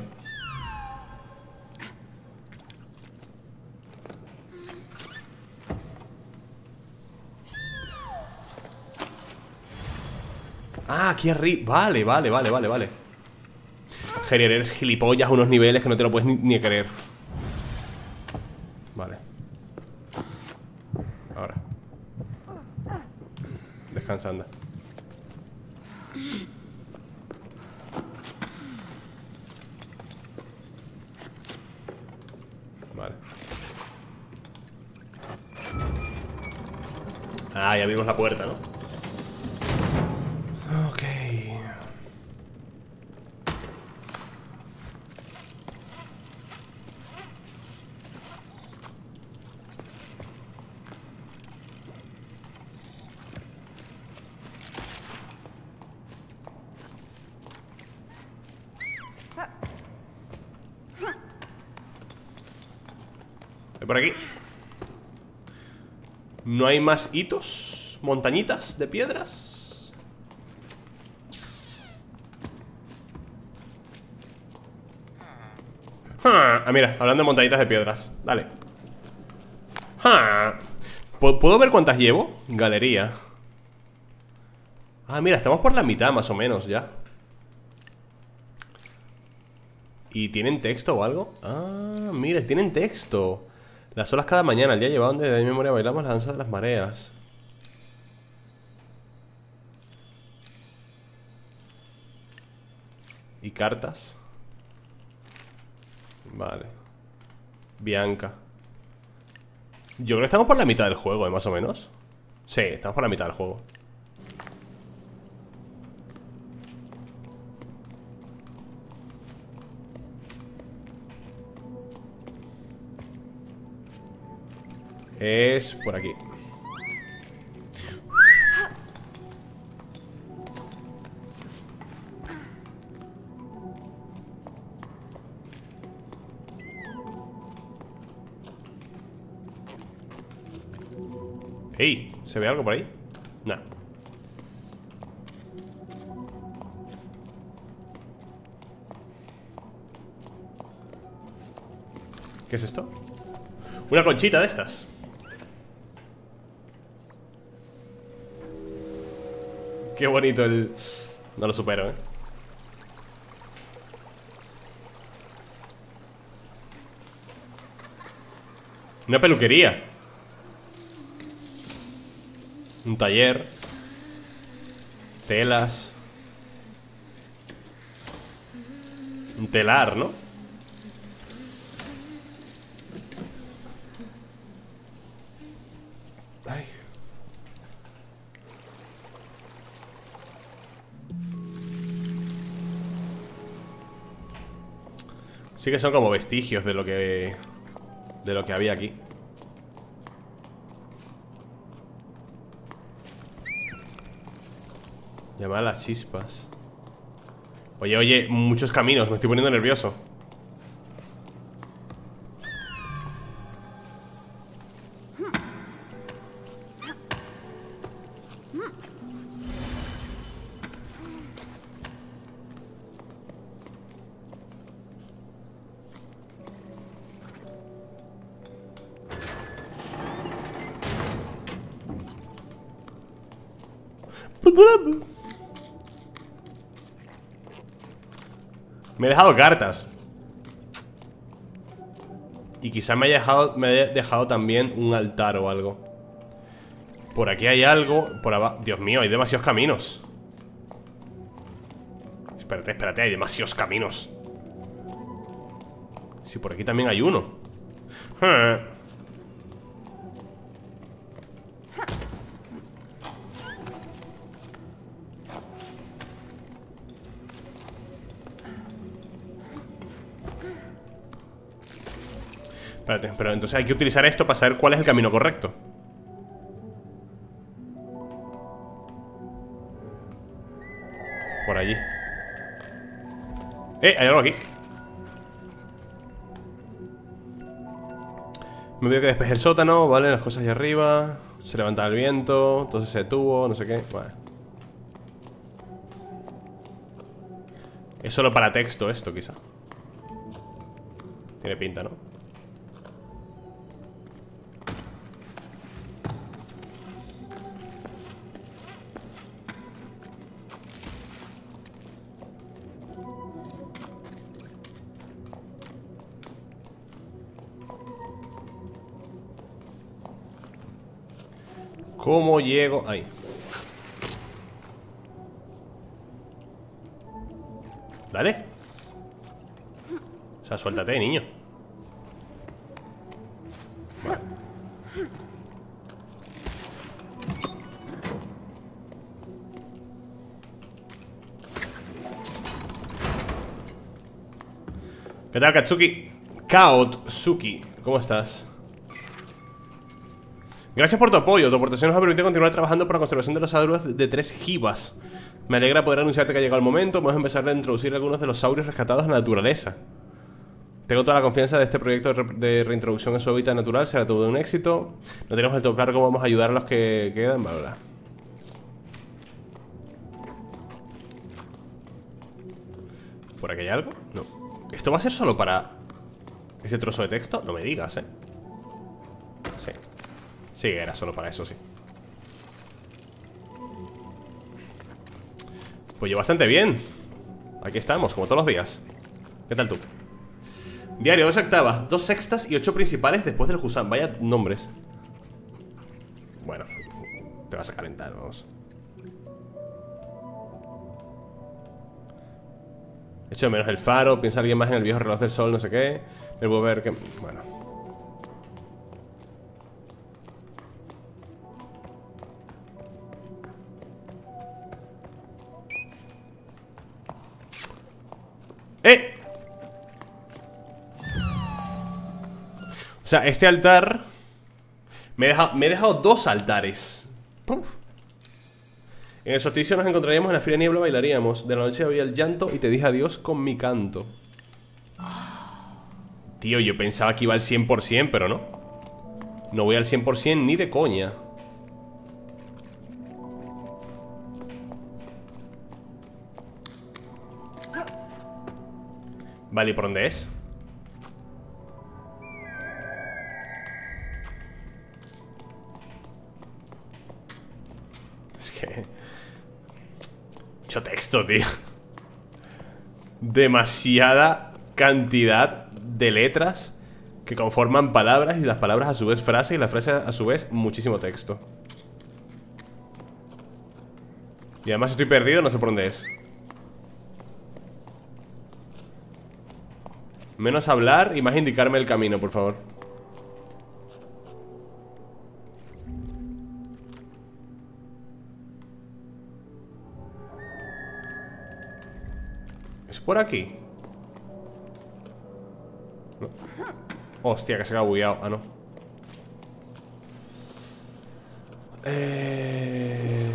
Ah, aquí arriba. Vale, vale, vale, vale, vale. Gerier, eres gilipollas a unos niveles que no te lo puedes ni, ni creer. Vale. Ahora. Descansa, anda. Vale. Ah, ya abrimos la puerta, ¿no? Ok. Por aquí. ¿No hay más hitos? ¿Montañitas de piedras? Ah, mira, hablando de montañitas de piedras. Dale. Ah. ¿Puedo ver cuántas llevo? Galería. Ah, mira, estamos por la mitad más o menos ya. ¿Y tienen texto o algo? Ah, mira, tienen texto. Las olas cada mañana, el día llevado desde mi memoria bailamos la danza de las mareas. ¿Y cartas? Vale. Bianca. Yo creo que estamos por la mitad del juego, ¿eh? Más o menos. Sí, estamos por la mitad del juego. Es por aquí. ¡Ey! ¿Se ve algo por ahí? Nah. ¿Qué es esto? Una conchita de estas. Qué bonito el... No lo supero, eh. Una peluquería. Un taller. Telas. Un telar, ¿no? Ay. Sí que son como vestigios de lo que... de lo que había aquí. Llamar a las chispas. Oye, oye, muchos caminos, me estoy poniendo nervioso. Me he dejado cartas. Y quizá me haya dejado, me haya dejado también un altar o algo. Por aquí hay algo. Por abajo. Dios mío, hay demasiados caminos. Espérate, espérate, hay demasiados caminos. Sí, por aquí también hay uno. Hmm. Espérate, pero entonces hay que utilizar esto para saber cuál es el camino correcto. Por allí. Eh, hay algo aquí. Me veo que despejé el sótano, vale, las cosas allá arriba. Se levanta el viento, entonces se detuvo, no sé qué. Vale. Es solo para texto esto, quizá. Tiene pinta, ¿no? ¿Cómo llego? Ahí. Dale. O sea, suéltate, niño. Vale. ¿Qué tal, Katsuki? Kaotsuki, ¿cómo estás? Gracias por tu apoyo, tu aportación nos ha permitido continuar trabajando por la conservación de los saurios de tres jibas. Me alegra poder anunciarte que ha llegado el momento. Vamos a empezar a introducir algunos de los saurios rescatados en la naturaleza. Tengo toda la confianza de este proyecto de, re de reintroducción en su hábitat natural. Será todo un éxito. No tenemos del todo claro cómo vamos a ayudar a los que quedan. Bla, bla. ¿Por aquí hay algo? No. ¿Esto va a ser solo para ese trozo de texto? No me digas, eh. Sí. Sí, era solo para eso, sí. Pues yo bastante bien. Aquí estamos, como todos los días. ¿Qué tal tú? Diario, dos octavas, dos sextas y ocho principales después del Husan. Vaya nombres. Bueno, te vas a calentar, vamos. Echo de menos el faro. Piensa alguien más en el viejo reloj del sol, no sé qué. Me voy a ver que... Bueno. ¡Eh! O sea, este altar... Me he dejado, me he dejado dos altares. Puf. En el solsticio nos encontraríamos en la fría niebla, bailaríamos. De la noche oí el llanto y te dije adiós con mi canto. Tío, yo pensaba que iba al cien por cien, pero no. No voy al cien por cien ni de coña. Vale, ¿y por dónde es? Es que... mucho texto, tío. Demasiada cantidad de letras que conforman palabras, y las palabras a su vez frases, y las frases a su vez muchísimo texto. Y además estoy perdido, no sé por dónde es. Menos hablar y más indicarme el camino, por favor. ¿Es por aquí? No. Hostia, que se ha bugueado. Ah, no. Eh...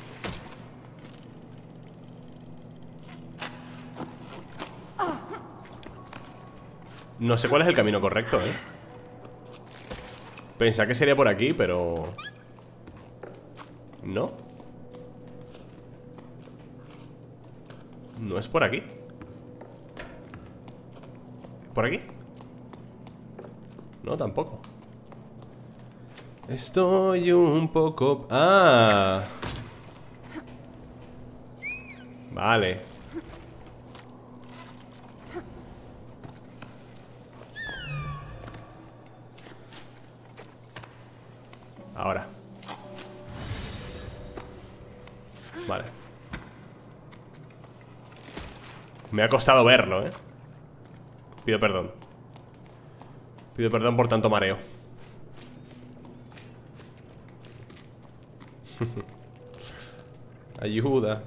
No sé cuál es el camino correcto, ¿eh? Pensaba que sería por aquí, pero... ¿no? No es por aquí. ¿Por aquí? No, tampoco. Estoy un poco... ¡Ah! Vale. Ahora. Vale. Me ha costado verlo, ¿eh? Pido perdón. Pido perdón por tanto mareo. Ayuda.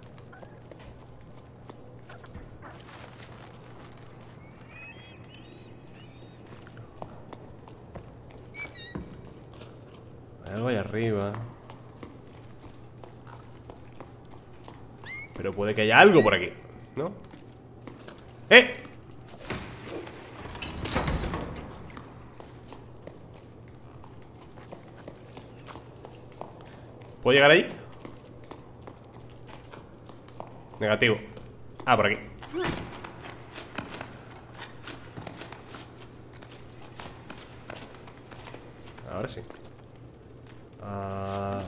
Hay algo ahí arriba. Pero puede que haya algo por aquí, ¿no? ¡Eh! ¿Puedo llegar ahí? Negativo. Ah, por aquí. Ahora sí. Ah...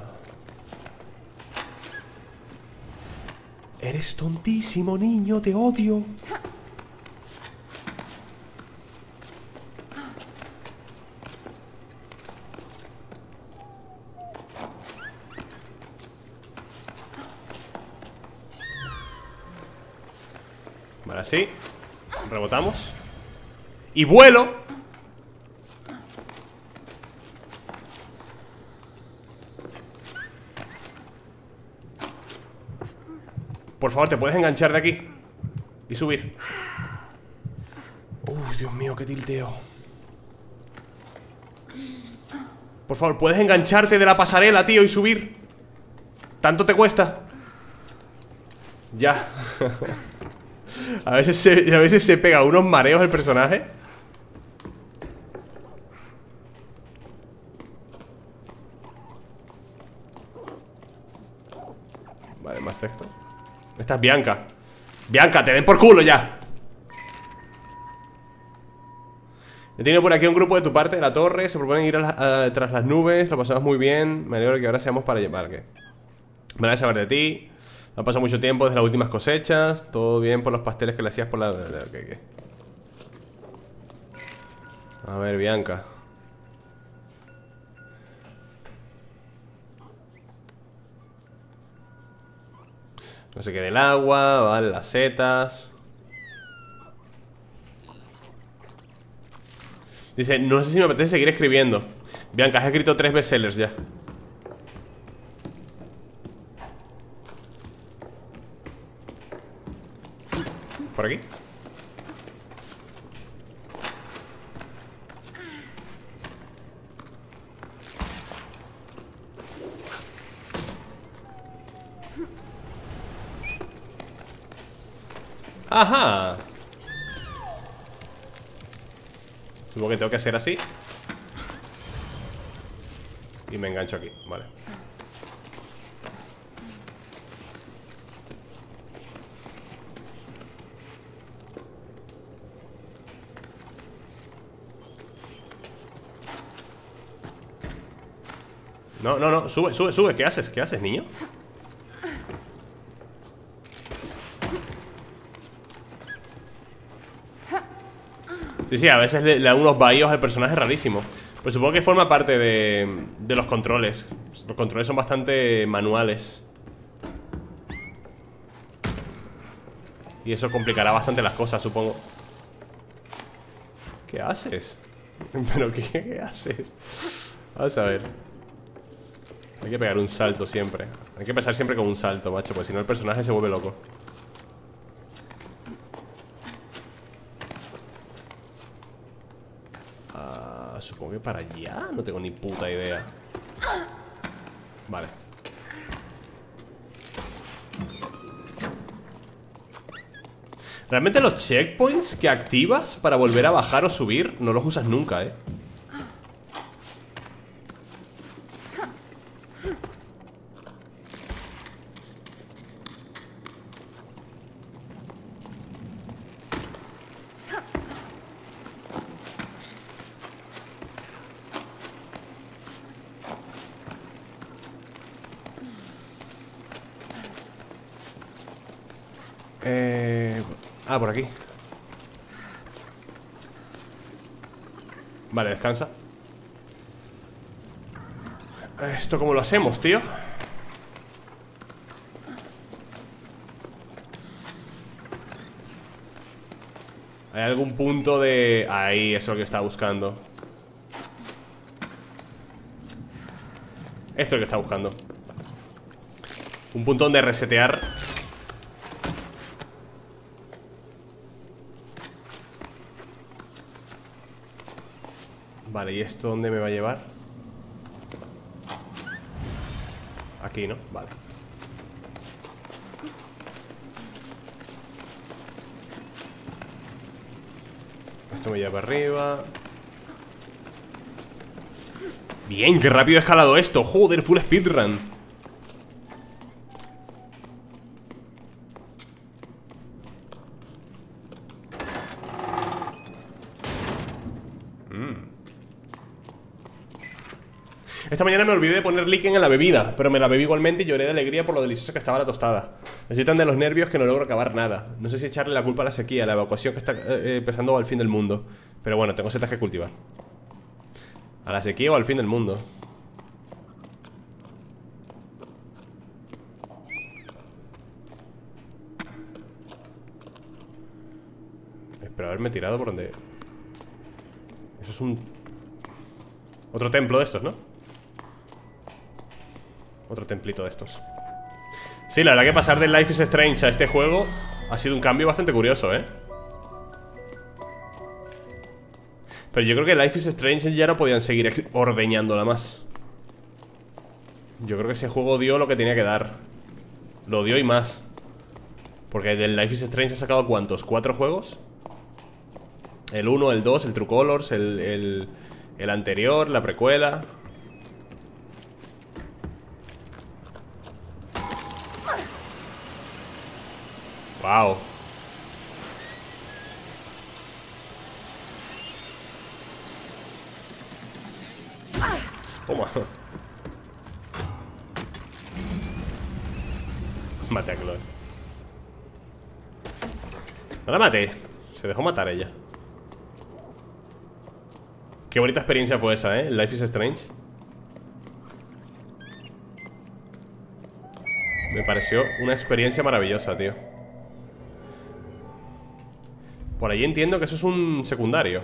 Eres tontísimo, niño, te odio. Vale, así. Rebotamos. Y vuelo. Por favor, ¿te puedes enganchar de aquí? Y subir. Uy, Dios mío, qué tilteo. Por favor, ¿puedes engancharte de la pasarela, tío, y subir? ¿Tanto te cuesta? Ya. A veces se, a veces se pega unos mareos el personaje. Vale, más texto. Esta es Bianca. Bianca, te den por culo ya. He tenido por aquí un grupo de tu parte de la torre. Se proponen ir a la, a, tras las nubes. Lo pasamos muy bien. Me alegro que ahora seamos para llevar. ¿Qué? Me van a saber de ti. Ha pasado mucho tiempo desde las últimas cosechas. Todo bien por los pasteles que le hacías por la... ¿Qué, qué? A ver, Bianca. No sé qué del agua. Vale, las setas. Dice, no sé si me apetece seguir escribiendo. Bianca, has escrito tres bestsellers ya. ¿Por aquí? ¡Ajá! Supongo que tengo que hacer así. Y me engancho aquí, vale. No, no, no, sube, sube, sube. ¿Qué haces? ¿Qué haces, niño? Sí, sí, a veces le, le da unos bahíos al personaje rarísimo. Pues supongo que forma parte de, de los controles. Los controles son bastante manuales. Y eso complicará bastante las cosas, supongo. ¿Qué haces? ¿Pero qué, qué haces? Vamos a ver. Hay que pegar un salto siempre. Hay que pensar siempre con un salto, macho, porque si no el personaje se vuelve loco. Ah, supongo que para allá. No tengo ni puta idea. Vale. Realmente los checkpoints que activas para volver a bajar o subir no los usas nunca, eh. Eh... Ah, por aquí. Vale, descansa. ¿Esto cómo lo hacemos, tío? ¿Hay algún punto de...? Ahí, eso es lo que estaba buscando. Esto es lo que estaba buscando. Un punto donde resetear. Vale, ¿y esto dónde me va a llevar? Aquí, ¿no? Vale. Esto me lleva arriba. Bien, qué rápido he escalado esto. Joder, full speedrun. Esta mañana me olvidé de poner líquen en la bebida, pero me la bebí igualmente y lloré de alegría por lo deliciosa que estaba la tostada. Me estoy tan de los nervios que no logro acabar nada. No sé si echarle la culpa a la sequía, a la evacuación que está eh, empezando al fin del mundo. Pero bueno, tengo setas que cultivar. ¿A la sequía o al fin del mundo? Espero haberme tirado por donde... Eso es un... Otro templo de estos, ¿no? Otro templito de estos. Sí, la verdad que pasar de Life is Strange a este juego ha sido un cambio bastante curioso, ¿eh? Pero yo creo que Life is Strange ya no podían seguir ordeñándola más. Yo creo que ese juego dio lo que tenía que dar. Lo dio y más. Porque del Life is Strange ha sacado ¿cuántos? ¿Cuatro juegos? El uno, el dos, el True Colors, el, el, el anterior, la precuela. Wow. Toma. Mate a Chloe. No la maté. Se dejó matar ella. Qué bonita experiencia fue esa, ¿eh? Life is Strange. Me pareció una experiencia maravillosa, tío. Por ahí entiendo que eso es un secundario.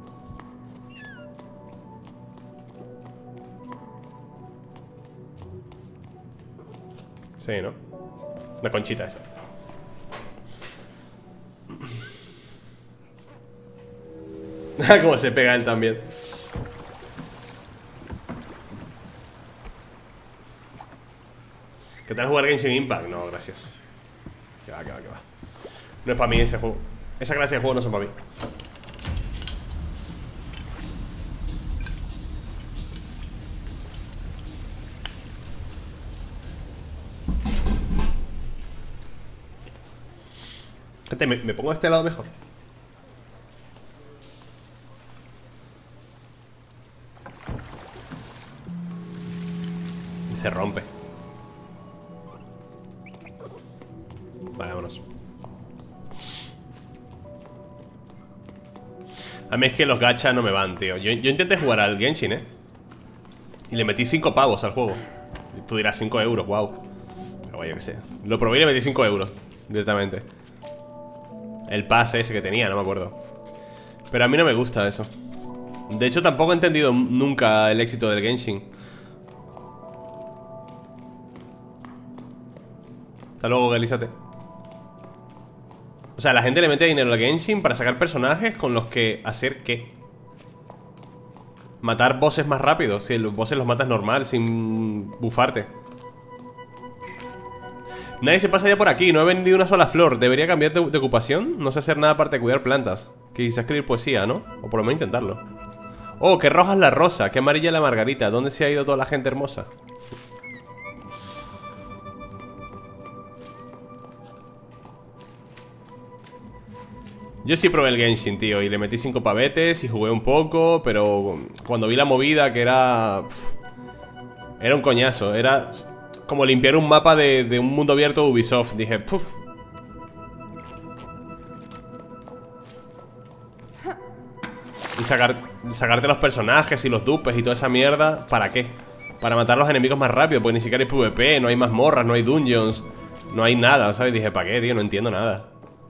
Sí, ¿no? La conchita esa. Cómo se pega él también. ¿Qué tal jugar Genshin Impact? No, gracias. Que va, que va, que va. No es para mí ese juego. Esa clase de juego no son para mí. Gente, me, me pongo de este lado mejor. Se rompe. Vale, vámonos. A mí es que los gachas no me van, tío. Yo, yo intenté jugar al Genshin, eh, y le metí cinco pavos al juego. Tú dirás cinco euros, wow. Pero bueno, yo qué sé. Lo probé y le metí cinco euros directamente. El pase ese que tenía, no me acuerdo. Pero a mí no me gusta eso. De hecho, tampoco he entendido nunca el éxito del Genshin. Hasta luego, Gelízate. O sea, la gente le mete dinero al Genshin para sacar personajes con los que hacer ¿qué? Matar bosses más rápido. Si los bosses los matas normal, sin bufarte. Nadie se pasa ya por aquí, no he vendido una sola flor. ¿Debería cambiar de, de ocupación? No sé hacer nada aparte de cuidar plantas. Quizás escribir poesía, ¿no? O por lo menos intentarlo. Oh, qué roja es la rosa, qué amarilla la margarita. ¿Dónde se ha ido toda la gente hermosa? Yo sí probé el Genshin, tío, y le metí cinco pavetes y jugué un poco, pero cuando vi la movida, que era... Pff, era un coñazo, era como limpiar un mapa de, de un mundo abierto de Ubisoft. Dije, puff. Y sacar, sacarte los personajes y los dupes y toda esa mierda, ¿para qué? Para matar a los enemigos más rápido, porque ni siquiera hay PvP, no hay mazmorras, no hay dungeons, no hay nada, ¿sabes? Dije, ¿para qué, tío? No entiendo nada.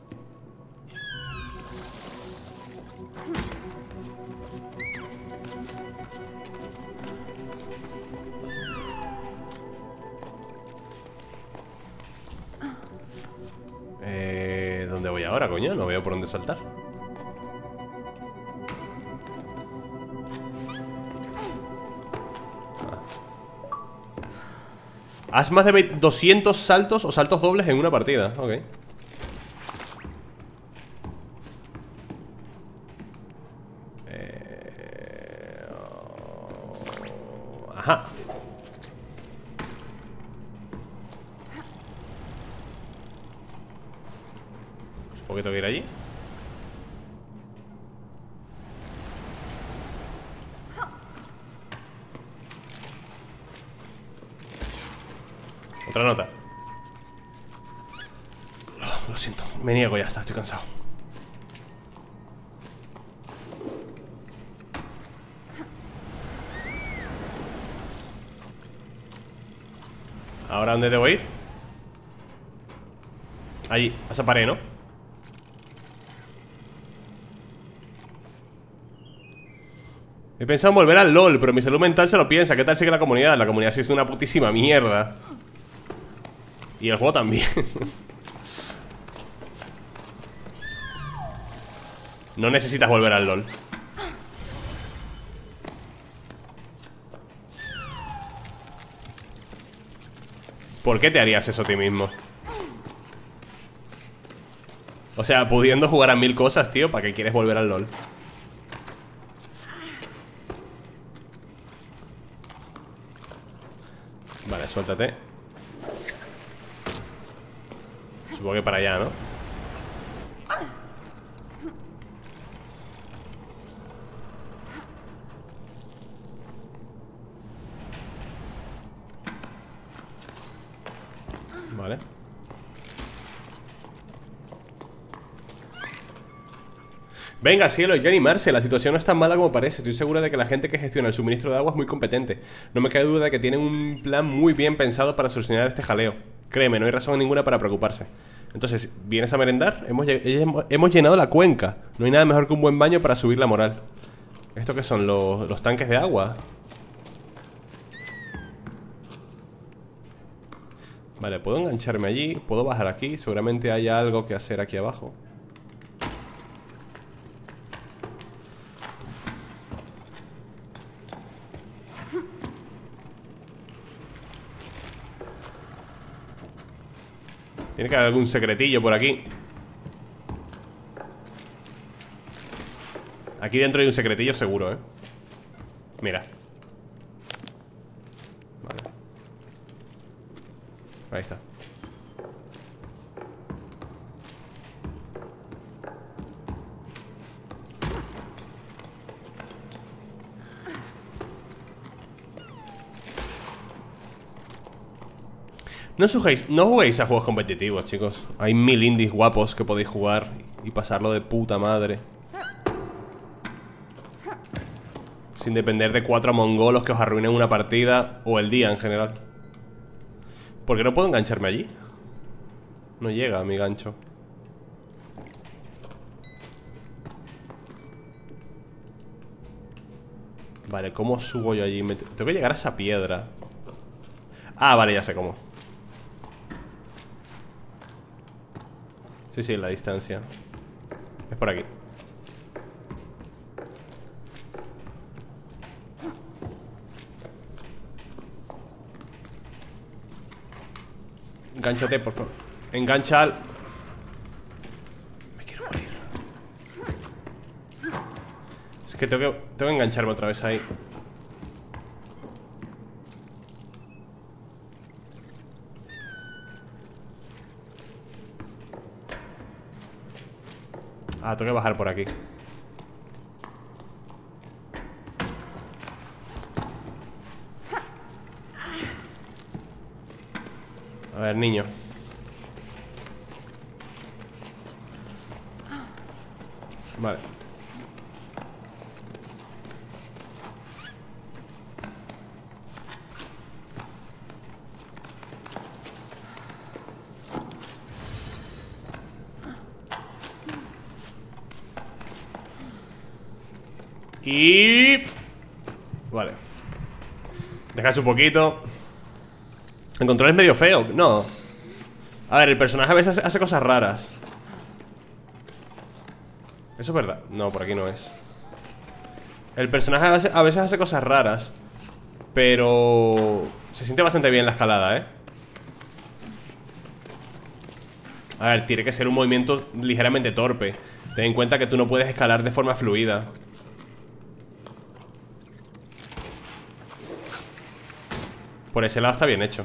Eh, ¿dónde voy ahora, coño? No veo por dónde saltar. Haz más de doscientos saltos o saltos dobles en una partida. Ok. Eh... Ajá. Supongo que tengo que ir allí. Otra nota. Oh, lo siento, me niego, ya está, estoy cansado. ¿Ahora dónde debo ir? Allí, a esa pared, ¿no? He pensado en volver al LOL, pero mi salud mental se lo piensa. ¿Qué tal sigue la comunidad? La comunidad sí es una putísima mierda. Y el juego también. No necesitas volver al LOL. ¿Por qué te harías eso a ti mismo? O sea, pudiendo jugar a mil cosas, tío, ¿para qué quieres volver al LOL? Vale, suéltate. Supongo que para allá, ¿no? Vale. Venga, cielo, hay que animarse. La situación no es tan mala como parece. Estoy segura de que la gente que gestiona el suministro de agua es muy competente. No me cabe duda de que tienen un plan muy bien pensado para solucionar este jaleo. Créeme, no hay razón ninguna para preocuparse. Entonces, ¿vienes a merendar? Hemos, hemos llenado la cuenca. No hay nada mejor que un buen baño para subir la moral. ¿Esto qué son? ¿Los, los tanques de agua? Vale, puedo engancharme allí. Puedo bajar aquí. Seguramente haya algo que hacer aquí abajo. Tiene que haber algún secretillo por aquí. Aquí dentro hay un secretillo seguro, ¿eh? Mira. Vale. Ahí está. No juguéis, no juguéis a juegos competitivos, chicos. Hay mil indies guapos que podéis jugar y pasarlo de puta madre, sin depender de cuatro mongolos que os arruinen una partida o el día en general. ¿Por qué no puedo engancharme allí? No llega mi gancho. Vale, ¿cómo subo yo allí? Me tengo que llegar a esa piedra. Ah, vale, ya sé cómo. Sí, sí, la distancia es por aquí. Engánchate, por favor. Engancha al... Me quiero morir. Es que tengo que, tengo que engancharme otra vez ahí. Ah, tengo que bajar por aquí. A ver, niño. Vale. Y... Vale. Dejarse un poquito. El control es medio feo. No. A ver, el personaje a veces hace cosas raras. Eso es verdad. No, por aquí no es. El personaje a veces, a veces hace cosas raras, pero se siente bastante bien la escalada, ¿eh? A ver, tiene que ser un movimiento ligeramente torpe. Ten en cuenta que tú no puedes escalar de forma fluida. Por ese lado está bien hecho.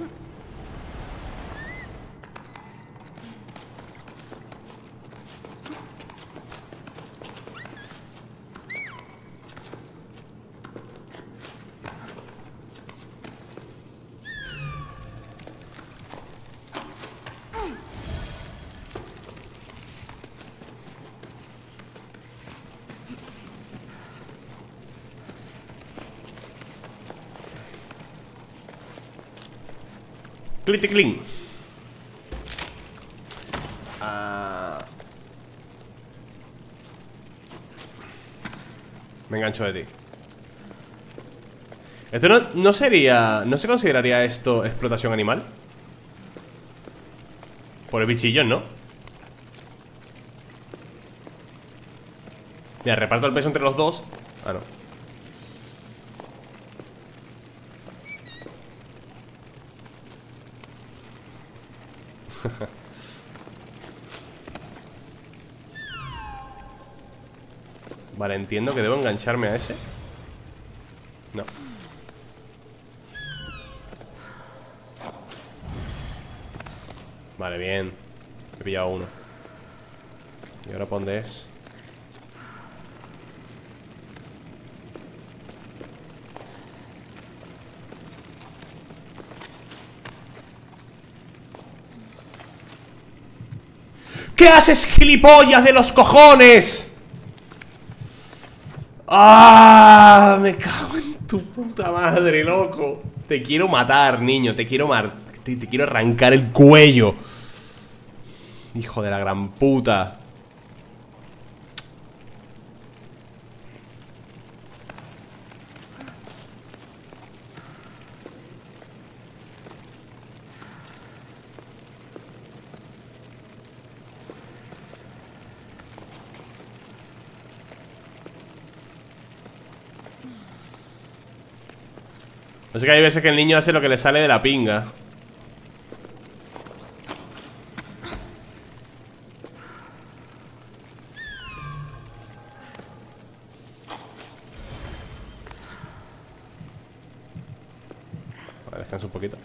Cliticlin. Ah. Me engancho de ti. Esto no, no sería... ¿No se consideraría esto explotación animal? Por el bichillo, ¿no? Mira, reparto el peso entre los dos. Ah, no. Vale, entiendo que debo engancharme a ese. No. Vale, bien. He pillado uno. ¿Y ahora por dónde es? ¿Qué haces, gilipollas de los cojones? ¡Ah! Me cago en tu puta madre, loco. Te quiero matar, niño. Te quiero matar. Te, te quiero arrancar el cuello. Hijo de la gran puta. No sé, que hay veces que el niño hace lo que le sale de la pinga. Vale, descansa un poquito.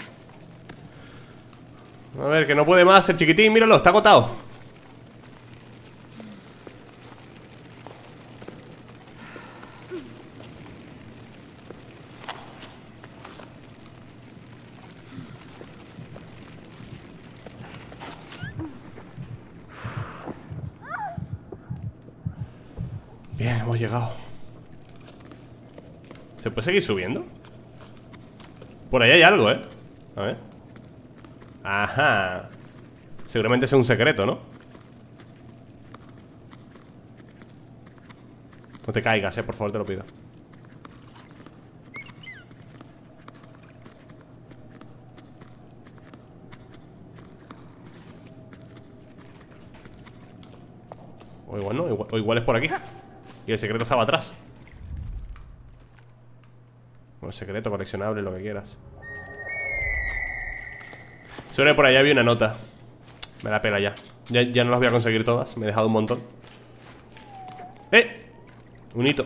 A ver, que no puede más el chiquitín, míralo, está agotado. Bien, hemos llegado. ¿Se puede seguir subiendo? Por ahí hay algo, ¿eh? A ver. Ajá. Seguramente es un secreto, ¿no? No te caigas, eh, por favor, te lo pido. O igual no, igual, o igual es por aquí. Y el secreto estaba atrás. O el secreto, coleccionable, lo que quieras. Seguro que por allá había una nota. Me la pela ya. ya Ya no las voy a conseguir todas, me he dejado un montón. ¡Eh! Un hito.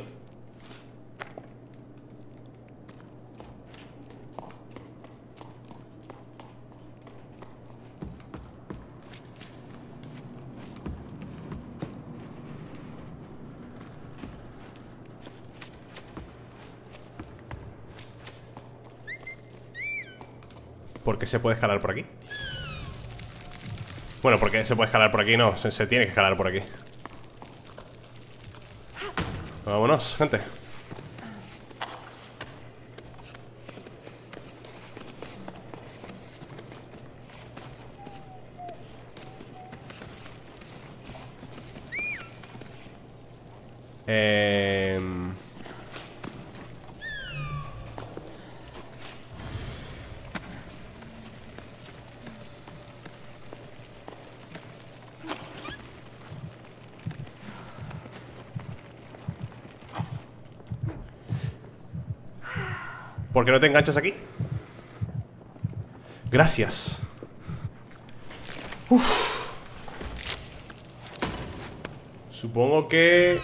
¿Por qué se puede escalar por aquí? Bueno, porque se puede escalar por aquí, no, se, se tiene que escalar por aquí. Vámonos, gente. Eh... ¿Por qué no te enganchas aquí? Gracias. Uf. Supongo que...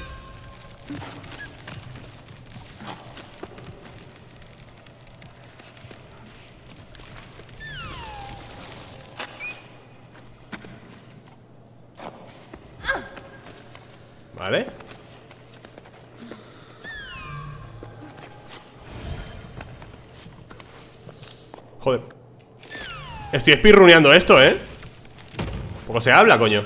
Vale. Joder. Estoy espirruneando esto, ¿eh? Poco se habla, coño.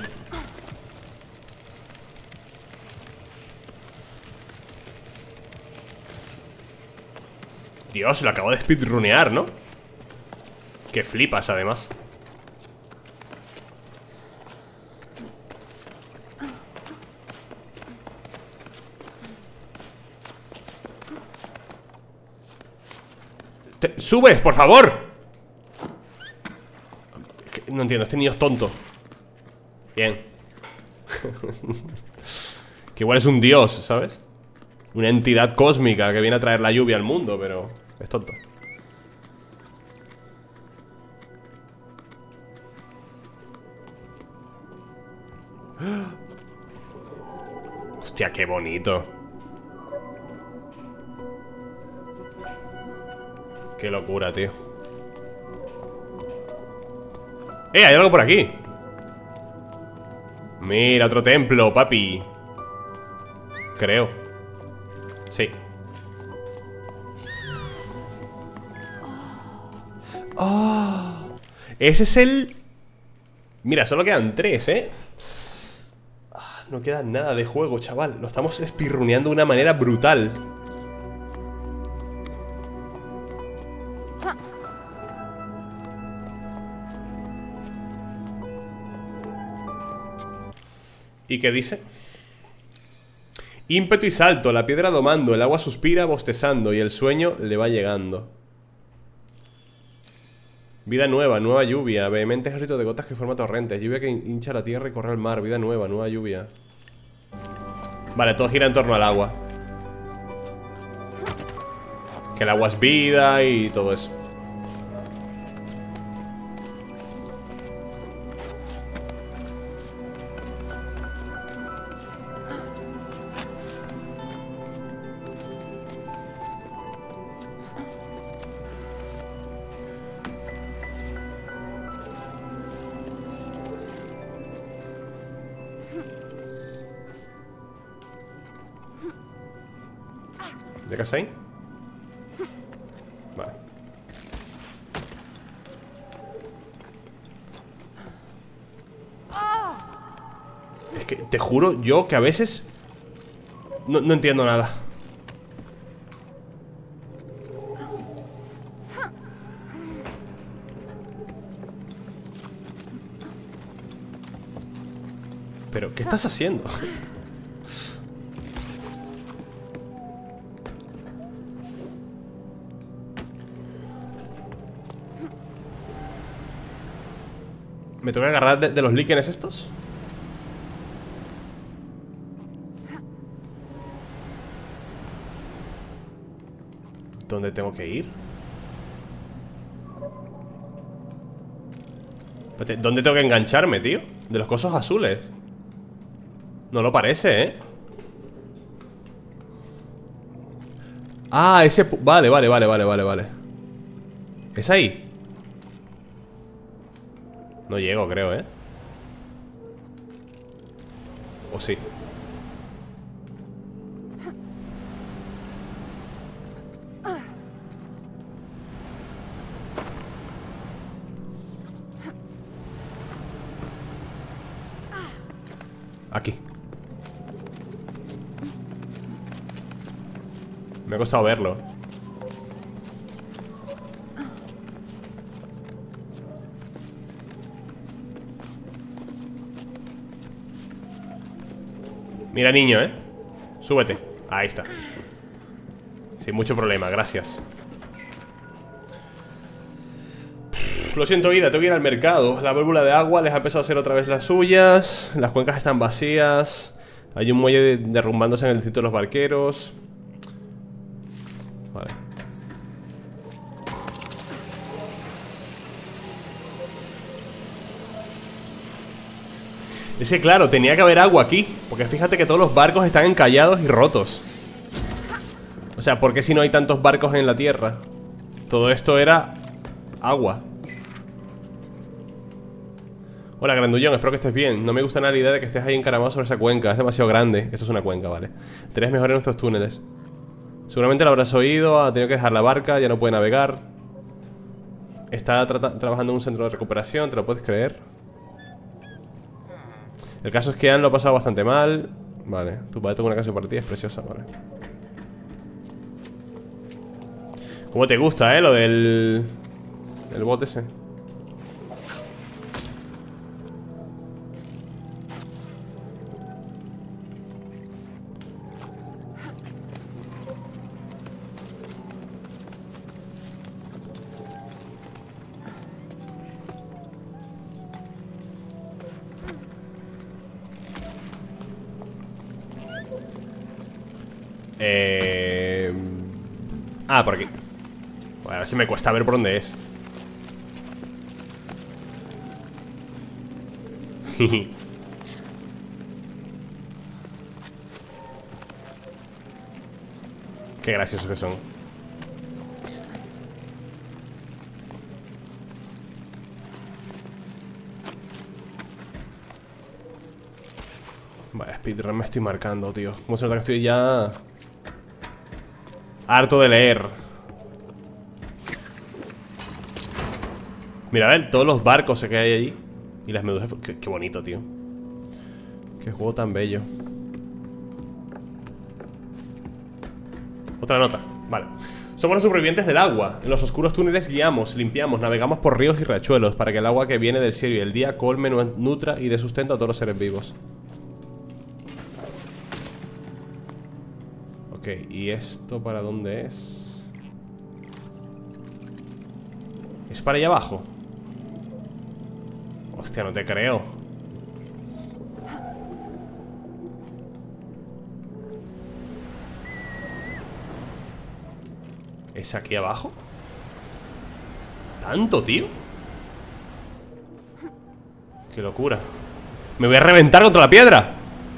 Dios, lo acabo de speedrunear, ¿no? Que flipas, además. Te- ¡Subes, por favor! No entiendo, este niño es tonto. Bien. Que igual es un dios, ¿sabes? Una entidad cósmica que viene a traer la lluvia al mundo, pero es tonto. Hostia, qué bonito. Qué locura, tío. ¡Eh! Hay algo por aquí. Mira, otro templo, papi. Creo. Sí. Oh, ese es el... Mira, solo quedan tres, ¿eh? Ah, no queda nada de juego, chaval. Lo estamos espirruneando de una manera brutal. ¿Y qué dice? Ímpetu y salto, la piedra domando, el agua suspira bostezando y el sueño le va llegando. Vida nueva, nueva lluvia, vehemente ejército de gotas que forma torrentes, lluvia que hincha la tierra y corre al mar, vida nueva, nueva lluvia. Vale, todo gira en torno al agua. Que el agua es vida y todo eso. ¿Llegas ahí? Vale. Es que te juro yo que a veces No, no entiendo nada. Pero, ¿qué estás haciendo? ¿Me tengo que agarrar de, de los líquenes estos? ¿Dónde tengo que ir? Espérate, ¿dónde tengo que engancharme, tío? De los cosos azules. No lo parece, ¿eh? Ah, ese... Vale, vale, vale, vale, vale, vale. ¿Es ahí? No llego, creo, ¿eh? ¿O sí? Aquí. Me ha costado verlo. Mira, niño, ¿eh? Súbete. Ahí está. Sin mucho problema, gracias. Lo siento, Ida, tengo que ir al mercado. La válvula de agua les ha empezado a hacer otra vez las suyas. Las cuencas están vacías. Hay un muelle derrumbándose en el distrito de los barqueros. Vale. Es que claro, tenía que haber agua aquí. Porque fíjate que todos los barcos están encallados y rotos. O sea, ¿por qué si no hay tantos barcos en la tierra? Todo esto era agua. Hola, grandullón, espero que estés bien. No me gusta nada la idea de que estés ahí encaramado sobre esa cuenca. Es demasiado grande. Esto es una cuenca, vale. Tenés mejor en nuestros túneles. Seguramente lo habrás oído. Ha tenido que dejar la barca, ya no puede navegar. Está tra trabajando en un centro de recuperación, ¿te lo puedes creer? El caso es que Anne lo ha pasado bastante mal. Vale, tu padre toca una canción para ti, es preciosa, vale. ¿Cómo te gusta, eh? Lo del... el bot ese. Eh... Ah, por aquí. Bueno, a ver si me cuesta ver por dónde es. Qué graciosos que son. Vale, speedrun me estoy marcando, tío. Como se nota que estoy ya harto de leer. Mira, a ver, todos los barcos que hay allí. Y las medusas. Qué, qué bonito, tío. Qué juego tan bello. Otra nota, vale. Somos los supervivientes del agua. En los oscuros túneles guiamos, limpiamos, navegamos por ríos y riachuelos para que el agua que viene del cielo y el día colme, nutra y dé sustento a todos los seres vivos. Ok, ¿y esto para dónde es? ¿Es para allá abajo? Hostia, no te creo. ¿Es aquí abajo? ¿Tanto, tío? Qué locura. Me voy a reventar contra la piedra.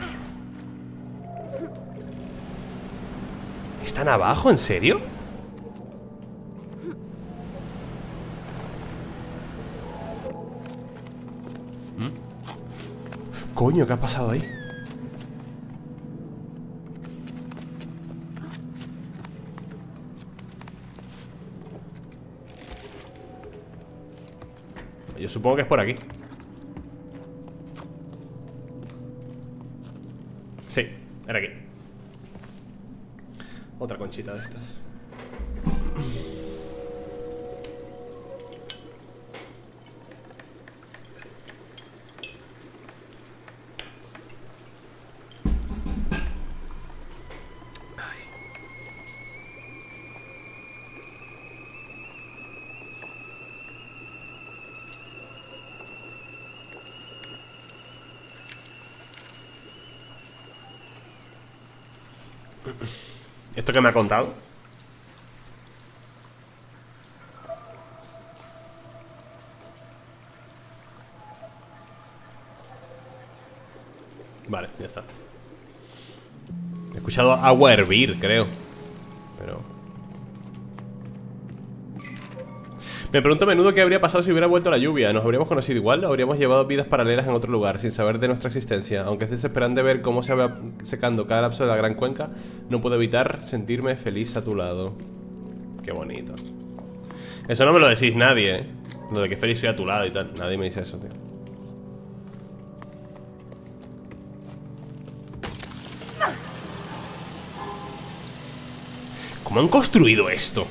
¿Están abajo? ¿En serio? ¿Mm? Coño, ¿qué ha pasado ahí? Yo supongo que es por aquí. Sí, era aquí. Otra conchita de estas. ¿Esto que me ha contado? Vale, ya está. He escuchado agua hervir, creo. Pero... me pregunto a menudo qué habría pasado si hubiera vuelto la lluvia. ¿Nos habríamos conocido igual? ¿O habríamos llevado vidas paralelas en otro lugar, sin saber de nuestra existencia? Aunque es desesperante ver cómo se va secando cada lapso de la gran cuenca, no puedo evitar sentirme feliz a tu lado. Qué bonito. Eso no me lo decís nadie, ¿eh? Lo de que feliz soy a tu lado y tal. Nadie me dice eso, tío. ¿Cómo han construido esto?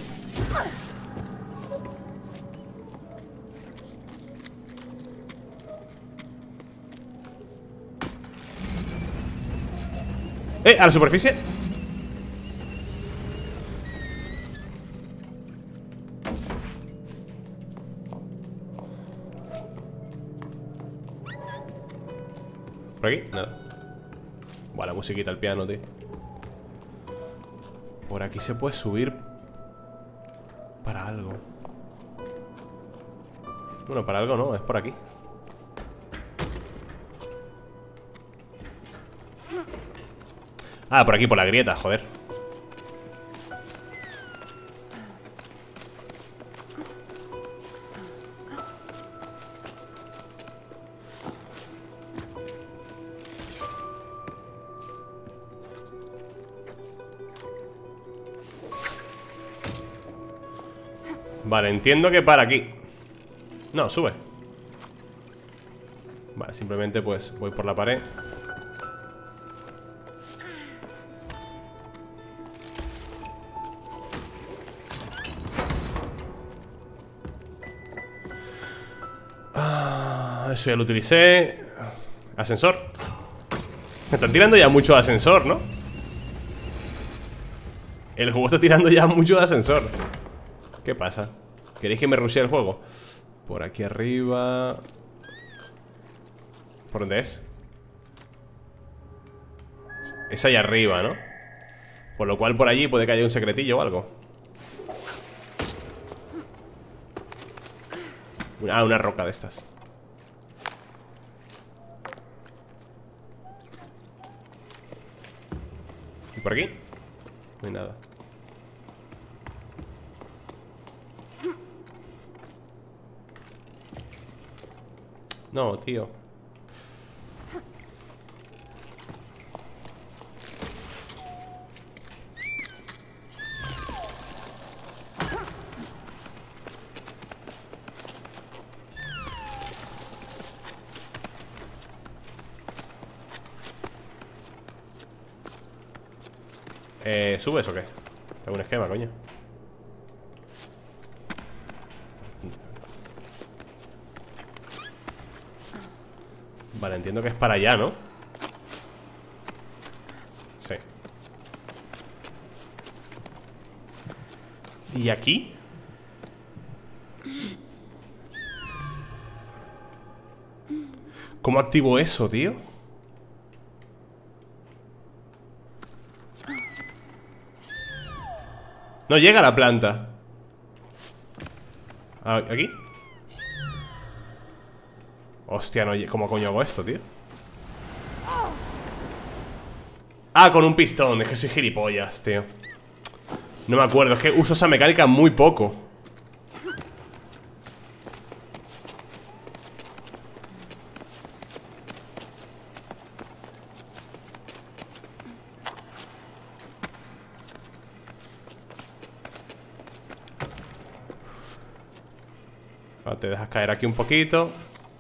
Eh, a la superficie. ¿Por aquí? Nada. Buah, la musiquita al piano, tío. Por aquí se puede subir para algo. Bueno, para algo no, es por aquí. Ah, por aquí, por la grieta, joder. Vale, entiendo que para aquí. No, sube. Vale, simplemente pues voy por la pared. Ah, eso ya lo utilicé. Ascensor. Me están tirando ya mucho de ascensor, ¿no? El juego está tirando ya mucho de ascensor. ¿Qué pasa? ¿Queréis que me rushee el juego? Por aquí arriba. ¿Por dónde es? Es allá arriba, ¿no? Por lo cual por allí puede que haya un secretillo o algo. Ah, una roca de estas. ¿Y por aquí? No hay nada. No, tío. Eh, ¿subes o qué? Tengo un esquema, coño. Vale, entiendo que es para allá, ¿no? Sí. ¿Y aquí? ¿Cómo activo eso, tío? No llega a la planta. ¿Aquí? Hostia, no, ¿cómo coño hago esto, tío? Ah, con un pistón. Es que soy gilipollas, tío. No me acuerdo, es que uso esa mecánica muy poco. Te dejas caer aquí un poquito.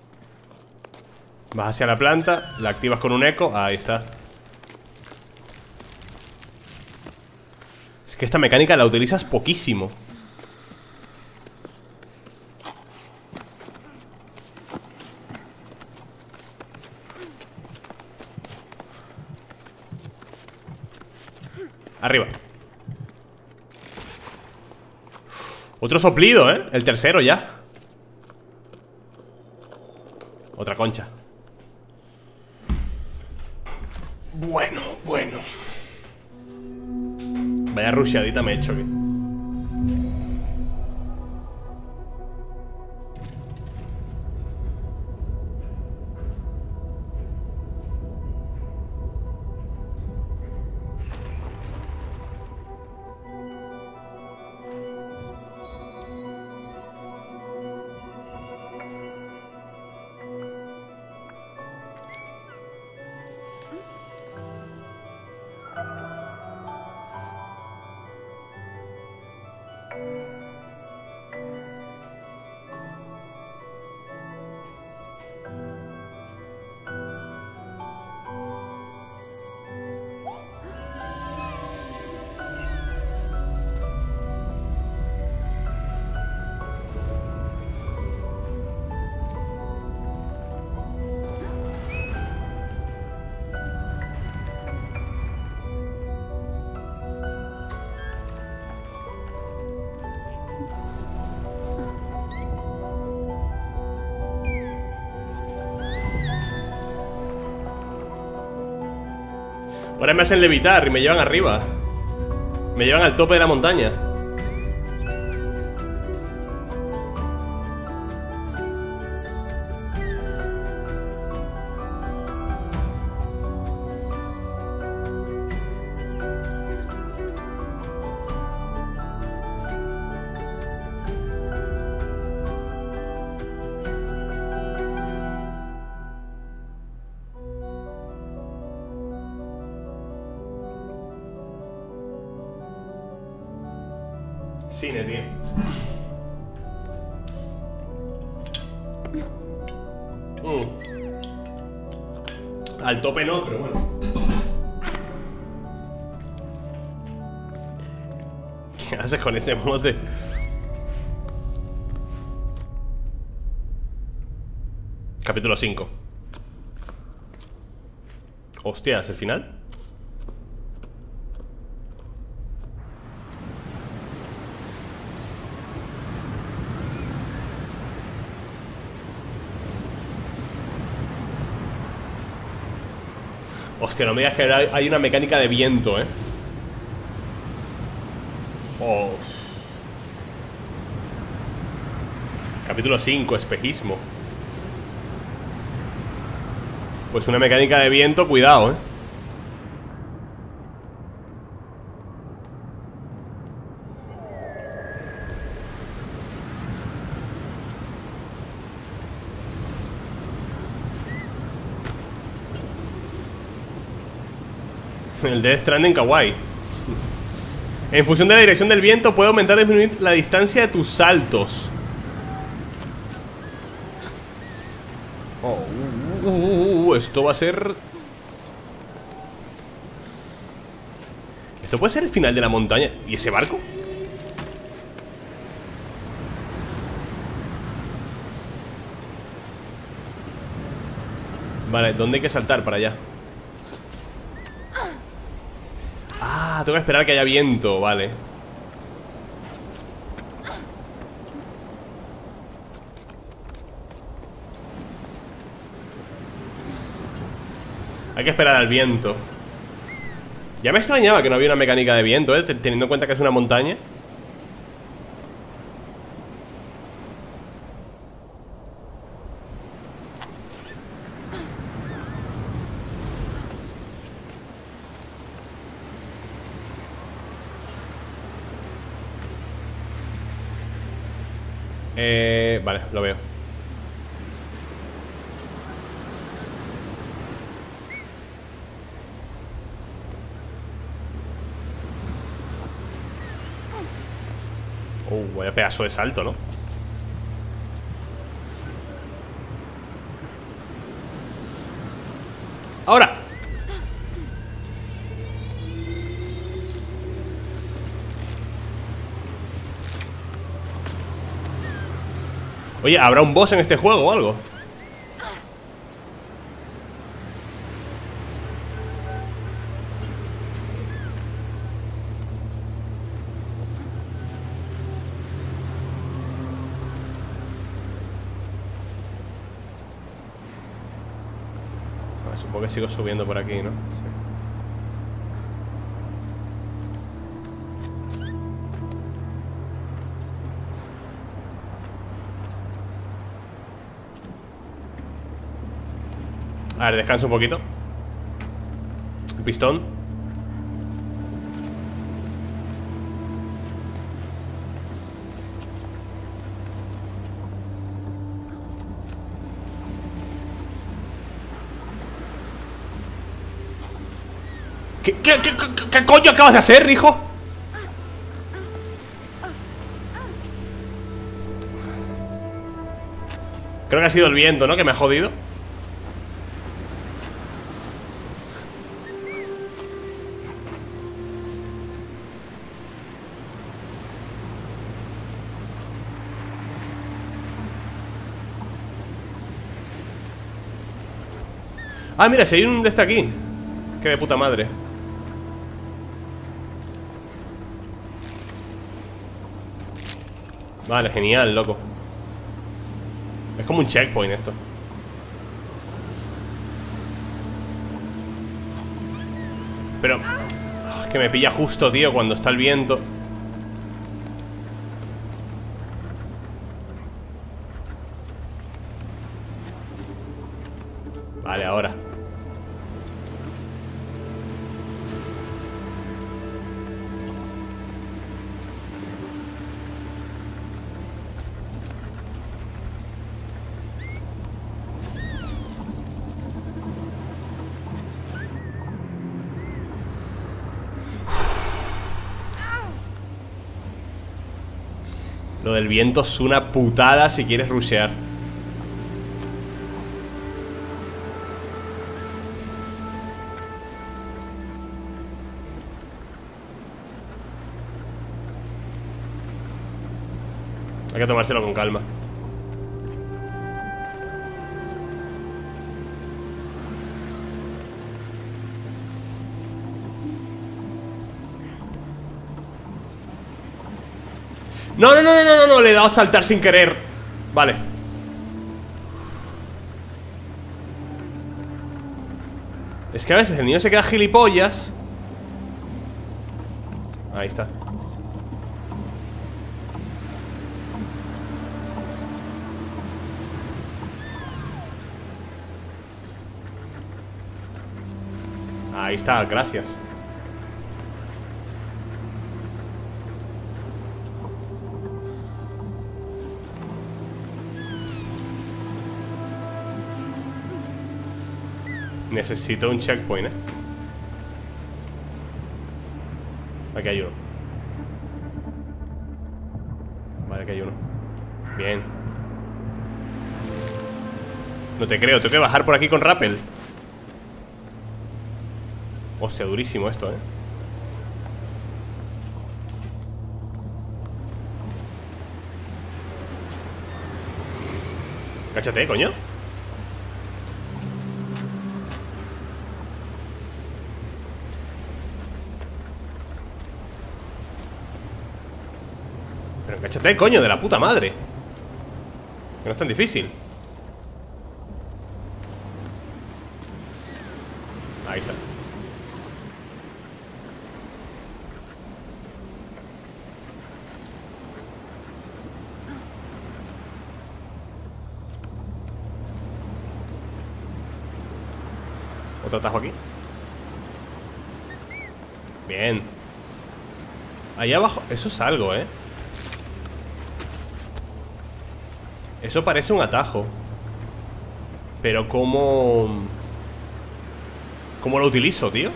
Vas hacia la planta, la activas con un eco. Ahí está. que esta mecánica la utilizas poquísimo. Arriba. Otro soplido, ¿eh? El tercero ya. Otra concha. Bueno, bueno. Vaya rusheadita me he hecho aquí. Ahora me hacen levitar y me llevan arriba. Me llevan al tope de la montaña. Cine, tío. Mm. Al tope no, pero bueno. ¿Qué haces con ese mote? Capítulo cinco. Hostias, ¿el final? Hostia, no me digas que hay una mecánica de viento, eh. Oh. Capítulo cinco, espejismo. Pues una mecánica de viento, cuidado, eh. El Death Stranding kawaii. En función de la dirección del viento puede aumentar o disminuir la distancia de tus saltos. Oh, uh, uh, uh, esto va a ser... Esto puede ser el final de la montaña. ¿Y ese barco? Vale, ¿dónde hay que saltar? Para allá. Ah, tengo que esperar que haya viento, vale. Hay que esperar al viento. Ya me extrañaba que no había una mecánica de viento, ¿eh? Teniendo en cuenta que es una montaña. Eh, vale, lo veo. Uh, vaya pedazo de salto, ¿no? Ahora. Oye, ¿habrá un boss en este juego o algo? Supongo que sigo subiendo por aquí, ¿no? Sí. A ver, descanso un poquito. El pistón. ¿Qué, qué, qué, qué, qué coño acabas de hacer, hijo? Creo que ha sido el viento, ¿no? Que me ha jodido. Ah, mira, si hay un de este aquí. Qué de puta madre. Vale, genial, loco. Es como un checkpoint esto. Pero oh, es que me pilla justo, tío, cuando está el viento. Vale, ahora. Lo del viento es una putada si quieres rushear. Hay que tomárselo con calma. No, no, no, no, no, no, le he dado a saltar sin querer. Vale. Es que a veces el niño se queda gilipollas. Ahí está. Ahí está, gracias. Necesito un checkpoint, ¿eh? Aquí hay uno. Vale, aquí hay uno. Bien. No te creo, tengo que bajar por aquí con rappel. Hostia, durísimo esto, ¿eh? Cáchate, coño. Pero cáchate, coño, de la puta madre. Que no es tan difícil. Ahí está. Otro atajo aquí. Bien. Ahí abajo, eso es algo, ¿eh? Eso parece un atajo. Pero ¿cómo...? ¿Cómo lo utilizo, tío?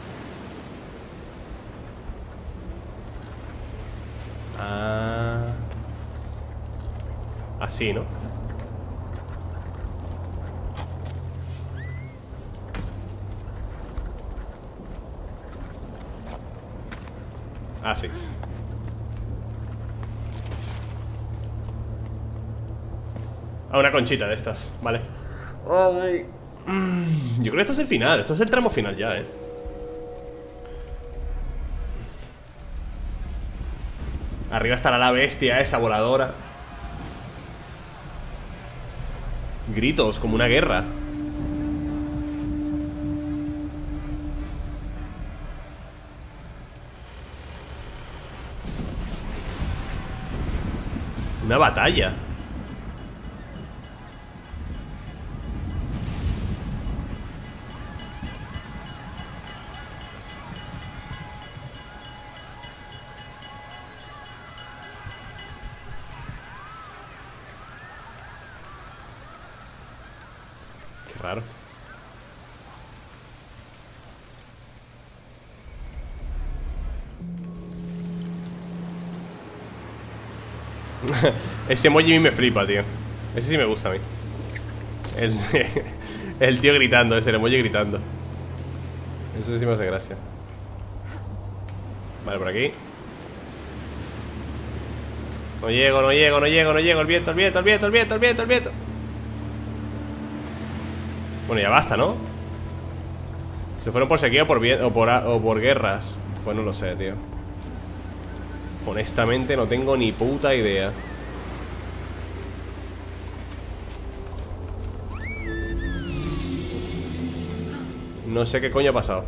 Ah... Así, ¿no? Ah, sí. A una conchita de estas, vale. Ay. Yo creo que esto es el final. Esto es el tramo final ya, eh. Arriba estará la bestia esa voladora. Gritos, como una guerra. Una batalla. Qué raro. Ese emoji a mí me flipa, tío. Ese sí me gusta a mí. El, el tío gritando, ese el emoji gritando. Eso sí me hace gracia. Vale, por aquí. No llego, no llego, no llego, no llego. El viento, el viento, el viento, el viento, el viento, el viento. Bueno, ya basta, ¿no? Se fueron por sequía o por, o por, o por guerras. Pues no lo sé, tío. Honestamente no tengo ni puta idea. No sé qué coño ha pasado.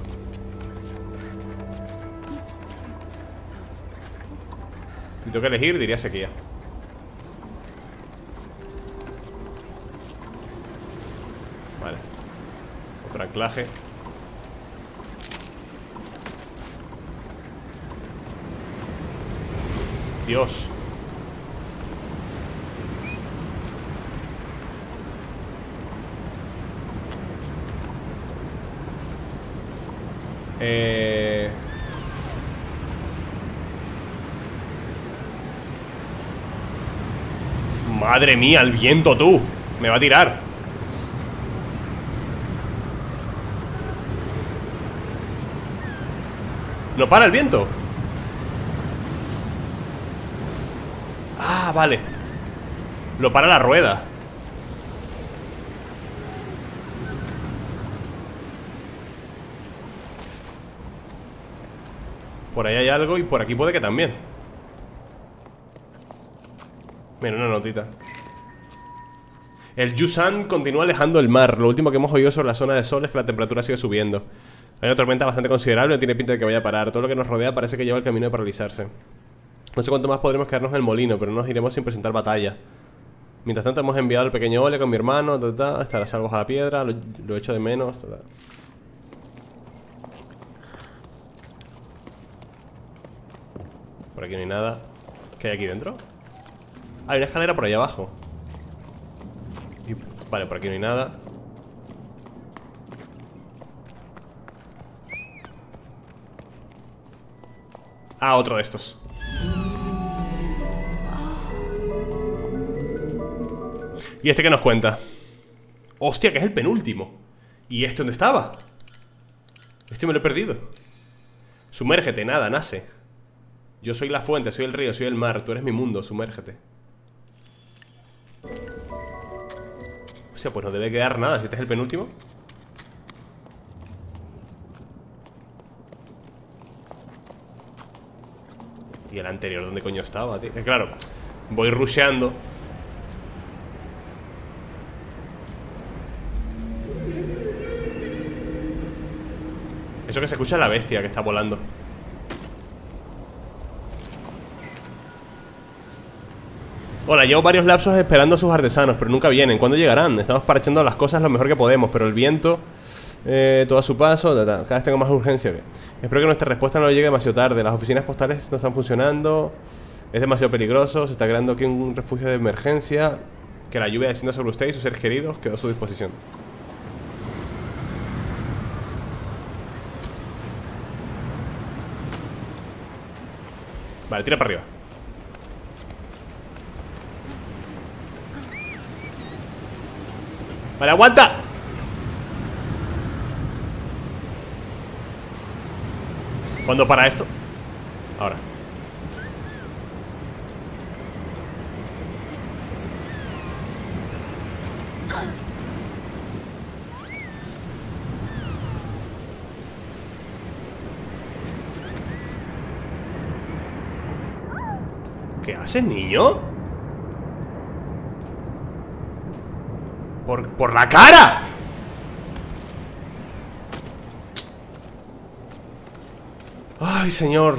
Si tengo que elegir, diría sequía. Vale. Otro anclaje. Dios. Eh... Madre mía, el viento, tú. Me va a tirar. ¿No para el viento? Ah, vale. Lo para la rueda. Por ahí hay algo y por aquí puede que también. Mira, una notita. El Yusan continúa alejando el mar. Lo último que hemos oído sobre la zona de sol es que la temperatura sigue subiendo. Hay una tormenta bastante considerable. No tiene pinta de que vaya a parar. Todo lo que nos rodea parece que lleva el camino de paralizarse. No sé cuánto más podremos quedarnos en el molino, pero no nos iremos sin presentar batalla. Mientras tanto hemos enviado al pequeño Ole con mi hermano, ta, ta, estará salvos a la piedra. Lo, lo echo de menos, ta, ta. Por aquí no hay nada. ¿Qué hay aquí dentro? Hay una escalera por ahí abajo. Y, vale, por aquí no hay nada. Ah, otro de estos. ¿Y este qué nos cuenta? Hostia, que es el penúltimo. ¿Y este dónde estaba? Este me lo he perdido. Sumérgete, nada, nace. Yo soy la fuente, soy el río, soy el mar. Tú eres mi mundo, sumérgete. O sea, pues no debe quedar nada. Si este es el penúltimo. Y el anterior, ¿dónde coño estaba, tío? Eh, claro, voy rusheando. Eso que se escucha es la bestia que está volando. Hola, llevo varios lapsos esperando a sus artesanos, pero nunca vienen. ¿Cuándo llegarán? Estamos parchando las cosas lo mejor que podemos, pero el viento, eh, todo a su paso, ta, ta. Cada vez tengo más urgencia. Espero que nuestra respuesta no llegue demasiado tarde. Las oficinas postales no están funcionando. Es demasiado peligroso. Se está creando aquí un refugio de emergencia. Que la lluvia descienda sobre usted y sus seres queridos. Quedó a su disposición. Vale, tira para arriba. Vale, aguanta. ¿Cuándo para esto? Ahora. ¿Qué haces, niño? Por, por la cara. Ay, señor.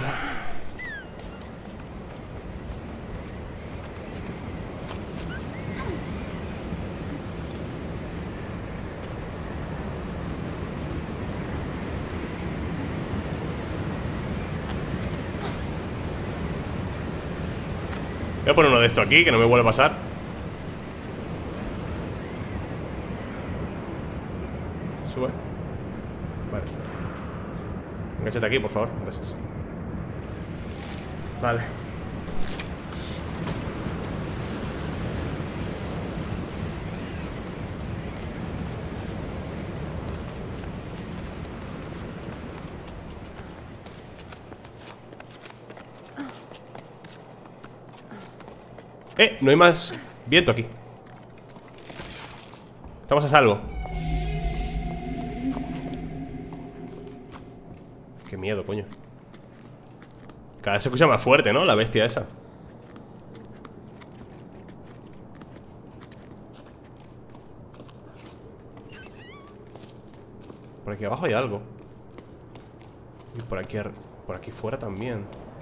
Voy a poner uno de esto aquí, que no me vuelva a pasar. Sube. Vale. Engáchate aquí, por favor. Gracias. Vale. Eh, no hay más viento aquí. Estamos a salvo. Qué miedo, coño. Cada vez se escucha más fuerte, ¿no? La bestia esa. Por aquí abajo hay algo. Y por aquí, por aquí fuera también.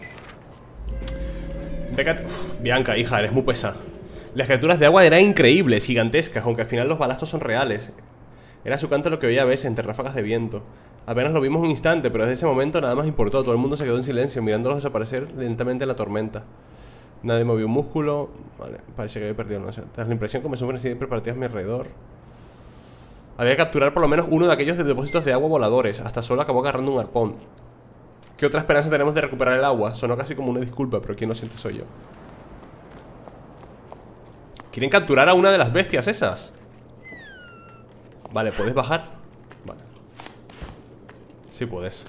Uf, Bianca, hija, eres muy pesada. Las criaturas de agua eran increíbles, gigantescas, aunque al final los balazos son reales. Era su canto lo que oía a veces entre ráfagas de viento. Apenas lo vimos un instante, pero desde ese momento nada más importó. Todo el mundo se quedó en silencio, mirándolos desaparecer lentamente en la tormenta. Nadie movió un músculo. Vale, parece que había perdido, no sé. Tras la impresión que me suben siempre partidas a mi alrededor. Había que capturar por lo menos uno de aquellos de depósitos de agua voladores. Hasta solo acabó agarrando un arpón. ¿Qué otra esperanza tenemos de recuperar el agua? Sonó casi como una disculpa, pero quien lo siente soy yo. ¿Quieren capturar a una de las bestias esas? Vale, ¿puedes bajar? Vale. Sí puedes.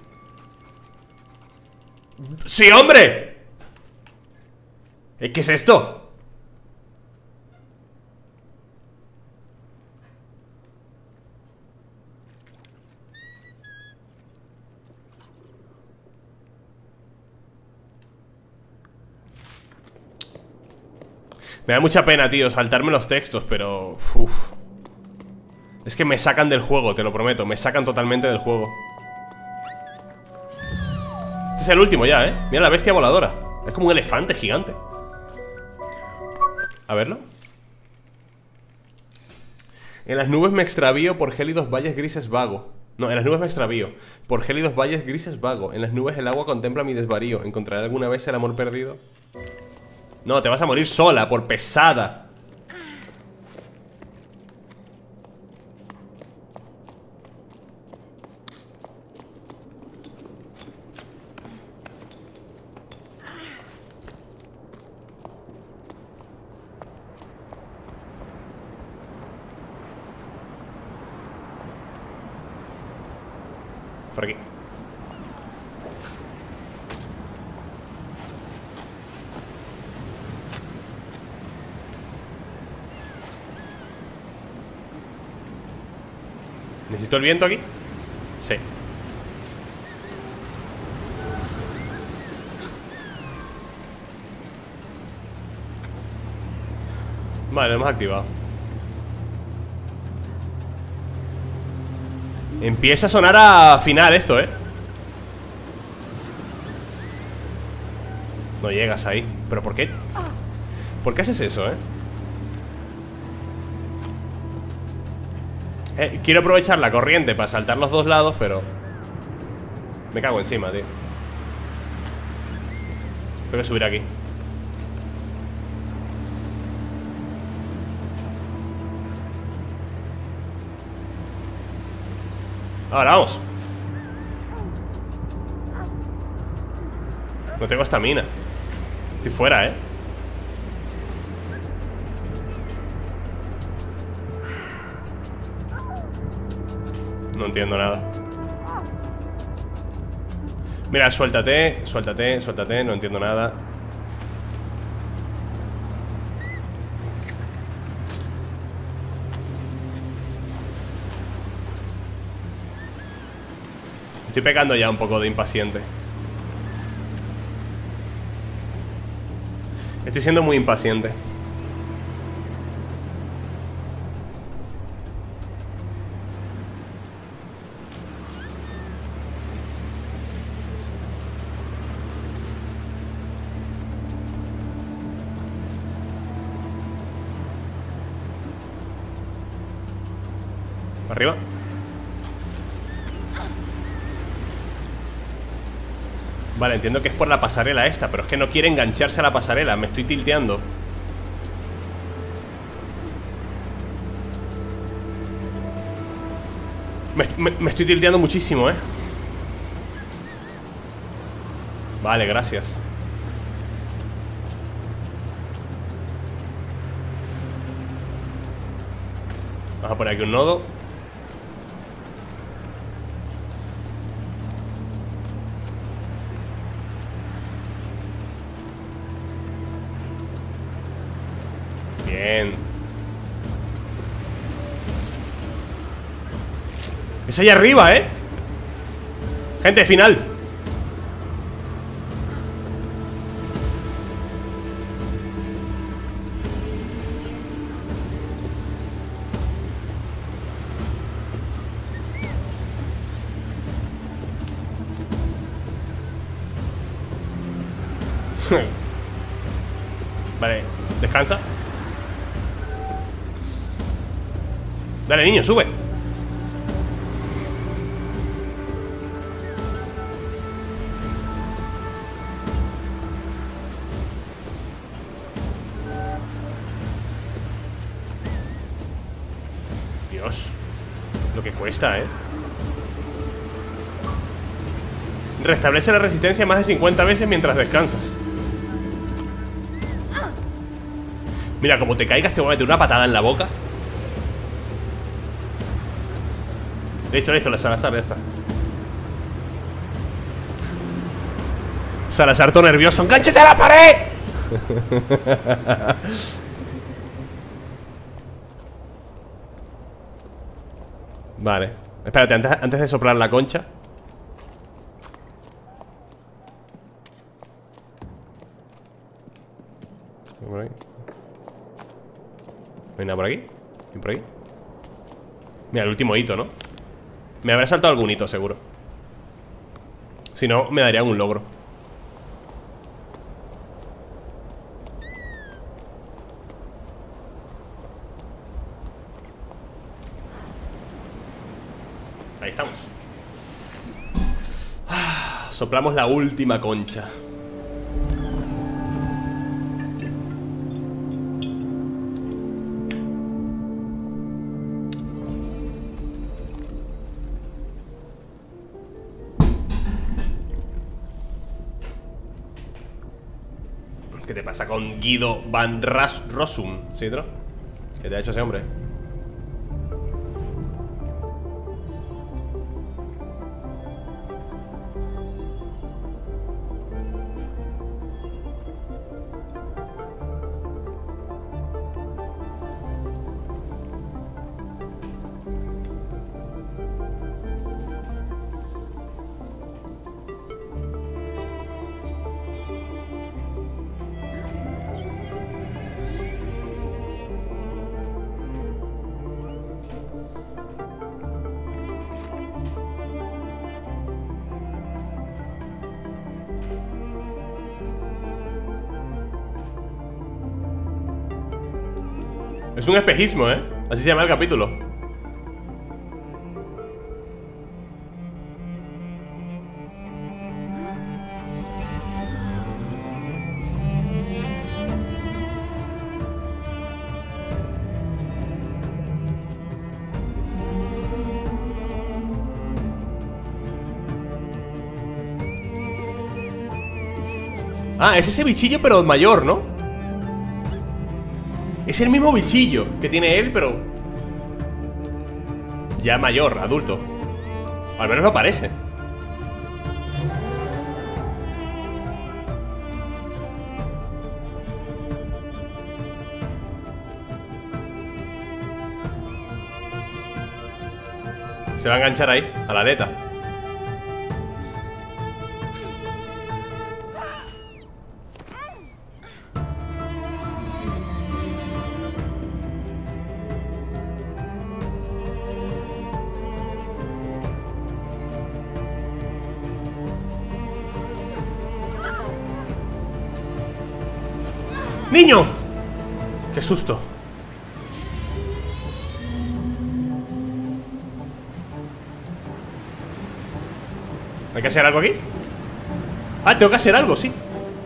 ¡Sí, hombre! ¿Qué es esto? Me da mucha pena, tío, saltarme los textos, pero... Uf. Es que me sacan del juego, te lo prometo. Me sacan totalmente del juego. Este es el último ya, ¿eh? Mira la bestia voladora. Es como un elefante gigante. A verlo. En las nubes me extravío por gélidos valles grises vago. No, en las nubes me extravío por gélidos valles grises vago. En las nubes el agua contempla mi desvarío. ¿Encontraré alguna vez el amor perdido? No, te vas a morir sola, por pesada. Por aquí. ¿Necesito el viento aquí? Sí. Vale, lo hemos activado. Empieza a sonar a final esto, ¿eh? No llegas ahí. ¿Pero por qué? ¿Por qué haces eso, eh? Eh, quiero aprovechar la corriente para saltar los dos lados, pero... Me cago encima, tío. Tengo que subir aquí. Ahora vamos. No tengo estamina. Estoy fuera, eh. No entiendo nada. Mira, suéltate, suéltate, suéltate. No entiendo nada. Estoy pecando ya un poco de impaciente. Estoy siendo muy impaciente. Arriba. Vale, entiendo que es por la pasarela esta, pero es que no quiere engancharse a la pasarela. Me estoy tilteando. Me, me, me estoy tilteando muchísimo, eh. Vale, gracias. Vamos a poner aquí un nodo. Bien. Es ahí arriba, ¿eh? Gente, final. Vale, descansa. Dale, niño, sube. Dios, lo que cuesta, ¿eh? Restablece la resistencia más de cincuenta veces mientras descansas. Mira, como te caigas te voy a meter una patada en la boca. Listo, listo, la Salazar ya está. Salazar todo nervioso. ¡Engánchate a la pared! Vale. Espérate, antes, antes de soplar la concha. Por ahí. ¿No hay nada por aquí? ¿Y por aquí? Mira, el último hito, ¿no? Me habrá saltado algún hito, seguro. Si no, me darían un logro. Ahí estamos. Ah, soplamos la última concha. ¿Qué te pasa con Guido Van Ras Rossum? ¿Sí, Tro? ¿Qué te ha hecho ese hombre? Es un espejismo, ¿eh? Así se llama el capítulo. Ah, es ese bichillo pero mayor, ¿no? Es el mismo bichillo que tiene él, pero ya mayor, adulto. Al menos lo parece. Se va a enganchar ahí, a la aleta. ¡Niño! ¡Qué susto! ¿Hay que hacer algo aquí? Ah, tengo que hacer algo, sí.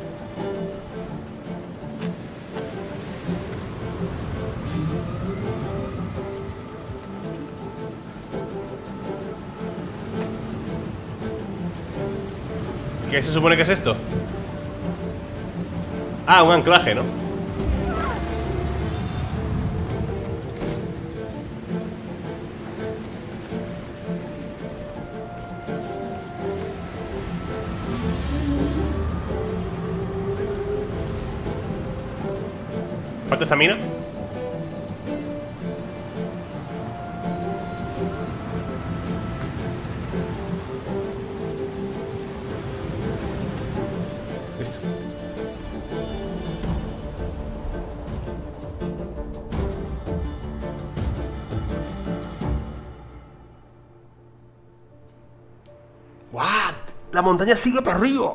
¿Qué se supone que es esto? Ah, un anclaje, ¿no? ¿Falta estamina? Listo. ¿What? La montaña sigue para arriba.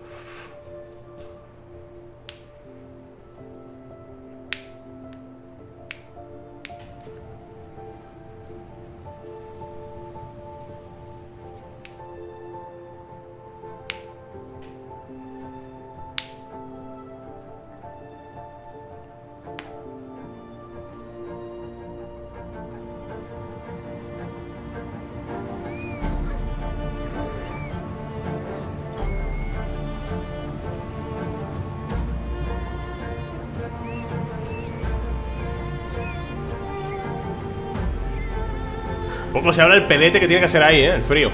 Poco se habla del pelete que tiene que hacer ahí, ¿eh? El frío.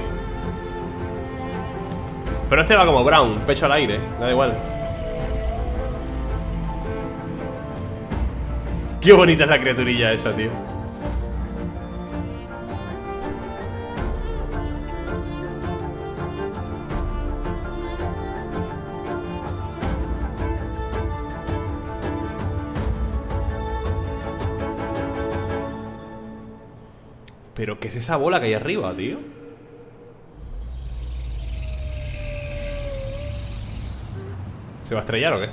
Pero este va como Brown, pecho al aire, da igual. Qué bonita es la criaturilla esa, tío. ¿Pero qué es esa bola que hay arriba, tío? ¿Se va a estrellar o qué?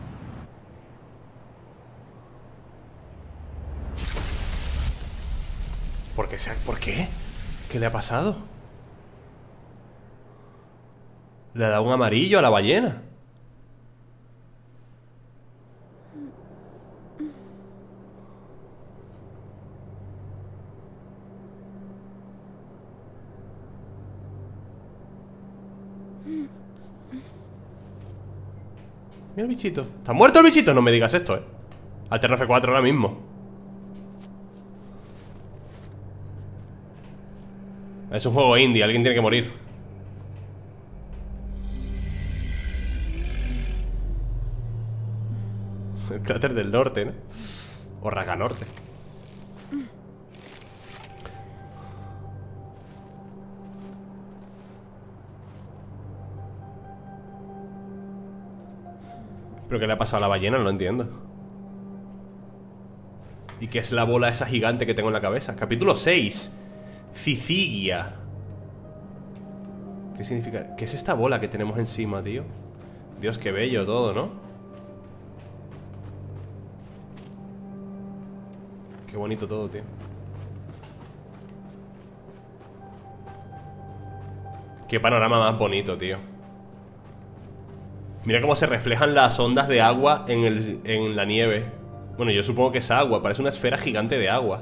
¿Por qué? ¿Por qué? ¿Qué le ha pasado? Le ha dado un amarillo a la ballena. Mira el bichito. ¿Está muerto el bichito? No me digas esto, eh. Alterna F cuatro ahora mismo. Es un juego indie, alguien tiene que morir. El cráter del norte, ¿no? O Raga Norte. ¿Pero qué le ha pasado a la ballena? No lo entiendo. ¿Y qué es la bola esa gigante que tengo en la cabeza? Capítulo seis. Cicigia. ¿Qué significa? ¿Qué es esta bola que tenemos encima, tío? Dios, qué bello todo, ¿no? Qué bonito todo, tío. Qué panorama más bonito, tío. Mira cómo se reflejan las ondas de agua en, el, en la nieve. Bueno, yo supongo que es agua. Parece una esfera gigante de agua.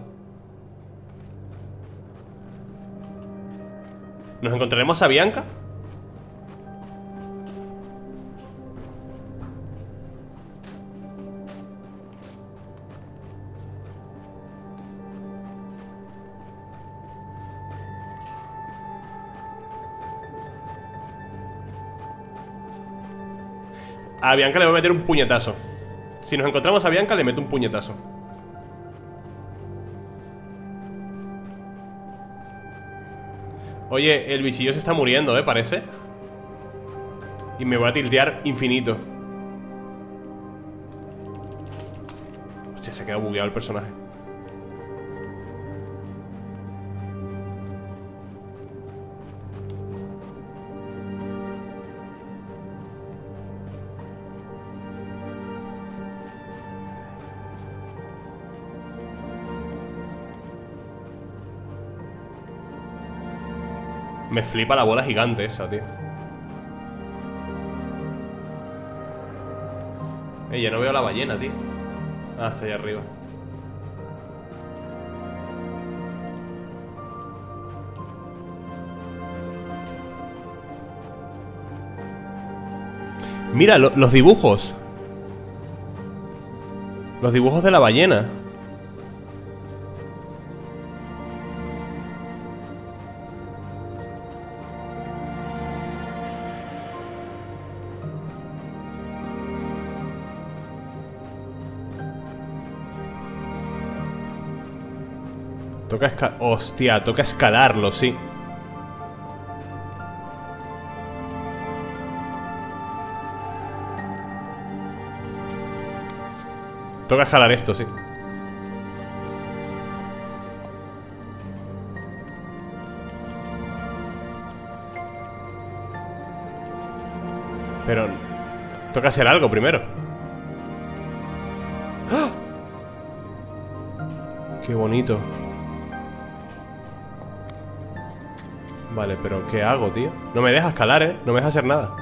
¿Nos encontraremos a Bianca? A Bianca le voy a meter un puñetazo. Si nos encontramos a Bianca, le meto un puñetazo. Oye, el bichillo se está muriendo, ¿eh? Parece. Y me voy a tiltear infinito. Hostia, se ha quedado bugueado el personaje. Me flipa la bola gigante esa, tío. Eh, ya no veo la ballena, tío. Ah, está ahí arriba. Mira, lo, los dibujos. Los dibujos de la ballena. Toca escalar. Hostia, toca escalarlo, sí. Toca escalar esto, sí. Pero toca hacer algo primero. ¡Ah! Qué bonito. Vale, pero ¿qué hago, tío? No me deja escalar, ¿eh? No me deja hacer nada.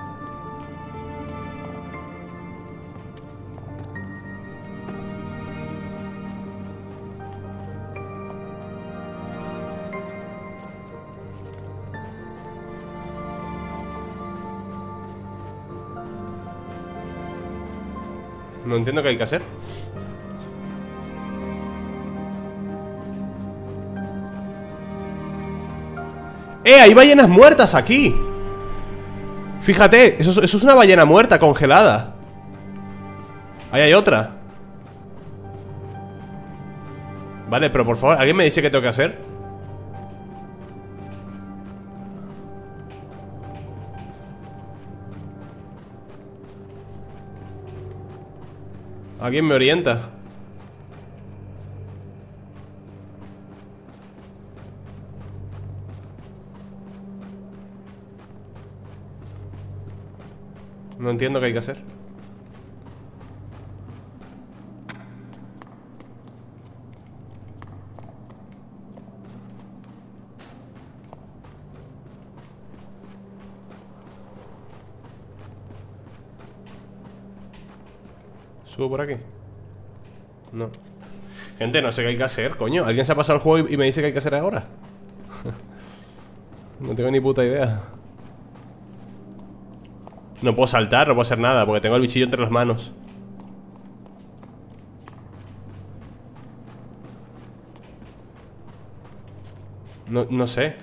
No entiendo qué hay que hacer. ¡Eh! Hay ballenas muertas aquí. Fíjate, eso, eso es una ballena muerta, congelada. Ahí hay otra. Vale, pero por favor, ¿alguien me dice qué tengo que hacer? ¿Alguien me orienta? No entiendo qué hay que hacer. ¿Subo por aquí? No. Gente, no sé qué hay que hacer, coño. ¿Alguien se ha pasado el juego y me dice qué hay que hacer ahora? No tengo ni puta idea. No puedo saltar, no puedo hacer nada porque tengo el bichillo entre las manos. No, no sé.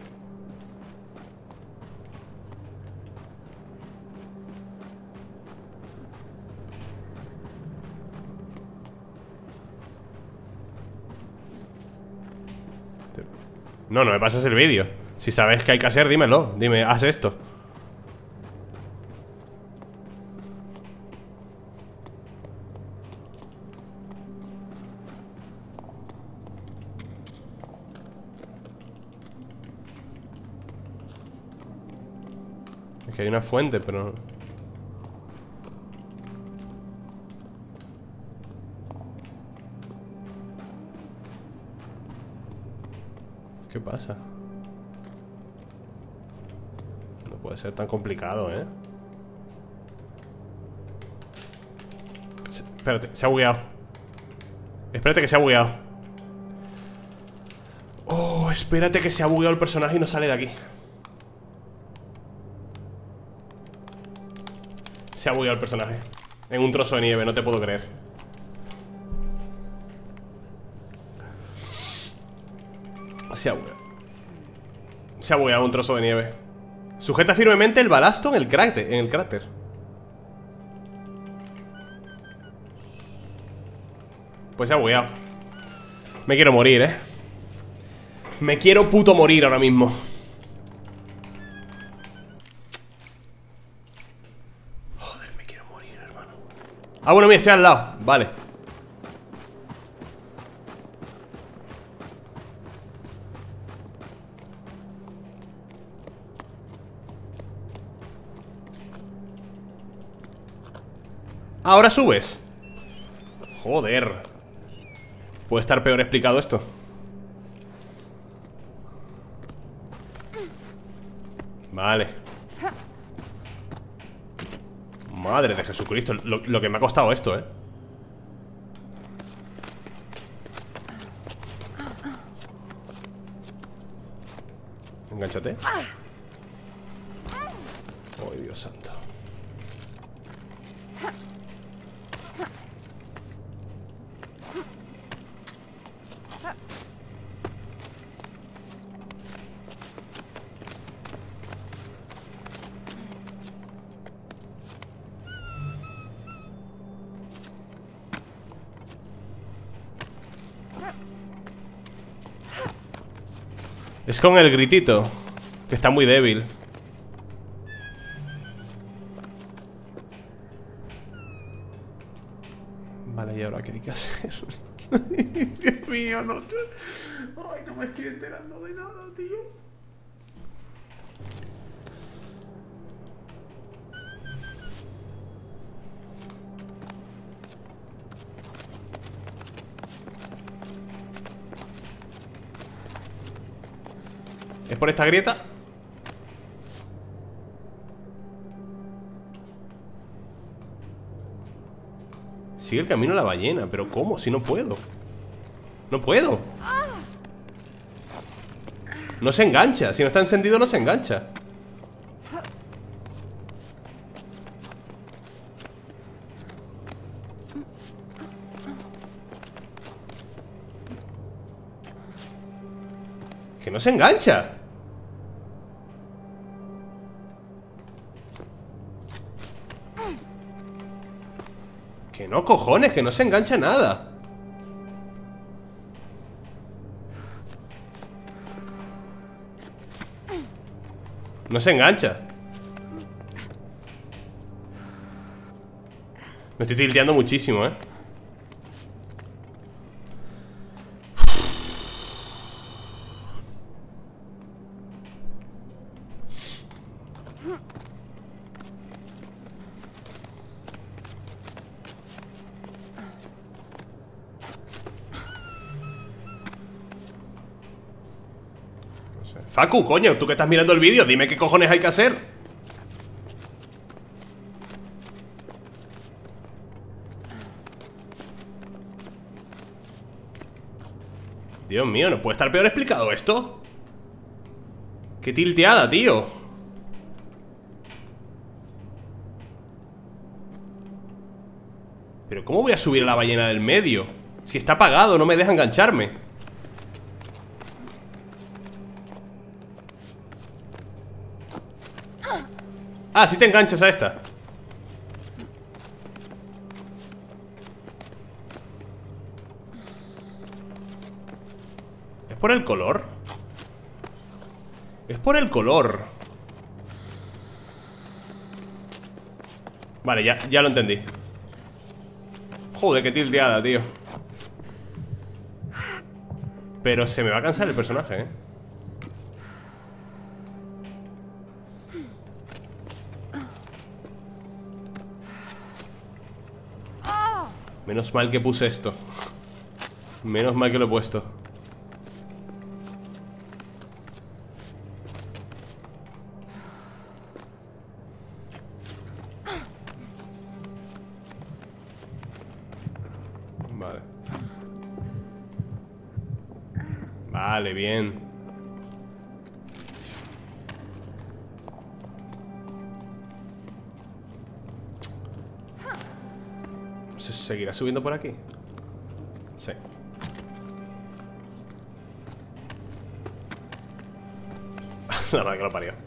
No, no me pases el vídeo. Si sabes qué hay que hacer, dímelo. Dime, haz esto. Es que hay una fuente, pero... ¿Qué pasa? No puede ser tan complicado, ¿eh? Se- Espérate, se ha bugueado. Espérate que se ha bugueado. Oh, espérate que se ha bugueado el personaje y no sale de aquí. Se ha bugueado el personaje en un trozo de nieve, no te puedo creer. Se ha bugueado. Se ha bugueado un trozo de nieve. Sujeta firmemente el balasto en el cráter, en el cráter. Pues se ha bugueado. Me quiero morir, eh. Me quiero puto morir ahora mismo. Joder, me quiero morir, hermano. Ah, bueno, mira, estoy al lado. Vale. Ahora subes. Joder. Puede estar peor explicado esto. Vale. Madre de Jesucristo, lo, lo que me ha costado esto, eh. Engánchate. Oh, Dios santo. Es con el gritito, que está muy débil. Vale, ¿y ahora qué hay que hacer? Dios mío, no te... Ay, no me estoy enterando de nada, tío. ¿Es por esta grieta? Sigue el camino a la ballena. ¿Pero cómo? Si no puedo. No puedo. No se engancha. Si no está encendido no se engancha. Que no se engancha. Que no, cojones, que no se engancha nada. No se engancha. Me estoy tilteando muchísimo, eh. Facu, coño, tú que estás mirando el vídeo, dime qué cojones hay que hacer. Dios mío, ¿no puede estar peor explicado esto? Qué tilteada, tío. Pero ¿cómo voy a subir a la ballena del medio? Si está apagado, no me deja engancharme. Ah, sí te enganchas a esta. ¿Es por el color? Es por el color. Vale, ya, ya lo entendí. Joder, qué tilteada, tío. Pero se me va a cansar el personaje, eh. Menos mal que puse esto. Menos mal que lo he puesto. Vale. Vale, bien. ¿Se seguirá subiendo por aquí? Sí. La verdad que lo parió.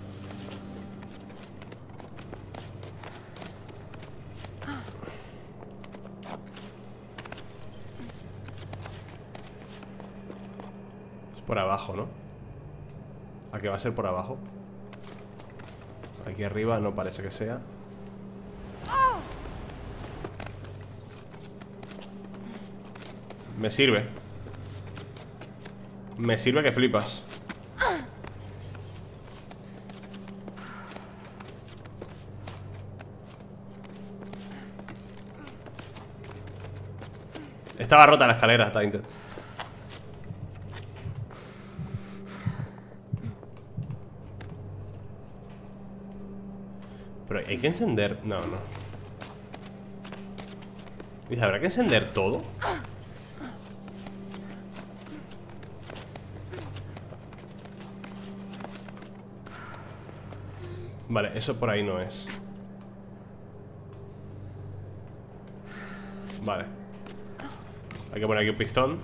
Es por abajo, ¿no? ¿A qué va a ser por abajo? Aquí arriba no parece que sea. Me sirve. Me sirve que flipas. Estaba rota la escalera, Tainted. Pero hay que encender... No, no. Dice, ¿habrá que encender todo? Vale, eso por ahí no es. Vale. Hay que poner aquí un pistón.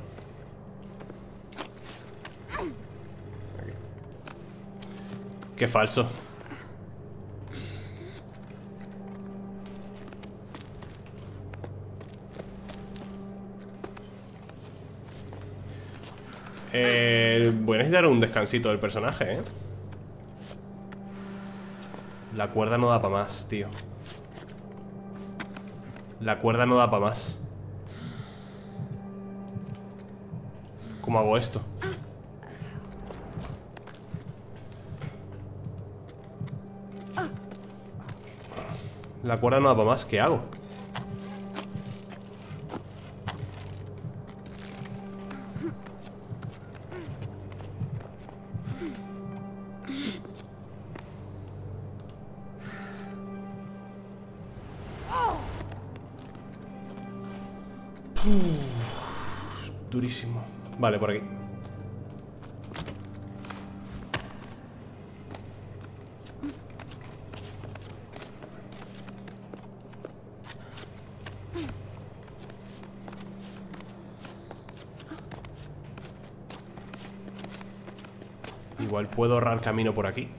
Aquí. Qué falso. Eh, voy a necesitar un descansito del personaje, ¿eh? La cuerda no da para más, tío. La cuerda no da para más. ¿Cómo hago esto? La cuerda no da para más, ¿qué hago? Durísimo. Vale, por aquí. Igual puedo ahorrar camino por aquí.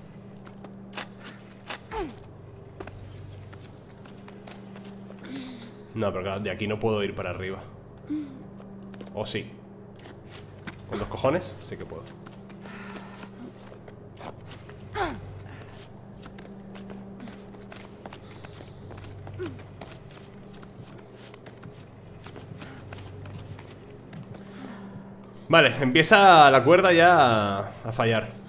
No, pero claro, de aquí no puedo ir para arriba. ¿O sí? ¿Con los cojones? Sí que puedo. Vale, empieza la cuerda ya a fallar.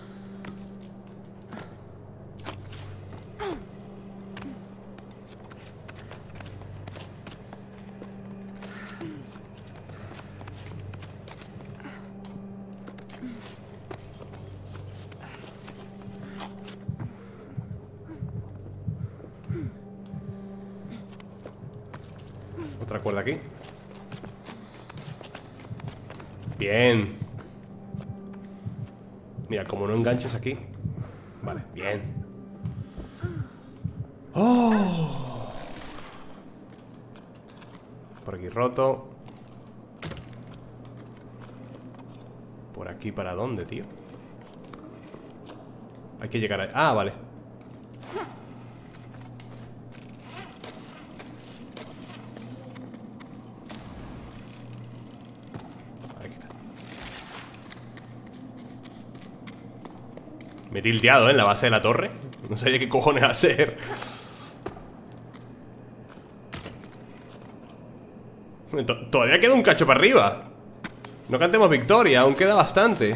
Otra cuerda aquí. Bien. Mira, como no enganches aquí. Vale, bien. Oh. Por aquí roto. Por aquí, ¿para dónde, tío? Hay que llegar ahí. Ah, vale. Me he tilteado, ¿eh? En la base de la torre. No sabía qué cojones hacer. Todavía queda un cacho para arriba. No cantemos victoria, aún queda bastante.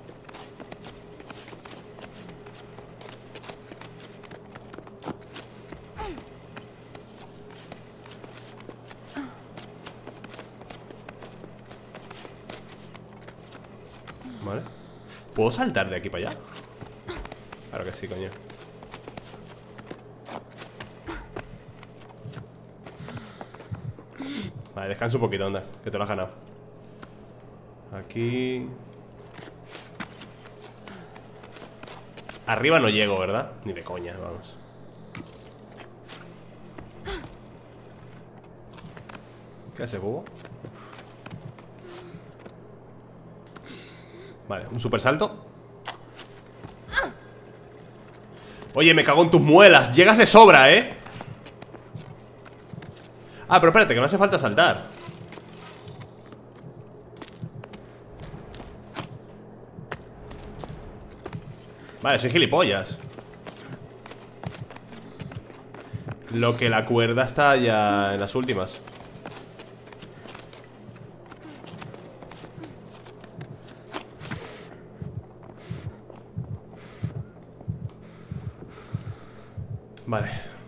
Vale. ¿Puedo saltar de aquí para allá? Claro que sí, coño. Vale, descansa un poquito, anda, que te lo has ganado. Aquí. Arriba no llego, ¿verdad? Ni de coña, vamos. ¿Qué hace, bobo? Vale, un super salto. Oye, me cago en tus muelas. Llegas de sobra, ¿eh? Ah, pero espérate, que no hace falta saltar. Vale, soy gilipollas. Lo que la cuerda está ya en las últimas. Vale.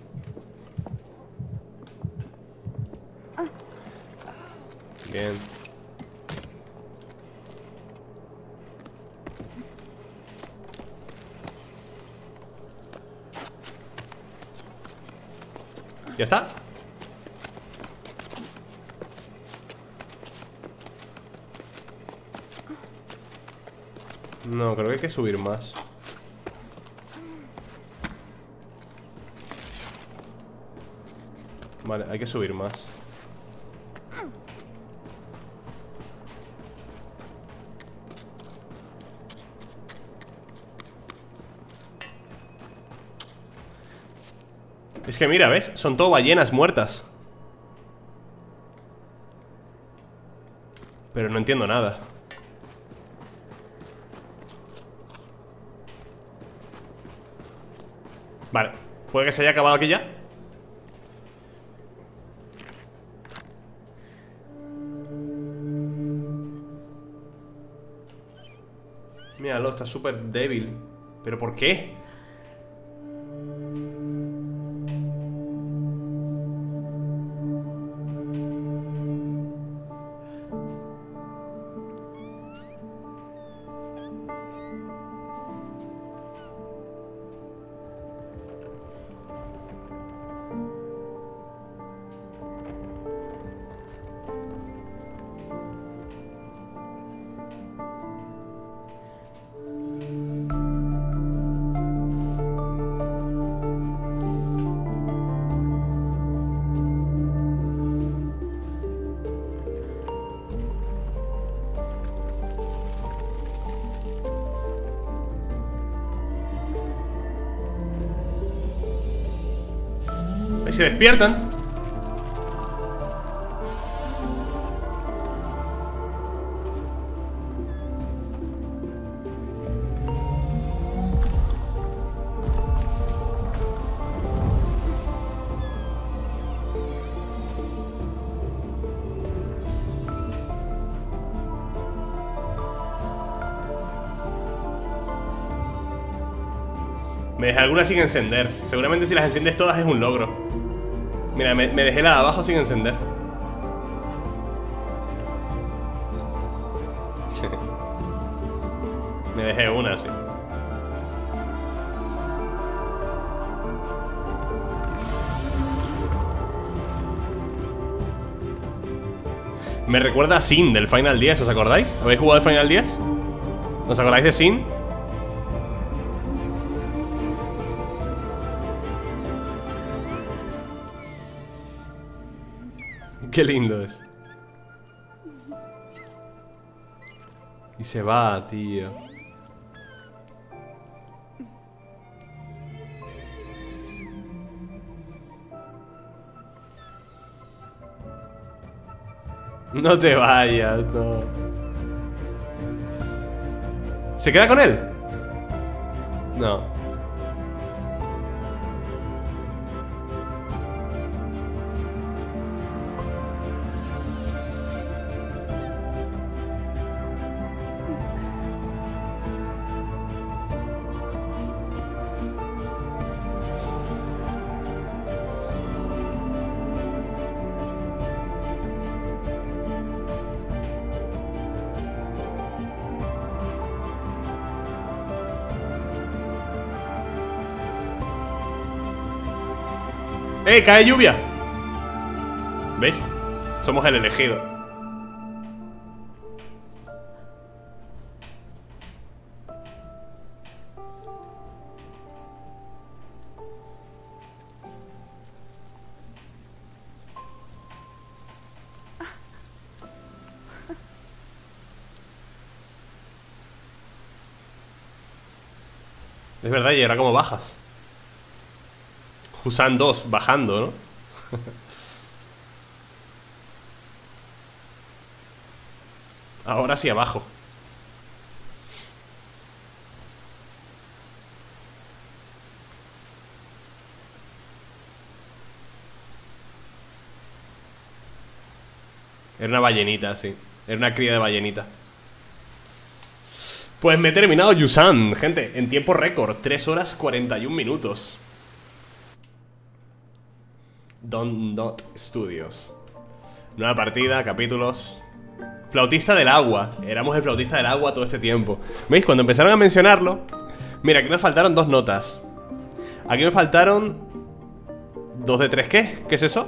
Bien. ¿Ya está? No, creo que hay que subir más. Vale, hay que subir más. Es que mira, ¿ves? Son todo ballenas muertas. Pero no entiendo nada. Vale, puede que se haya acabado aquí ya. Míralo, está súper débil. ¿Pero por qué? Ahí se despiertan. Me dejé algunas sin encender. Seguramente si las enciendes todas es un logro. Mira, me, me dejé la de abajo sin encender. Me dejé una, sí. Me recuerda a Sin del Final diez, ¿os acordáis? ¿Habéis jugado el Final diez? ¿Os acordáis de Sin? Qué lindo es. Y se va, tío. No te vayas, no. ¿Se queda con él? No. ¡Eh! ¡Cae lluvia! ¿Veis? Somos el elegido. Es verdad, y ahora cómo bajas. Husan dos, bajando, ¿no? Ahora sí abajo. Era una ballenita, sí. Era una cría de ballenita. Pues me he terminado Yusan, gente, en tiempo récord, tres horas cuarenta y un minutos. Don Dot Studios. Nueva partida, capítulos. Flautista del agua. Éramos el flautista del agua todo este tiempo. ¿Veis? Cuando empezaron a mencionarlo. Mira, aquí me faltaron dos notas. Aquí me faltaron ¿Dos de tres qué? ¿Qué es eso?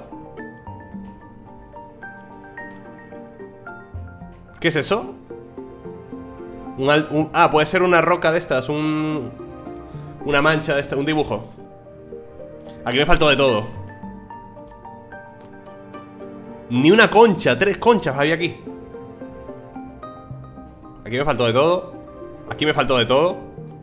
¿Qué es eso? Un, un, ah, puede ser una roca de estas. Un... Una mancha de esta, un dibujo. Aquí me faltó de todo. Ni una concha, tres conchas había aquí. Aquí me faltó de todo. Aquí me faltó de todo.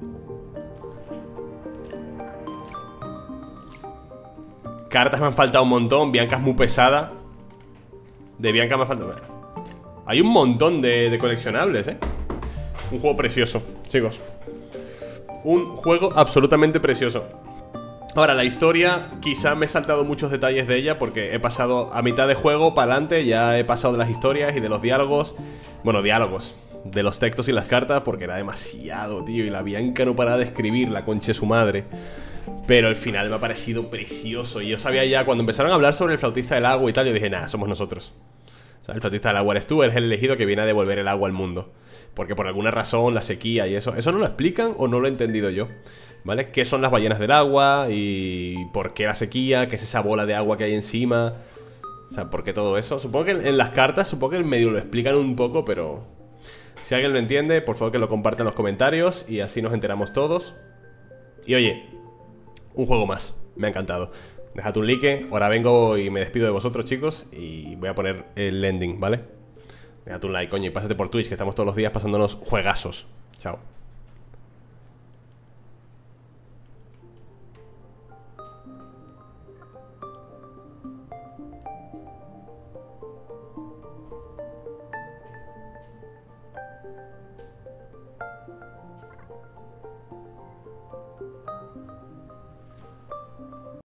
Cartas me han faltado un montón. Bianca es muy pesada. De Bianca me ha faltado. Hay un montón de, de coleccionables, eh. Un juego precioso, chicos. Un juego absolutamente precioso. Ahora, la historia, quizá me he saltado muchos detalles de ella porque he pasado a mitad de juego para adelante. Ya he pasado de las historias y de los diálogos. Bueno, diálogos, de los textos y las cartas, porque era demasiado, tío. Y la Bianca no paraba de escribir, la concha de su madre. Pero el final me ha parecido precioso. Y yo sabía ya, cuando empezaron a hablar sobre el flautista del agua y tal, yo dije, nah, somos nosotros. O sea, el flautista del agua eres tú, eres el elegido que viene a devolver el agua al mundo. Porque por alguna razón, la sequía y eso, ¿eso no lo explican o no lo he entendido yo? ¿Vale? ¿Qué son las ballenas del agua? ¿Y por qué la sequía? ¿Qué es esa bola de agua que hay encima? O sea, ¿por qué todo eso? Supongo que en las cartas, supongo que en medio lo explican un poco, pero... Si alguien lo entiende, por favor que lo comparta en los comentarios y así nos enteramos todos. Y oye, un juego más, me ha encantado. Dejad un like, ahora vengo y me despido de vosotros, chicos, y voy a poner el ending, ¿vale? Dejad un like, coño, y pásate por Twitch, que estamos todos los días pasándonos juegazos. Chao.